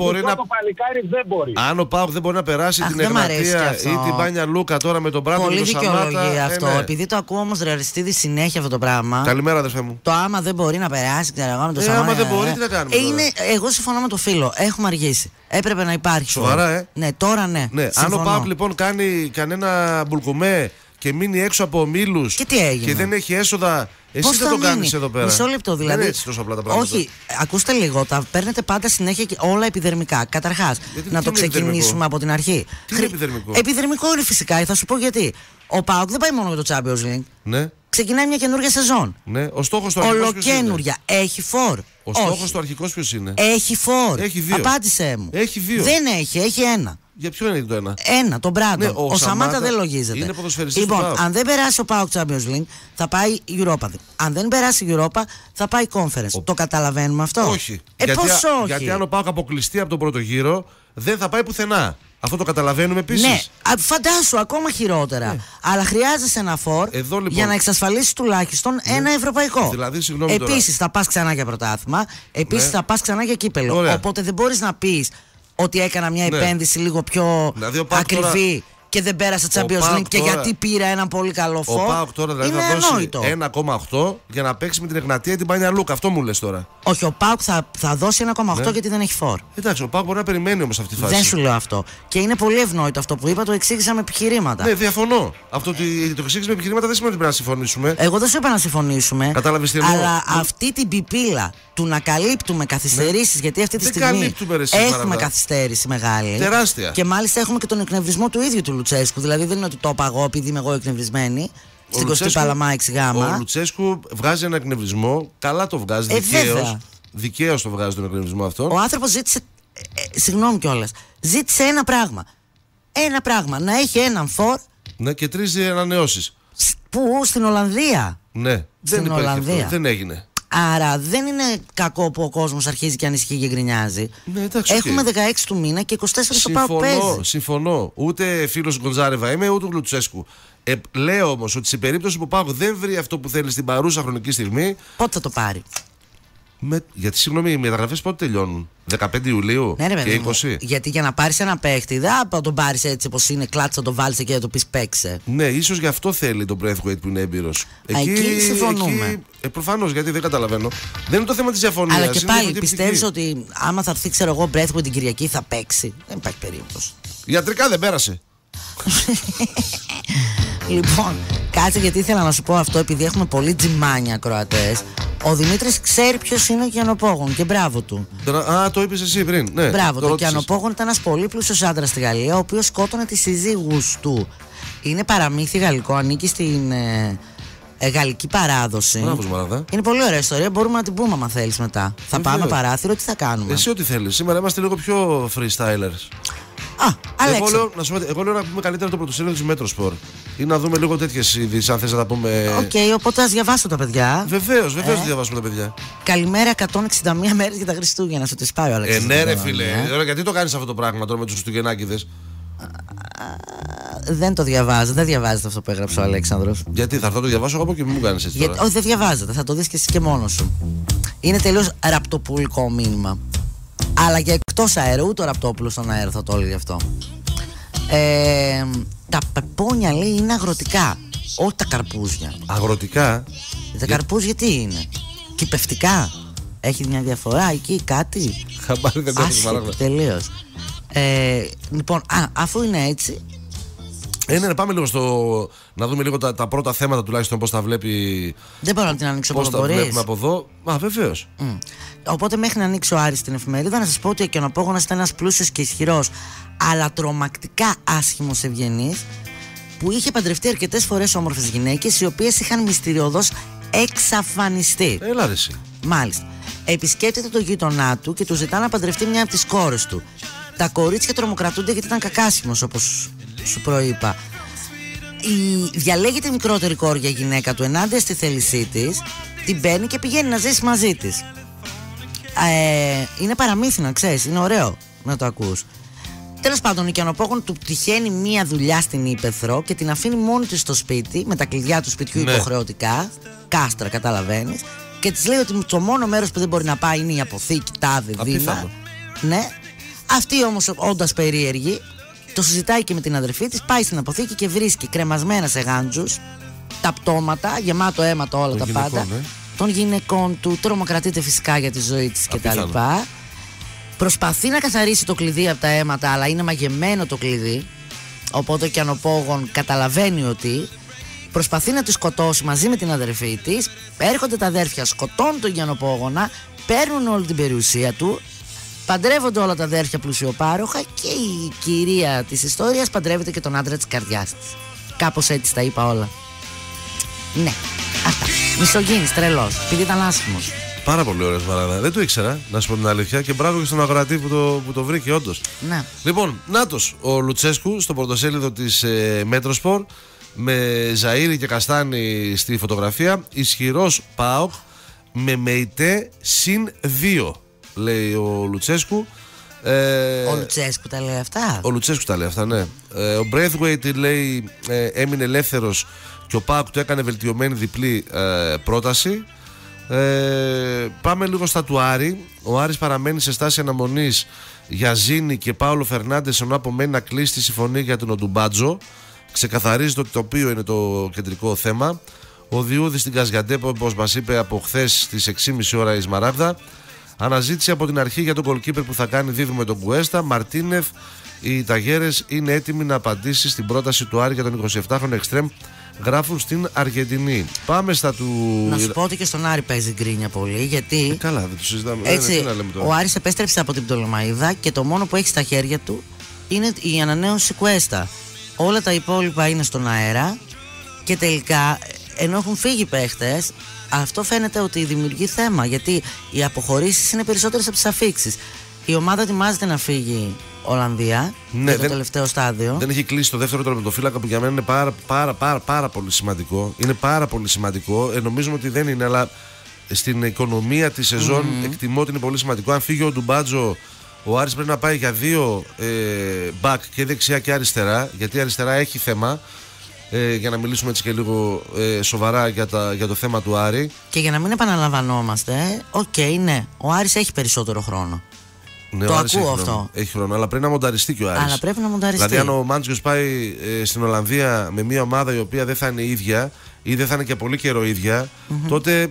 μπορεί να περάσει την Εγνατία ή την Πάνια Λούκα τώρα με τον Μπράντο και τον Σαμάτα. Πολύ δικαιολογεί αυτό. Επειδή το ακούω όμως, ρε Αριστίδη, συνέχεια αυτό το πράγμα. Καλημέρα, αδερφέ μου. Το άμα δεν μπορεί να περάσει, ξέρω εγώ, με τον Σαμάτα. Άμα δεν μπορεί, τι να κάνουμε. Εγώ συμφωνώ με το φίλο. Έχουμε αργήσει. Έπρεπε να υπάρχει. Σοβαρά, Ναι, τώρα ναι. Αν ο ΠΑΟΚ λοιπόν κάνει κανένα μπουλκουμέ και μείνει έξω από ομίλους και δεν έχει έσοδα. Εσύ δεν το κάνεις εδώ πέρα. Μισό λεπτό δηλαδή. Δεν είναι έτσι τόσο απλά τα πράγματα. Όχι, ακούστε λίγο, τα παίρνετε πάντα συνέχεια και όλα επιδερμικά. Καταρχάς, να το ξεκινήσουμε από την αρχή. Τι είναι επιδερμικό? Επιδερμικό είναι φυσικά, θα σου πω γιατί. Ο ΠΑΟΚ δεν πάει μόνο για το Champions League. Ναι. Ξεκινάει μια καινούργια σεζόν. Ναι. Ο στόχος του αρχικός ποιος είναι? Ολοκένουργια. Έχει φορ. Ο στόχος του αρχικός ποιος είναι? Έχει φορ. Έχει 2. Απάντησέ μου. Έχει 2. Δεν έχει 1. Για ποιο είναι το 1? Ένα, τον Μπράντον. Ναι, ο Σαμάτα δεν λογίζεται. Είναι ποδοσφαιριστής. Λοιπόν, αν δεν περάσει ο ΠΑΟΚ Champions League, θα πάει Europa League. Αν δεν περάσει Europa, θα πάει Conference. Το καταλαβαίνουμε αυτό? Όχι. Πώς όχι? Γιατί αν ο ΠΑΟΚ αποκλειστεί από τον πρώτο γύρο, δεν θα πάει πουθενά. Αυτό το καταλαβαίνουμε επίσης. Ναι, φαντάσου ακόμα χειρότερα. Ναι. Αλλά χρειάζεσαι ένα φορ λοιπόν, για να εξασφαλίσει τουλάχιστον ένα ευρωπαϊκό. Δηλαδή, επίσης θα πας ξανά για πρωτάθλημα, επίσης θα πας ξανά για κύπελο. Ωραία. Οπότε δεν μπορείς να πεις ότι έκανα μια επένδυση λίγο πιο δηλαδή, ακριβή και δεν πέρασα Champions League και γιατί πήρα έναν πολύ καλό φόρ. Ο ΠΑΟΚ τώρα δηλαδή θα δώσει 1,8 για να παίξει με την Εγνατία ή την Πάνια Λούκα. Αυτό μου λες τώρα? Όχι, ο ΠΑΟΚ θα δώσει 1,8 γιατί δεν έχει φόρ. Εντάξει, ο ΠΑΟΚ μπορεί να περιμένει όμως αυτή τη φάση. Δεν σου λέω αυτό. Και είναι πολύ ευνόητο αυτό που είπα, το εξήγησα με επιχειρήματα. Ναι, διαφωνώ. Αυτό ότι το εξήγησε με επιχειρήματα δεν σημαίνει ότι πρέπει να συμφωνήσουμε. Εγώ δεν σου είπα να συμφωνήσουμε. Κατάλαβες τι εννοώ? Αλλά αυτή την πιπίλα του να καλύπτουμε καθυστερήσεις, γιατί αυτή τη στιγμή έχουμε καθυστέρηση μεγάλη. Τεράστια. Και μάλιστα έχουμε και τον εκνευρισμό του ίδιου του Λουτσέσκου. Δηλαδή δεν είναι ότι το είπα εγώ επειδή είμαι εγώ εκνευρισμένη. Στην 20η Παλαμά 6Γ. Ο Λουτσέσκου βγάζει ένα εκνευρισμό. Καλά το βγάζει. Δικαίως το βγάζει τον εκνευρισμό αυτό. Ο άνθρωπος ζήτησε. Συγγνώμη κιόλας. Ζήτησε ένα πράγμα. Ένα πράγμα. Να έχει έναν φόρ. Ναι, και 3 ανανεώσεις. Πού? Στην Ολλανδία. Ναι, δεν Ολλανδία. Δεν έγινε. Άρα δεν είναι κακό που ο κόσμος αρχίζει και ανησυχεί και γκρινιάζει. Ναι, εντάξει, έχουμε 16 του μήνα και 24 το ΠΑΟΚ παίζει. Συμφωνώ. Ούτε φίλος Γκοντζάρεβα είμαι, ούτε Λουτσέσκου. Λέω όμως ότι σε περίπτωση που ο ΠΑΟΚ δεν βρει αυτό που θέλει στην παρούσα χρονική στιγμή. Πότε θα το πάρει? Γιατί συγγνώμη, οι μεταγραφές πότε τελειώνουν? 15 Ιουλίου και 20. Γιατί για να πάρεις ένα παίχτη, δεν θα τον πάρεις έτσι όπως είναι, κλάτσα, το βάλεις εκεί και το πεις παίξε. Ναι, ίσως γι' αυτό θέλει τον Braithwaite που είναι έμπειρος. Εκεί συμφωνούμε. Προφανώς, γιατί δεν καταλαβαίνω. Δεν είναι το θέμα της διαφωνίας. Αλλά και πάλι πιστεύεις ότι άμα θα έρθει, ξέρω εγώ, Braithwaite την Κυριακή θα παίξει? Δεν υπάρχει περίπτωση. Ιατρικά δεν πέρασε. Λοιπόν, κάτσε γιατί ήθελα να σου πω αυτό, επειδή έχουμε πολύ τζιμάνια ακροατές. Ο Δημήτρης ξέρει ποιος είναι ο Κιανοπόγον και μπράβο του. Α, το είπες εσύ πριν. Ναι, μπράβο του. Ο Κιανοπόγον ήταν ένας πολύ πλούσιος άντρας στη Γαλλία, ο οποίος σκότωνε τις συζύγους του. Είναι παραμύθι γαλλικό, ανήκει στην γαλλική παράδοση. Μπράβος, Μαράδα. Είναι πολύ ωραία ιστορία, μπορούμε να την πούμε άμα θέλεις μετά. Θα πάμε παράθυρο, τι θα κάνουμε? Εσύ ό,τι θέλεις. Σήμερα είμαστε λίγο πιο freestylers. Εγώ λέω να πούμε καλύτερα το πρωτοσέλιδο του Μέτροσπορ ή να δούμε λίγο τέτοιες ειδήσεις, αν θες να τα πούμε. Οκ, οπότε ας διαβάσω τα παιδιά. Βεβαίως, διαβάσουμε τα παιδιά. Καλημέρα, 161 μέρες για τα Χριστούγεννα. Σου τις πάει ο Αλέξανδρος. Ναι, ρε φίλε. Γιατί το κάνεις αυτό το πράγμα τώρα με τους Χριστουγεννάκηδες? Δεν το διαβάζω, δεν διαβάζεται αυτό που έγραψε ο Αλέξανδρος. Γιατί θα έρθω να το διαβάσω εγώ και μην μου κάνεις έτσι τώρα? Όχι, δεν διαβάζεται, θα το δεις και εσύ και μόνος σου. Είναι τελείως ραπτοπουλικό μήνυμα. Αλλά και εκτός αέρα, ούτε ο Ραπτόπουλος στον αέρα θα το έλεγε αυτό. Τα πεπόνια λέει είναι αγροτικά, όχι τα καρπούζια. Αγροτικά? Τα καρπούζια τι είναι? Κυπευτικά? Έχει μια διαφορά εκεί, κάτι? Χαμπάρι δεν πέφτει μάλλον. Τελείως. Λοιπόν, αφού είναι έτσι. Ναι, πάμε λίγο να δούμε λίγο τα πρώτα θέματα τουλάχιστον πώς τα βλέπει. Δεν μπορώ να την ανοίξω πώς τα βλέπουμε από εδώ. Βεβαίως. Οπότε μέχρι να ανοίξω Άρη στην εφημερίδα να σας πω ότι ο Κιανοπόγονας ήταν ένας πλούσιος και ισχυρός αλλά τρομακτικά άσχημος ευγενής που είχε παντρευτεί αρκετές φορές όμορφες γυναίκες οι οποίες είχαν μυστηριωδώς εξαφανιστεί. Έλα ρε εσύ. Μάλιστα. Επισκέπτεται το γείτονά του και του ζητά να παντρευτεί μια από τις κόρες του. Τα κορίτσια τρομοκρατούνται γιατί ήταν κακάσιμος, όπως σου προείπα. Διαλέγει τη μικρότερη κόρη για γυναίκα του ενάντια στη θέλησή της, την παίρνει και πηγαίνει να ζήσει μαζί της. Είναι παραμύθι να ξέρεις, είναι ωραίο να το ακούς. Τέλος πάντων, η Κιανοπόγον του τυχαίνει μία δουλειά στην Ύπαιθρο και την αφήνει μόνη της στο σπίτι με τα κλειδιά του σπιτιού υποχρεωτικά. Κάστρα, καταλαβαίνεις. Και της λέει ότι το μόνο μέρος που δεν μπορεί να πάει είναι η αποθήκη, τάδε, δίνα. Ναι. Αυτή όμως, όντας περίεργη, το συζητάει και με την αδερφή της, πάει στην αποθήκη και βρίσκει κρεμασμένα σε γάντζους τα πτώματα, γεμάτο αίματα όλα τα πάντα, των γυναικών του. Τρομοκρατείται φυσικά για τη ζωή της κτλ. Προσπαθεί να καθαρίσει το κλειδί από τα αίματα, αλλά είναι μαγεμένο το κλειδί. Οπότε ο Κιανοπόγον καταλαβαίνει ότι Προσπαθεί να τη σκοτώσει μαζί με την αδερφή της. Έρχονται τα αδέρφια, σκοτώνουν τον Γιαννοπόγονα, παίρνουν όλη την περιουσία του, παντρεύονται όλα τα αδέρφια πλουσιοπάροχα και η κυρία της ιστορίας παντρεύεται και τον άντρα της καρδιάς της. Κάπως έτσι τα είπα όλα. Ναι, αυτά. Μισογίνης, τρελός, επειδή ήταν άσχημος. Πάρα πολύ ωραίος Μαράδα. Δεν το ήξερα, να σου πω την αλήθεια, και μπράβο και στον αγορατή που το βρήκε, όντως. Ναι. Λοιπόν, νάτος ο Λουτσέσκου στο πρωτοσέλιδο της Μέτροσπορ, με Ζαΐρη και Καστάνη στη φωτογραφία. Ισχυρός ΠΑΟΚ με ΜΕΙΤΕ συν 2, λέει ο Λουτσέσκου. Ο Λουτσέσκου τα λέει αυτά. Ο Λουτσέσκου τα λέει αυτά, ναι. Ο Braithwaite λέει έμεινε ελεύθερος και ο ΠΑΟΚ του έκανε βελτιωμένη διπλή πρόταση. Πάμε λίγο στα του Άρη. Ο Άρης παραμένει σε στάση αναμονής για Ζήνη και Πάολο Φερνάντες, ενώ απομένει να κλείσει τη συμφωνία για τον Οντουμπάτζο. Ξεκαθαρίζει το οποίο είναι το κεντρικό θέμα. Ο Διούδης στην Καζιαντέπ, όπως μας είπε από χθες στις 6.30 ώρα η Σμαράγδα. Αναζήτηση από την αρχή για τον goalkeeper που θα κάνει δίδυμο με τον Κουέστα. Μαρτίνεθ. Οι Ταγέρες είναι έτοιμοι να απαντήσει στην πρόταση του Άρη για τον 27χρονο εξτρέμ, γράφουν στην Αργεντινή. Πάμε στα του. Να σου πω ότι και στον Άρη παίζει γκρίνια πολύ, γιατί. Καλά, δεν το συζητάμε. Έτσι, ο Άρης επέστρεψε από την Πτολεμαΐδα και το μόνο που έχει στα χέρια του είναι η ανανέωση Κουέστα. Όλα τα υπόλοιπα είναι στον αέρα και τελικά, ενώ έχουν φύγει παίχτες, αυτό φαίνεται ότι δημιουργεί θέμα, γιατί οι αποχωρήσεις είναι περισσότερες από τις αφίξεις. Η ομάδα ετοιμάζεται να φύγει Ολλανδία, για το τελευταίο στάδιο. Δεν έχει κλείσει το δεύτερο τερματοφύλακα, που για μένα είναι πάρα πολύ σημαντικό. Είναι πάρα πολύ σημαντικό. Νομίζουμε ότι δεν είναι, αλλά στην οικονομία της σεζόν εκτιμώ ότι είναι πολύ σημαντικό. Αν φύγει ο Ντουμπάτζο, ο Άρης πρέπει να πάει για 2 back, και δεξιά και αριστερά, γιατί αριστερά έχει θέμα. Για να μιλήσουμε έτσι και λίγο σοβαρά για το θέμα του Άρη. Και για να μην επαναλαμβανόμαστε, ναι, ο Άρης έχει περισσότερο χρόνο. Ναι, το ακούω αυτό. Έχει χρόνο, αλλά πρέπει να μονταριστεί και ο Άρης. Αλλά πρέπει να μονταριστεί. Δηλαδή, αν ο Μάντζιος πάει στην Ολλανδία με μια ομάδα η οποία δεν θα είναι ίδια ή δεν θα είναι και πολύ καιρό ίδια, τότε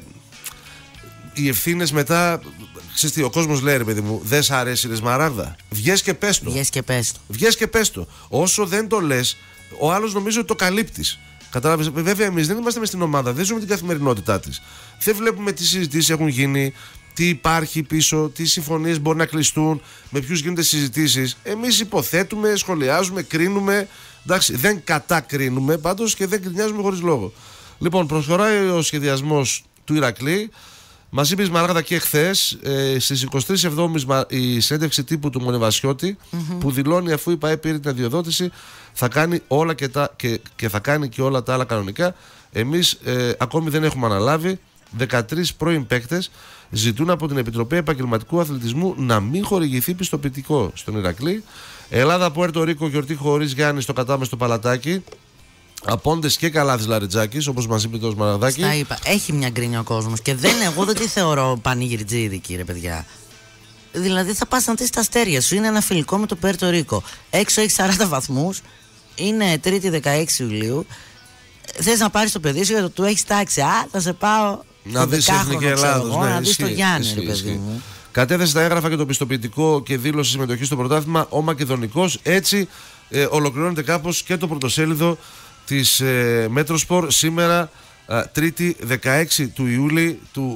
οι ευθύνες μετά. Ξέρεις τι, ο κόσμος λέει, ρε παιδί μου, δεν σ' αρέσει ρε Σμαράγδα. Βγες και πες το. Βγες και πες το. Όσο δεν το λες, ο άλλος νομίζω ότι το καλύπτεις. Κατάλαβες. Βέβαια, εμείς δεν είμαστε μες στην ομάδα, δεν ζούμε την καθημερινότητά της. Δεν βλέπουμε τι συζητήσεις έχουν γίνει, τι υπάρχει πίσω, τι συμφωνίες μπορεί να κλειστούν, με ποιους γίνονται συζητήσεις. Εμείς υποθέτουμε, σχολιάζουμε, κρίνουμε. Εντάξει, δεν κατακρίνουμε πάντως και δεν κρινιάζουμε χωρίς λόγο. Λοιπόν, προχωράει ο σχεδιασμός του Ηρακλή. Μας είπε η Σμαράγδα και χθες, στις 23 Εβδόμης, η συνέντευξη τύπου του Μονεβασιώτη, που δηλώνει, αφού η ΠΑΕ πήρε την αδειοδότηση, θα κάνει όλα και θα κάνει και όλα τα άλλα κανονικά. Εμείς ακόμη δεν έχουμε αναλάβει. 13 πρώην παίκτες ζητούν από την Επιτροπή Επαγγελματικού Αθλητισμού να μην χορηγηθεί πιστοποιητικό στον Ηρακλή. Ελλάδα, Πουέρτο Ρίκο, γιορτή χωρίς Γιάννη στο κατάμεστο Παλατάκι. Απόντες και Καλάθης Λαριτζάκης, όπως μας είπε το Σμαραδάκι. Τα είπα. Έχει μια γκρίνια ο κόσμος και εγώ δεν τη θεωρώ πανηγυριτζίδικη, ρε παιδιά. Δηλαδή θα πας να δεις τα αστέρια σου. Είναι ένα φιλικό με το Πουέρτο Ρίκο. Έξω έχει 40 βαθμούς. Είναι Τρίτη 16 Ιουλίου. Θες να πάρεις το παιδί σου γιατί του έχεις τάξει. Θα σε πάω. Να δεις Εθνική Ελλάδος. Να δεις το Γιάννη, ρε παιδί μου. Κατέθεσε τα έγγραφα και το πιστοποιητικό και δήλωσε συμμετοχή στο πρωτάθλημα ο Μακεδονικός. Έτσι ολοκληρώνεται κάπως και το πρωτοσέλιδο της Μέτροσπορ σήμερα, Τρίτη 16 του Ιούλη του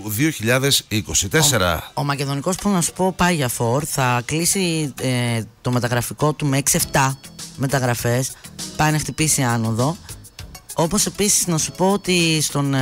2024. Ο Μακεδονικός, που να σου πω, πάει για φορ. Θα κλείσει το μεταγραφικό του με 6-7 μεταγραφές. Πάει να χτυπήσει άνοδο. Όπως επίσης να σου πω ότι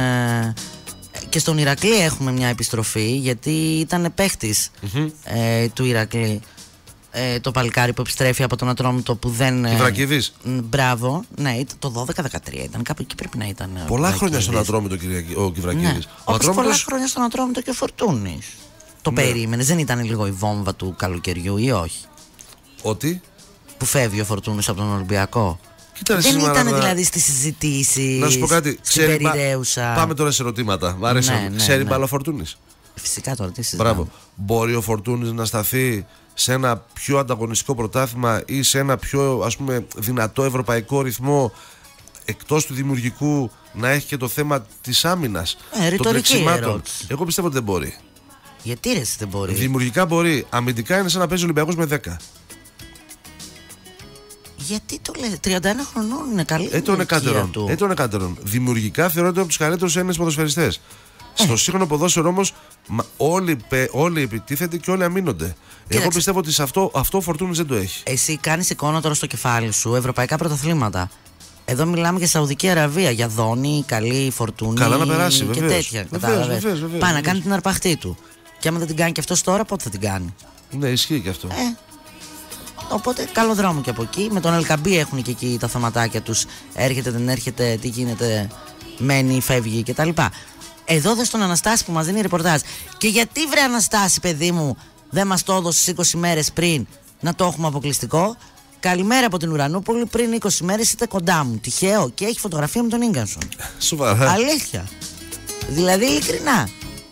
και στον Ηρακλή έχουμε μια επιστροφή, γιατί ήταν παίχτης του Ηρακλή. Το παλικάρι που επιστρέφει από τον Ατρόμητο, που δεν. Κυβρακίδης. Μπράβο, ναι, το 12-13 ήταν, κάπου εκεί πρέπει να ήταν. Πολλά χρόνια στον Ατρόμητο ο Κυβρακίδης. Ναι. Όπως πολλά χρόνια στον Ατρόμητο και ο Φορτούνης. Το περίμενες, δεν ήταν λίγο η βόμβα του καλοκαιριού ή όχι? Ότι? Που φεύγει ο Φορτούνης από τον Ολυμπιακό. Κοίτα, δεν ήταν δηλαδή στις συζητήσεις. Να σου πω κάτι. Πάμε τώρα σε ερωτήματα. Μ' άρεσε. Ξέρει μπάλα ο Φορτούνης? Φυσικά, τώρα τι συζητάμε. Μπράβο. Μπορεί ο Φορτούνης να σταθεί σε ένα πιο ανταγωνιστικό πρωτάθλημα ή σε ένα πιο, ας πούμε, δυνατό ευρωπαϊκό ρυθμό, εκτός του δημιουργικού, να έχει και το θέμα της άμυνας, των τρεξιμάτων? Εγώ πιστεύω ότι δεν μπορεί. Γιατί ρε δεν μπορεί? Δημιουργικά μπορεί. Αμυντικά είναι σαν να παίζει ο Ολυμπιακός με 10. Γιατί το λέει, 31 χρονών είναι καλή. Έτων εκάτερον. Δημιουργικά θεωρώ ότι είναι από τους καλύτερους Έλληνες ποδοσφαιριστές. Στο σύγχρονο ποδόσφαιρο όμως όλοι επιτίθενται και όλοι αμήνονται. Εγώ πιστεύω ότι σε αυτό ο Φορτούνης δεν το έχει. Εσύ κάνεις εικόνα τώρα στο κεφάλι σου ευρωπαϊκά πρωταθλήματα. Εδώ μιλάμε για Σαουδική Αραβία, για Δόνη, καλή Φορτούνη. Καλά να περάσει, και τέτοια. Πάει να κάνει την αρπαχτή του. Και άμα δεν την κάνει και αυτός τώρα, πότε θα την κάνει? Ναι, ισχύει και αυτό. Οπότε καλό δρόμο και από εκεί. Με τον Ελκαμπή έχουν και εκεί τα θεματάκια τους. Έρχεται, δεν έρχεται, τι γίνεται, μένει, φεύγει κτλ. Εδώ δες τον Αναστάση που μας δίνει ρεπορτάζ. Και γιατί βρε Αναστάση, παιδί μου, δεν μας το έδωσες 20 μέρες πριν να το έχουμε αποκλειστικό? Καλημέρα από την Ουρανούπολη, πριν 20 μέρες είστε κοντά μου. Τυχαίο, και έχει φωτογραφία με τον Ίγκανσον. Σοβαρά. Αλήθεια. Δηλαδή ειλικρινά.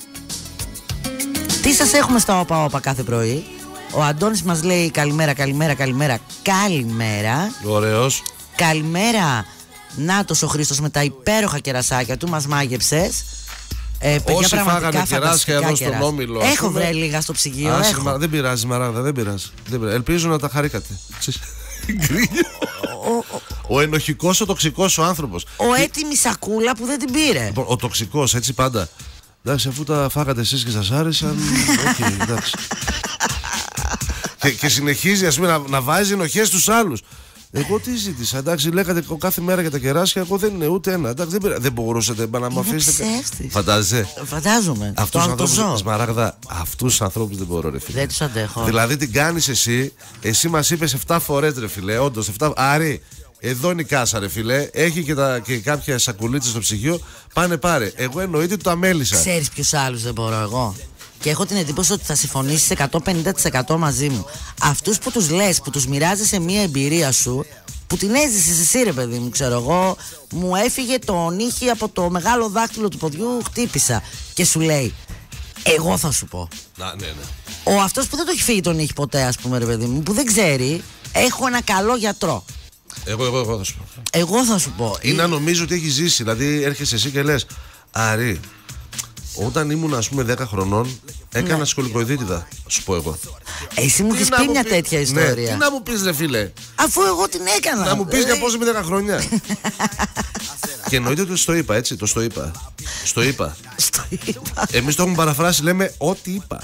Τι σας έχουμε στα όπα κάθε πρωί? Ο Αντώνης μας λέει καλημέρα. Ωραίος. Καλημέρα Νάτος ο Χρήστος με τα υπέροχα κερασάκια του, μας μάγεψες. Όσοι φάγανε κεράσια εδώ στον Όμιλο. Έχω βρει λίγα στο ψυγείο. Δεν πειράζει, Μαράγδα, δεν πειράζει. Ελπίζω να τα χαρήκατε. Ο ενοχικός, ο τοξικός ο άνθρωπος. Ο έτοιμη σακούλα που δεν την πήρε. Λοιπόν, ο τοξικός, έτσι πάντα. Εντάξει, αφού τα φάγατε εσείς και σας άρεσαν. Όχι, εντάξει. Και συνεχίζει, ας πούμε, να βάζει ενοχές στους άλλους. Εγώ τι ζήτησα, εντάξει, λέγατε κάθε μέρα για τα κεράσια, εγώ δεν είναι ούτε ένα. Εντάξει, δεν μπορούσατε να μου αφήσετε. Φαντάζεσαι. Φαντάζομαι. Αυτούς τους ανθρώπους, Σμαράγδα, αυτούς τους ανθρώπους δεν μπορώ, ρε φίλε. Δεν τους αντέχω. Δηλαδή την κάνεις εσύ μας είπες 7 φορές, ρε φίλε, όντως 7. Άρη, εδώ είναι η κάσα, ρε φίλε. Έχει και κάποια σακουλίτσα στο ψυγείο. Πάνε πάρε. Εγώ εννοείται ότι το αμέλησα. Ξέρεις ποιους άλλους δεν μπορώ εγώ? Και έχω την εντύπωση ότι θα συμφωνήσεις 150% μαζί μου. Αυτούς που τους λες, που τους μοιράζεσαι μια εμπειρία σου, που την έζησες εσύ, ρε παιδί μου, ξέρω εγώ, μου έφυγε το νύχι από το μεγάλο δάχτυλο του ποδιού, χτύπησα. Και σου λέει, εγώ θα σου πω. Ναι. Ο αυτός που δεν το έχει φύγει το νύχι ποτέ, ας πούμε, ρε παιδί μου, που δεν ξέρει, έχω ένα καλό γιατρό. Εγώ θα σου πω. Εγώ θα σου πω. Ή να νομίζω ότι έχει ζήσει. Δηλαδή έρχεσαι εσύ και λες, Άρη, όταν ήμουν ας πούμε 10 χρονών έκανα σκολικοειδίτιδα, σου πω εγώ. Εσύ μου έχεις πει μια τέτοια ιστορία. Ναι, τι να μου πεις, ρε φίλε? Αφού εγώ την έκανα. Να μου πεις για πόσο με 10 χρόνια. Και εννοείται ότι στο είπα, έτσι, Στο είπα. Εμείς το έχουμε παραφράσει, λέμε ό,τι είπα.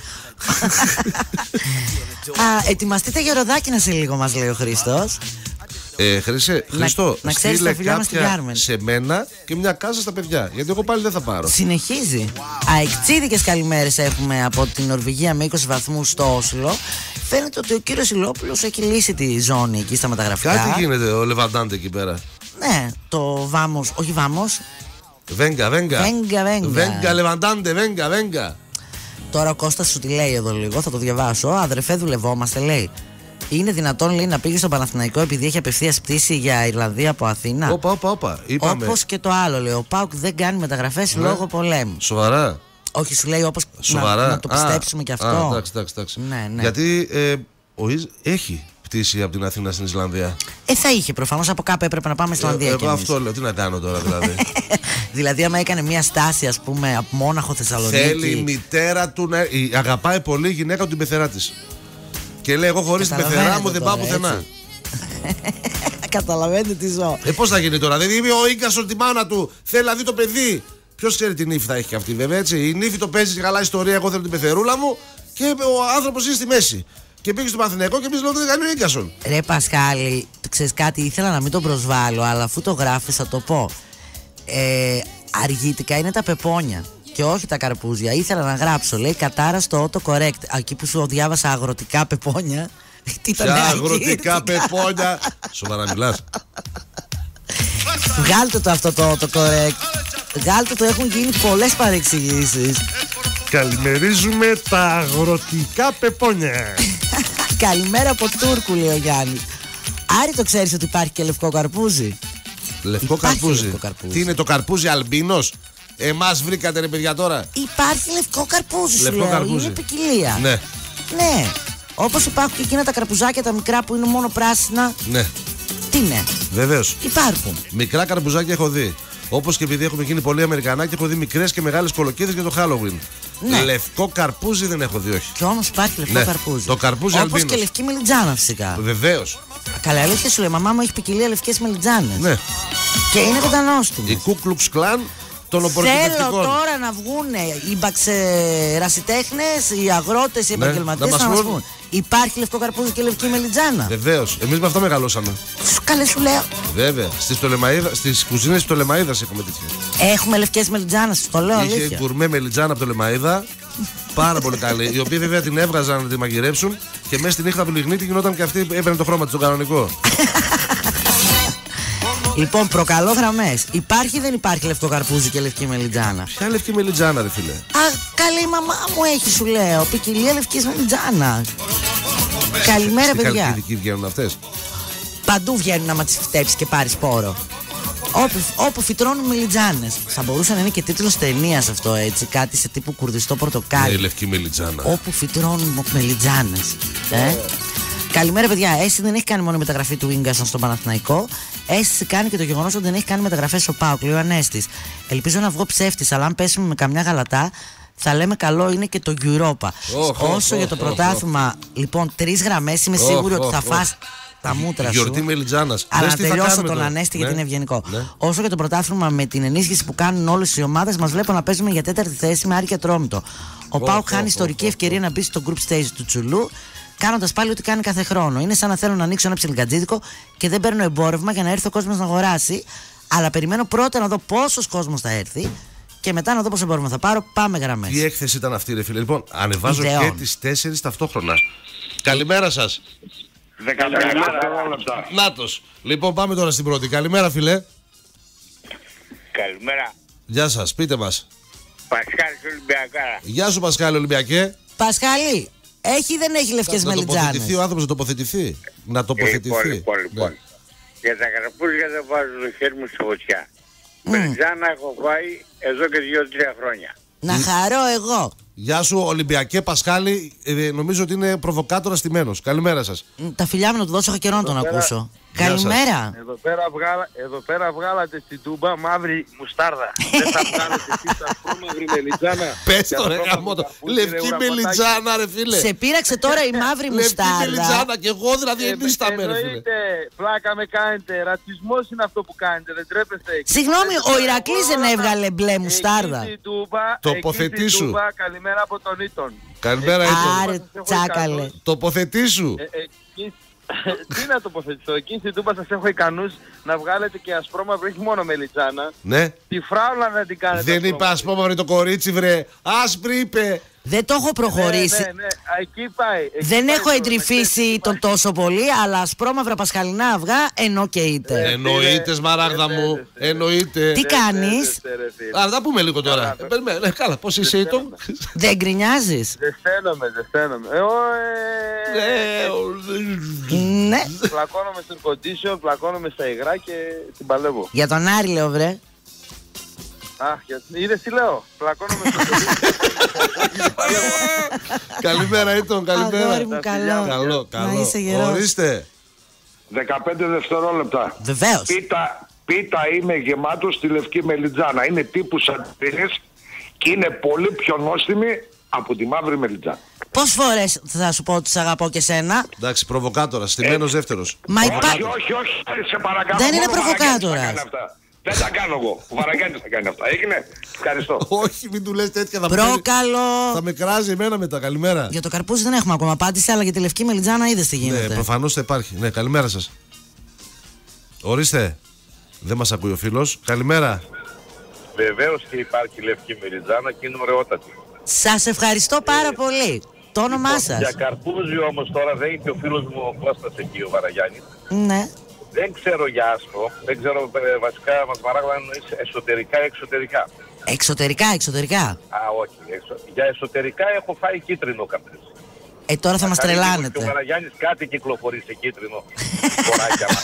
Ετοιμαστείτε για Ροδάκινα σε λίγο, μας λέει ο Χρήστος. Χρήστο, να ξέρεις τα φιλιά μας στην Κάρμεν. Σε μένα και μια κάσα στα παιδιά. Γιατί εγώ πάλι δεν θα πάρω. Συνεχίζει. Αεκτσίδικες καλημέρες έχουμε από την Νορβηγία με 20 βαθμούς στο Όσλο. Φαίνεται ότι ο κύριος Ιλόπουλος έχει λύσει τη ζώνη εκεί στα μεταγραφικά. Κάτι γίνεται, ο Λεβαντάντε εκεί πέρα. Ναι, το Βάμος, όχι Βάμος. Βέγγα. Βέγγα, Λεβαντάντε, βέγγα. Τώρα ο Κώστας σου τη λέει εδώ λίγο, θα το διαβάσω. Αδερφέ, δουλευόμαστε, λέει. Είναι δυνατόν, λέει, να πήγε στον Παναθηναϊκό επειδή έχει απευθείας πτήση για Ιρλανδία από Αθήνα? Όπα. Όπως και το άλλο, λέει. Ο ΠΑΟΚ δεν κάνει μεταγραφές λόγω πολέμου. Σοβαρά? Όχι, σου λέει όπως να το πιστέψουμε και αυτό. Εντάξει. Ναι. Γιατί ο Ιζ έχει πτήση από την Αθήνα στην Ισλανδία. Θα είχε προφανώς, από κάπου έπρεπε να πάμε στην Ισλανδία. Εγώ αυτό λέω, τι να κάνω τώρα δηλαδή. Δηλαδή, άμα έκανε μια στάση, ας πούμε, από Μόναχο Θεσσαλονίκη. Θέλει η μητέρα του να. Αγαπάει πολύ η γυναίκα του την πεθερά της. Και λέει, εγώ χωρίς την πεθερά μου δεν πάω πουθενά. Καταλαβαίνετε τι ζω. Πώς θα γίνει τώρα? Δηλαδή, ο Ίγκασον τη μάνα του θέλει να δει το παιδί. Ποιος ξέρει τι νύφη θα έχει και αυτή, βέβαια, έτσι. Η νύφη το παίζει καλά ιστορία. Εγώ θέλω την πεθερούλα μου και ο άνθρωπος είναι στη μέση. Και πήγε στο Παναθηναϊκό και εμείς λέμε ότι δεν κάνει ο Ίγκασον. Ρε Πασχάλη, ξέρεις κάτι, ήθελα να μην τον προσβάλλω, αλλά αφού το γράφεις θα το πω. Αργήτικα είναι τα πεπόνια και όχι τα καρπούζια. Ήθελα να γράψω, λέει, κατάρα στο autocorrect. Εκεί που σου διάβασα αγροτικά πεπόνια. Ποια αγροτικά πεπόνια? Σοβαρά μιλάς? Βγάλτε το αυτό το autocorrect. Βγάλτε το, έχουν γίνει πολλές παρεξηγήσεις. Καλημερίζουμε τα αγροτικά πεπόνια. Καλημέρα από Τούρκου, λέει ο Γιάννης. Άρη, το ξέρεις ότι υπάρχει και λευκό καρπούζι? Λευκό καρπούζι. Τι είναι το καρπούζι, αλμπίνος? Εμάς βρήκατε, ρε παιδιά, τώρα? Υπάρχει λευκό καρπούζι, λευκό σου καρπούζι. Είναι ποικιλία. Ναι. Όπως υπάρχουν και εκείνα τα καρπουζάκια τα μικρά που είναι μόνο πράσινα. Ναι. Τι είναι? Βεβαίως. Υπάρχουν. Μικρά καρπουζάκια έχω δει. Όπως και επειδή έχουμε γίνει πολλοί Αμερικανάκοι, έχω δει μικρές και μεγάλες κολοκύθες για το Halloween. Ναι. Λευκό καρπούζι δεν έχω δει, όχι. Κι όμως υπάρχει λευκό καρπούζι. Το καρπούζι αλμπίνος. Όπως και λευκή μελιτζάνα φυσικά. Βεβαίως. Καλά, αλήθεια σου λέει, μαμά μου έχει ποικιλία λευκές μελιτζάνες. Ναι. Και είναι κοντανόστιμες. Η Ku Klux Klan των οπορκητευτικών. Θέλω τώρα να βγουν οι ερασιτέχνες, οι αγρότες, οι επαγγελματίες να μας πούν. Υπάρχει λευκό καρπούζι και λευκή μελιτζάνα. Βεβαίως. Εμείς με αυτό μεγαλώσαμε. Σου καλέ σου λέω. Βέβαια. Στις κουζίνες της Πτολεμαΐδας έχουμε τέτοια. Έχουμε λευκές μελιτζάνες, το λέω αλήθεια. Είχε γκουρμέ μελιτζάνα από το Πτολεμαΐδα. Πάρα πολύ καλή. Οι οποίοι βέβαια την έβγαζαν να τη μαγειρέψουν και μέσα στη νύχτα του λιγνίτη γινόταν και αυτή έπαιρνε το χρώμα της, το κανονικό. Λοιπόν, προκαλώ γραμμές. Υπάρχει ή δεν υπάρχει λευκό καρπούζι και λευκή μελιτζάνα? Ποια λευκή μελιτζάνα, ρε φίλε? Καλή η μαμά μου έχει, σου λέω. Ποικιλία λευκής μελιτζάνα. Καλημέρα, παιδιά. Τι καλλιτικοί βγαίνουν αυτές? Παντού βγαίνουν να τις φτέψεις και πάρεις πόρο. Όπου φυτρώνουν μελιτζάνες. Θα μπορούσε να είναι και τίτλος ταινίας αυτό, έτσι. Κάτι σε τύπου κουρδιστό πορτοκάλι. Ναι, λευκή μελιτζάνα. Όπου φυτρώνουν μελιτζάνες. Καλημέρα, παιδιά. Εσύ δεν έχει κάνει μόνο μεταγραφή του Ίγκασον στον Παναθηναϊκό. Εσύ κάνει και το γεγονός ότι δεν έχει κάνει μεταγραφές στο ΠΑΟΚ. Λέει ο Ανέστης. Ελπίζω να βγω ψεύτης, αλλά αν πέσουμε με καμιά γαλατά, θα λέμε καλό είναι και το Europa. Όσο για το πρωτάθλημα, λοιπόν, 3 γραμμές είμαι σίγουρη ότι θα φας τα μούτρα σου. Γιορτή μελιτζάνας. Αλλά να τελειώσω τον Ανέστη γιατί είναι ευγενικό. Όσο για το πρωτάθλημα, με την ενίσχυση που κάνουν όλες οι ομάδες, μας βλέπω να παίζουμε για 4η θέση με Άρη και Ατρόμητο. Ο ΠΑΟΚ χάνει ιστορική ευκαιρία να μπει στο group stage του Τσουλού, κάνοντας πάλι ό,τι κάνει κάθε χρόνο. Είναι σαν να θέλω να ανοίξω ένα ψιλικατζίδικο και δεν παίρνω εμπόρευμα για να έρθει ο κόσμος να αγοράσει. Αλλά περιμένω πρώτα να δω πόσος κόσμος θα έρθει και μετά να δω πόσο εμπόρευμα θα πάρω. Πάμε γραμμές. Τι έκθεση ήταν αυτή, ρε φίλε? Λοιπόν, ανεβάζω και τις 4 ταυτόχρονα. Καλημέρα σας. 15 λεπτά. Νάτος. Λοιπόν, πάμε τώρα στην πρώτη. Καλημέρα, φίλε. Καλημέρα. Γεια σας, πείτε μας. Πασχάλης Ολυμπιακάρα. Γεια σου, Πασχάλη Ολυμπιακέ. Πασχάλη, έχει ή δεν έχει λευκές μελιτζάνες? Να τοποθετηθεί ο άνθρωπος, να τοποθετηθεί. Να τοποθετηθεί. Λοιπόν. Για τα καρπούζια δεν βάζω το χέρι μου στη φωτιά. Μελιτζάνα έχω φάει εδώ και 2-3 χρόνια. Να χαρώ εγώ. Γεια σου, Ολυμπιακέ Πασχάλη. Νομίζω ότι είναι προβοκάτορας τιμένος. Καλημέρα σας. Τα φιλιά μου να του δώσω, είχα καιρό να τον ακούσω. Καλημέρα. Εδώ πέρα βγάλατε στην Τούμπα μαύρη μουστάρδα. Δεν θα βγάλετε εσείς ασπρόμαυρη μελιτζάνα? Πες το, ρε γαμώτο. Λευκή μελιτζάνα, ρε φίλε. Σε πείραξε τώρα η μαύρη μουστάρδα. Λευκή μελιτζάνα και εγώ δηλαδή ενίσταμαι, ρε φίλε. Εννοείται, πλάκα με κάνετε. Ρατσισμός είναι αυτό που κάνετε, δεν τρέπεστε. Συγγνώμη, ο Ηρακλής δεν έβγαλε μπλε μουστάρδα? Τοποθετήσου. Καλημέρα από τον Ήτον. Καλημέρα, Ήτον. Άρε, τσάκαλε. Τοποθετήσου. Τι να τοποθετηθώ, εκεί στην Τούμπα σας έχω ικανούς να βγάλετε και ασπρόμαυρο, όχι μόνο μελιτζάνα. Ναι. Τη φράουλα να την κάνετε. Δεν είπε ασπρόμαυρο το κορίτσι, βρε. Άσπρη είπε. Δεν το έχω προχωρήσει. Ναι, εκεί πάει. Δεν έχω εντρυφήσει τον τόσο πολύ, αλλά ασπρόμαυρα πασχαλινά αυγά εννοείται. Εννοείται, σμαράγδα μου. Εννοείται. Τι κάνεις? Α, θα πούμε λίγο τώρα. Καλά, πώς είσαι, Ήτον? Δεν γκρινιάζεις? Δεν στέλνομαι. Ναι. Πλακώνομαι στο condition, πλακώνομαι στα υγρά και την παλεύω. Για τον Άρη λέω, βρε. Αχ, είδες τι λέω. Πλακώνομαι στο Καλημέρα, Ήτον, καλημέρα. Αγόρι μου, καλό. Να είσαι γερός. Ορίστε. 15 δευτερόλεπτα. Βεβαίως. Πίτα είναι γεμάτο στη λευκή μελιτζάνα. Είναι τύπου σαντίνες και είναι πολύ πιο νόστιμη από τη μαύρη μελιτζάνα. Πόσες φορές θα σου πω ότι σε αγαπώ και σένα? Εντάξει, προβοκάτορας, στημένος δεύτερος. Όχι, σε παρακαλώ. Δεν είναι προβοκάτορας. Δεν τα κάνω εγώ. Ο Βαραγκάνης θα κάνει αυτά. Έγινε. Ευχαριστώ. Όχι, μην του λες τέτοια. Προκαλώ. Θα με κράζει εμένα μετά. Καλημέρα. Για το καρπούζι δεν έχουμε ακόμα απάντηση, αλλά για τη λευκή μελιτζάνα είδες τι γίνεται. Ναι, προφανώς θα υπάρχει. Ναι, καλημέρα σας. Ορίστε. Δεν μας ακούει ο φίλος. Καλημέρα. Βεβαίως και υπάρχει λευκή μελιτζάνα και είναι ωραιότατη. Σας ευχαριστώ πάρα πολύ. Το όνομά σας? Για καρπούζι όμως τώρα δεν είναι και ο φίλος μου ο Κώστας εκεί, ο Βαραγιάννης. Ναι. Δεν ξέρω για άσπρο, δεν ξέρω βασικά μας παράγουν αν εννοείς εσωτερικά ή εξωτερικά. Εξωτερικά. Α, όχι. Για εσωτερικά έχω φάει κίτρινο καπνίζ. Τώρα θα μας τρελάνετε. Και ο Βαραγιάννης κάτι κυκλοφορεί σε κίτρινο. Κοράκια μας.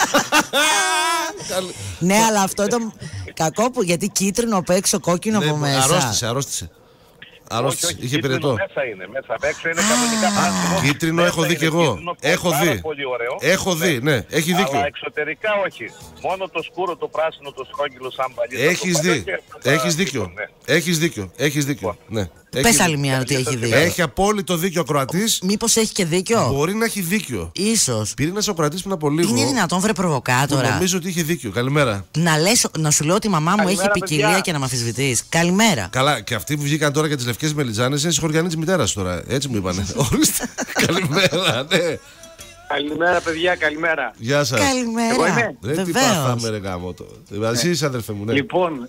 Ναι, αλλά αυτό ήταν κακό που γιατί κίτρινο απ' έξω, κόκκινο από μέσα. Αρρώστησε. Όχι, είχε πυρετό. Μέσα είναι, μέσα έξω είναι κανονικά πράσινο. Κίτρινο έχω δει κι εγώ. Έχω δει. Έχω δει, ναι, έχει δίκιο. Αλλά εξωτερικά όχι. Μόνο το σκούρο, το πράσινο, το στρόγγυλο σαν παλιό. Έχεις δει. Έχεις δίκιο. Έχεις δίκιο. Έχεις δίκιο. Ναι. Πες άλλη μια ότι έχει δίκιο. Έχει απόλυτο δίκιο ο Κροατής. Μήπως έχει και δίκιο. Μπορεί να έχει δίκιο. Ίσως. Πήρε ένας ο Κροατής πριν από λίγο. Είναι δυνατόν, βρε προβοκάτορα. Νομίζω ότι είχε δίκιο. Καλημέρα. Να σου λέω ότι η μαμά μου έχει ποικιλία και να με αμφισβητείς. Καλημέρα. Καλά, και αυτοί που βγήκαν τώρα για τις λευκές μελιτζάνες είναι συγχωριανοί της μητέρας τώρα. Έτσι μου είπανε. Ορίστε. Καλημέρα, ναι. Καλημέρα, παιδιά, καλημέρα. Γεια σας. Καλημέρα. Εγώ είμαι. Δεν τι πάθαμε, ρε γάμο το. Εσύ είσαι, αδερφέ μου, ναι. Λοιπόν,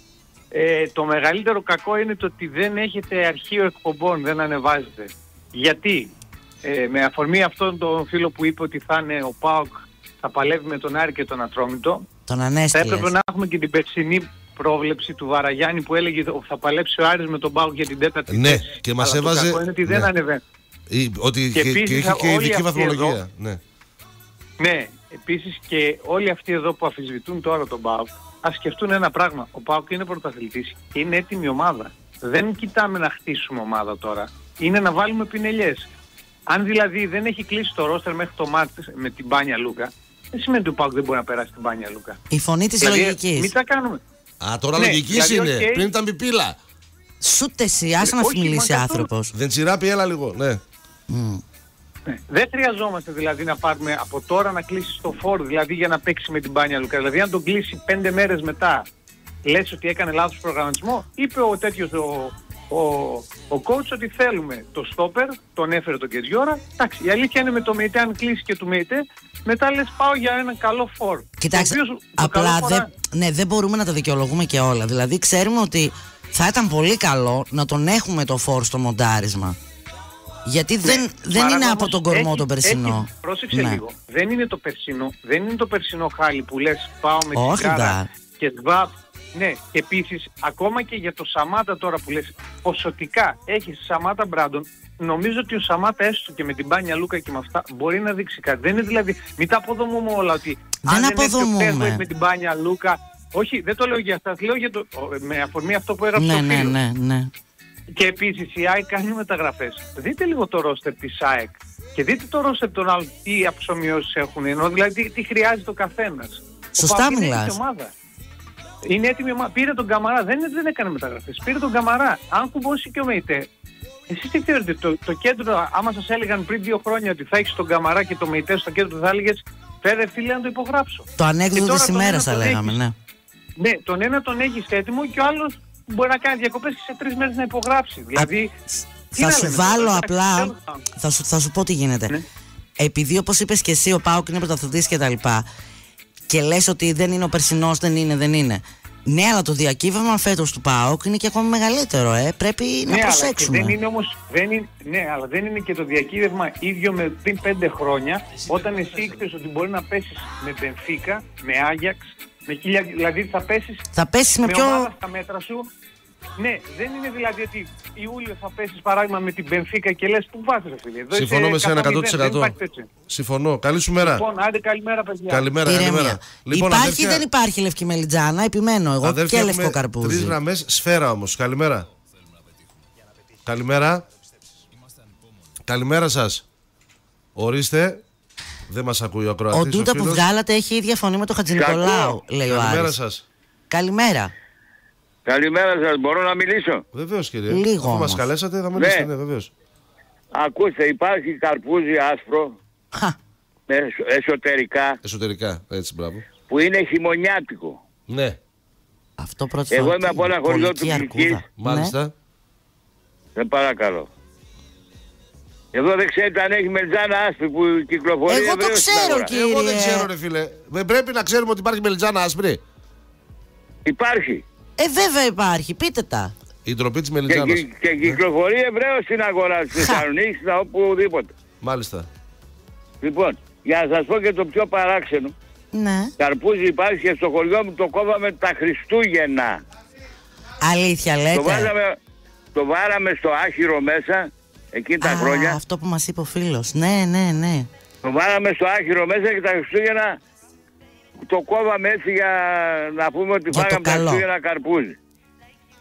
το μεγαλύτερο κακό είναι το ότι δεν έχετε αρχείο εκπομπών, δεν ανεβάζετε. Γιατί, με αφορμή αυτόν τον φίλο που είπε ότι θα είναι ο ΠΑΟΚ, θα παλεύει με τον Άρη και τον Ατρόμητο, τον Ανέστη, θα έπρεπε να έχουμε και την περσινή πρόβλεψη του Βαραγιάννη που έλεγε ότι θα παλέψει ο Άρης με τον ΠΑΟΚ για την 4η θέση. Ναι, και μας έβαζε. Το κακό είναι ότι δεν ανεβαίνει. Ότι και είχε και ειδική βαθμολογία. Εδώ, ναι, επίσης και όλοι αυτοί εδώ που αμφισβητούν τώρα τον ΠΑΟΚ, ας σκεφτούν ένα πράγμα. Ο ΠΑΟΚ είναι πρωταθλητής και είναι έτοιμη ομάδα. Δεν κοιτάμε να χτίσουμε ομάδα τώρα. Είναι να βάλουμε πινελιές. Αν δηλαδή δεν έχει κλείσει το ρόστερ μέχρι το μάτς με την Μπάνια Λούκα, δεν σημαίνει ότι ο ΠΑΟΚ δεν μπορεί να περάσει την Μπάνια Λούκα. Η φωνή της δηλαδή, λογικής. Μην τα κάνουμε. Α, τώρα λογικής δηλαδή, είναι. Πριν ήταν πιπίλα. Σούτε εσύ, άσε να σου μιλήσει άνθρωπος. Δεν τσιράπει, έλα λίγο, ναι. Δεν χρειαζόμαστε δηλαδή να πάρουμε από τώρα να κλείσει το φόρ, δηλαδή για να παίξει με την Μπάνια Λούκα. Δηλαδή αν τον κλείσει 5 μέρες μετά, λες ότι έκανε λάθος προγραμματισμό. Είπε ο τέτοιος ο coach ότι θέλουμε το στόπερ, τον έφερε τον Κετζιόρα. Εντάξει, η αλήθεια είναι με το ΜΕΙΤΕ, αν κλείσει και του ΜΕΙΤΕ, μετά λες πάω για έναν καλό φόρ. Κοιτάξτε, απλά δεν μπορούμε να τα δικαιολογούμε και όλα. Δηλαδή ξέρουμε ότι θα ήταν πολύ καλό να τον έχουμε το φόρ στο μοντάρισμα. Γιατί δεν είναι από τον κορμό το περσινό. Πρόσεξε λίγο. Δεν είναι το περσινό χάλι που λες πάω με την κάρα και σβάπ. Ναι, και επίσης ακόμα και για το Σαμάτα τώρα που λες ποσοτικά έχεις Σαμάτα Μπράντον, νομίζω ότι ο Σαμάτα έστω και με την Μπάνια Λούκα και με αυτά μπορεί να δείξει κάτι. Δεν είναι δηλαδή, μην τα αποδομούμε όλα ότι δεν αποδομούμε με την Μπάνια Λούκα. Όχι, δεν το λέω για αυτά, λέω για με αφορμή αυτό που έγραψε ο φίλος. Ναι. Και επίσης η ΑΕΚ κάνει μεταγραφές. Δείτε λίγο το ρόστερ της ΑΕΚ και δείτε το ρόστερ των άλλων τι αψομοιώσεις έχουν, ενώ δηλαδή τι χρειάζεται ο καθένας. Σωστά μιλάς. Είναι έτοιμη ομάδα. Πήρε τον Καμαρά, δεν έκανε μεταγραφές. Πήρε τον Καμαρά. Αν κουμπώσει και ο ΜΕΙΤΕ. Εσείς τι θεωρείτε, το κέντρο, άμα σας έλεγαν πριν 2 χρόνια ότι θα έχεις τον Καμαρά και το ΜΕΙΤΕ στο κέντρο, θα έλεγες φέρε φίλε να το υπογράψω. Το ανέκδοτο της ημέρας θα λέγαμε, ναι. Ναι, τον ένα τον έχεις έτοιμο και ο άλλος μπορεί να κάνει διακοπές και σε 3 μέρες να υπογράψει. Δηλαδή. Θα σου βάλω απλά. Θα σου πω τι γίνεται. Ναι. Επειδή όπως είπες και εσύ, ο ΠΑΟΚ είναι πρωταθλητής και τα λοιπά. Και λες ότι δεν είναι ο περσινός, δεν είναι. Ναι, αλλά το διακύβευμα φέτος του ΠΑΟΚ είναι και ακόμα μεγαλύτερο, πρέπει να προσέξουμε. Αλλά δεν είναι όμως, ναι, αλλά δεν είναι και το διακύβευμα ίδιο με πριν 5 χρόνια, όταν εσύ ήξερες ότι μπορεί να πέσεις με Μπενφίκα, με Άγιαξ, με 1000, δηλαδή θα πέσεις με πιο... ομάδα στα μέτρα σου. Ναι, δεν είναι δηλαδή ότι Ιούλιο θα πέσεις παράδειγμα με την Μπενφίκα και λες που βάζεις φίλε. Εδώ συμφωνώ με σένα 100%. Συμφωνώ. Καλή σου μέρα. Λοιπόν, άντε καλημέρα παιδιά. Καλημέρα. Λοιπόν, υπάρχει ή δεν υπάρχει λευκή μελιτζάνα, επιμένω εγώ αδέρφια, και λευκό καρπούζι. 3 γραμμές σφαίρα όμως. Καλημέρα. Καλημέρα σας. Ορίστε. Δεν μας ακούει ο Κροατής. Ο Ντούτα που βγάλατε έχει ίδια φωνή με τον Χατζηνικολάου, λέει ο Άρης. Καλημέρα σας. Καλημέρα. Καλημέρα σας, μπορώ να μιλήσω? Βεβαίως κύριε. Λίγο όμως. Μας καλέσατε, θα μιλήσετε, ναι, βεβαίως. Ακούστε, υπάρχει καρπούζι άσπρο, εσωτερικά, έτσι, μπράβο. που είναι χειμωνιάτικο. Ναι. Αυτό πρώτη εγώ είμαι από ένα χωριό του Κυλικής. Μάλιστα. Ναι. Σε παρακαλώ. Εδώ δεν ξέρετε αν έχει μελιτζάνα άσπρη που κυκλοφορεί. Εγώ το ξέρω κύριε. Εγώ δεν ξέρω ρε φίλε. Δεν πρέπει να ξέρουμε ότι υπάρχει μελιτζάνα άσπρη. Υπάρχει. Βέβαια υπάρχει, πείτε τα. Η ντροπή της μελιτζάνας. Και κυκλοφορεί ευρέως στην αγορά της Θεσσαλονίκης, οπουδήποτε. Μάλιστα. Λοιπόν, για να σας πω και το πιο παράξενο. Ναι. Καρπούζι υπάρχει και στο χωριό μου, το κόβαμε τα Χριστούγεννα. Αλήθεια λέτε? Το βάραμε στο άχυρο μέσα, εκείνη τα χρόνια. Αυτό που μας είπε ο φίλος. Ναι. Το βάραμε στο άχυρο μέσα και τα Χριστούγεννα το κόβαμε έτσι για να πούμε ότι φάγαμε τα Χριστούγεννα καρπούζι.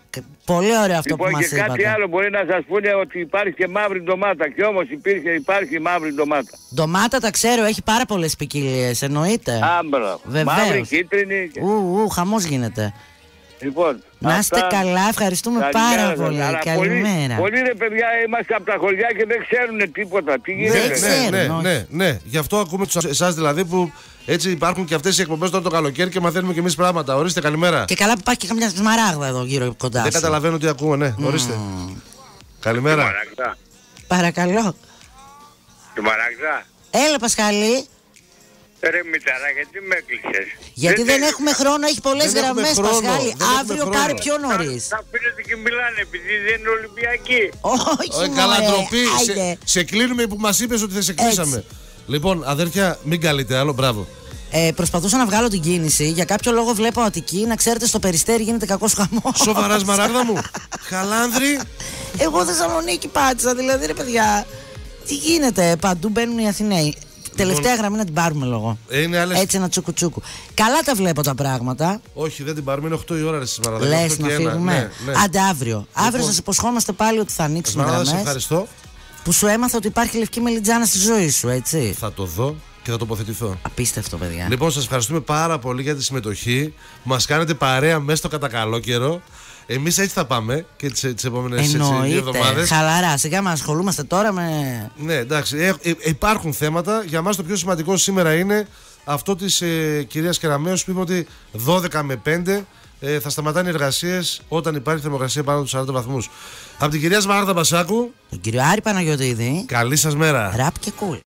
Πολύ ωραίο αυτό λοιπόν, που μας είπατε. Και κάτι άλλο μπορεί να σας πούνε ότι υπάρχει και μαύρη ντομάτα. Και όμως υπάρχει μαύρη ντομάτα. Ντομάτα τα ξέρω, έχει πάρα πολλές ποικιλίες, εννοείται. Άμπρα. Μαύρη, κίτρινη. Χαμός γίνεται. Λοιπόν, να είστε καλά, ευχαριστούμε πάρα πολύ. Καλημέρα. Πολλοί ρε παιδιά είμαστε από τα χωριά και δεν ξέρουν τίποτα. Τι γίνεται. Ναι. Γι' αυτό ακούμε εσάς δηλαδή που έτσι υπάρχουν και αυτές οι εκπομπές τώρα το καλοκαίρι και μαθαίνουμε και εμείς πράγματα. Ορίστε, καλημέρα. Και καλά που υπάρχει και καμιά σμαράγδα εδώ γύρω κοντά. Δεν καταλαβαίνω τι ακούω, ναι. Ορίστε. Καλημέρα. Παρακαλώ. Σμαράγδα. Έλα Πασχαλή. Ρε Μηταρά, γιατί με έκλεισες? Γιατί δεν έχουμε χρόνο, έχει πολλές γραμμές Πασχάλη. Αύριο πάρε πιο νωρίς. Θα πήρετε και μιλάνε επειδή δεν είναι Ολυμπιακοί. Όχι, καλά ντροπή. Σε κλείνουμε που μας είπες ότι θα σε κλείσαμε. Λοιπόν, αδέρφια, μην καλείτε άλλο, μπράβο. Προσπαθούσα να βγάλω την κίνηση. Για κάποιο λόγο βλέπω Αττική. Να ξέρετε, στο Περιστέρι γίνεται κακός χαμός. Σοβαρά, Σμαράγδα μου. Χαλάνδρη. Εγώ Θεσσαλονίκη πάτησα, δηλαδή ρε παιδιά. Τι γίνεται, παντού μπαίνουν οι Αθηναίοι. Τελευταία γραμμή να την πάρουμε λόγο. Έτσι ένα τσουκουτσούκου. Καλά τα βλέπω τα πράγματα. Όχι, δεν την πάρουμε, είναι 8 η ώρα σήμερα. Λες να φύγουμε. Ναι. Άντε αύριο. Αύριο σας υποσχόμαστε πάλι ότι θα ανοίξουμε γραμμές. Ευχαριστώ. Που σου έμαθα ότι υπάρχει λευκή μελιτζάνα στη ζωή σου, έτσι. Θα το δω και θα τοποθετηθώ. Απίστευτο, παιδιά. Λοιπόν, σας ευχαριστούμε πάρα πολύ για τη συμμετοχή. Μας κάνετε παρέα μέσα στο κατακαλό καιρό. Εμείς έτσι θα πάμε και τις επόμενες 2 εβδομάδες. Χαλαρά, σιγά μας ασχολούμαστε τώρα με. Ναι, εντάξει. Υπάρχουν θέματα. Για μας το πιο σημαντικό σήμερα είναι αυτό της κυρίας Κεραμέως που είπε ότι 12 με 5 θα σταματάνε οι εργασίες όταν υπάρχει θερμοκρασία πάνω από τους 40 βαθμούς. Από την κυρία Σμαράγδα Μπασάκου, τον κύριο Άρη Παναγιωτήδη. Καλή σας μέρα. Ραπ και κουλ.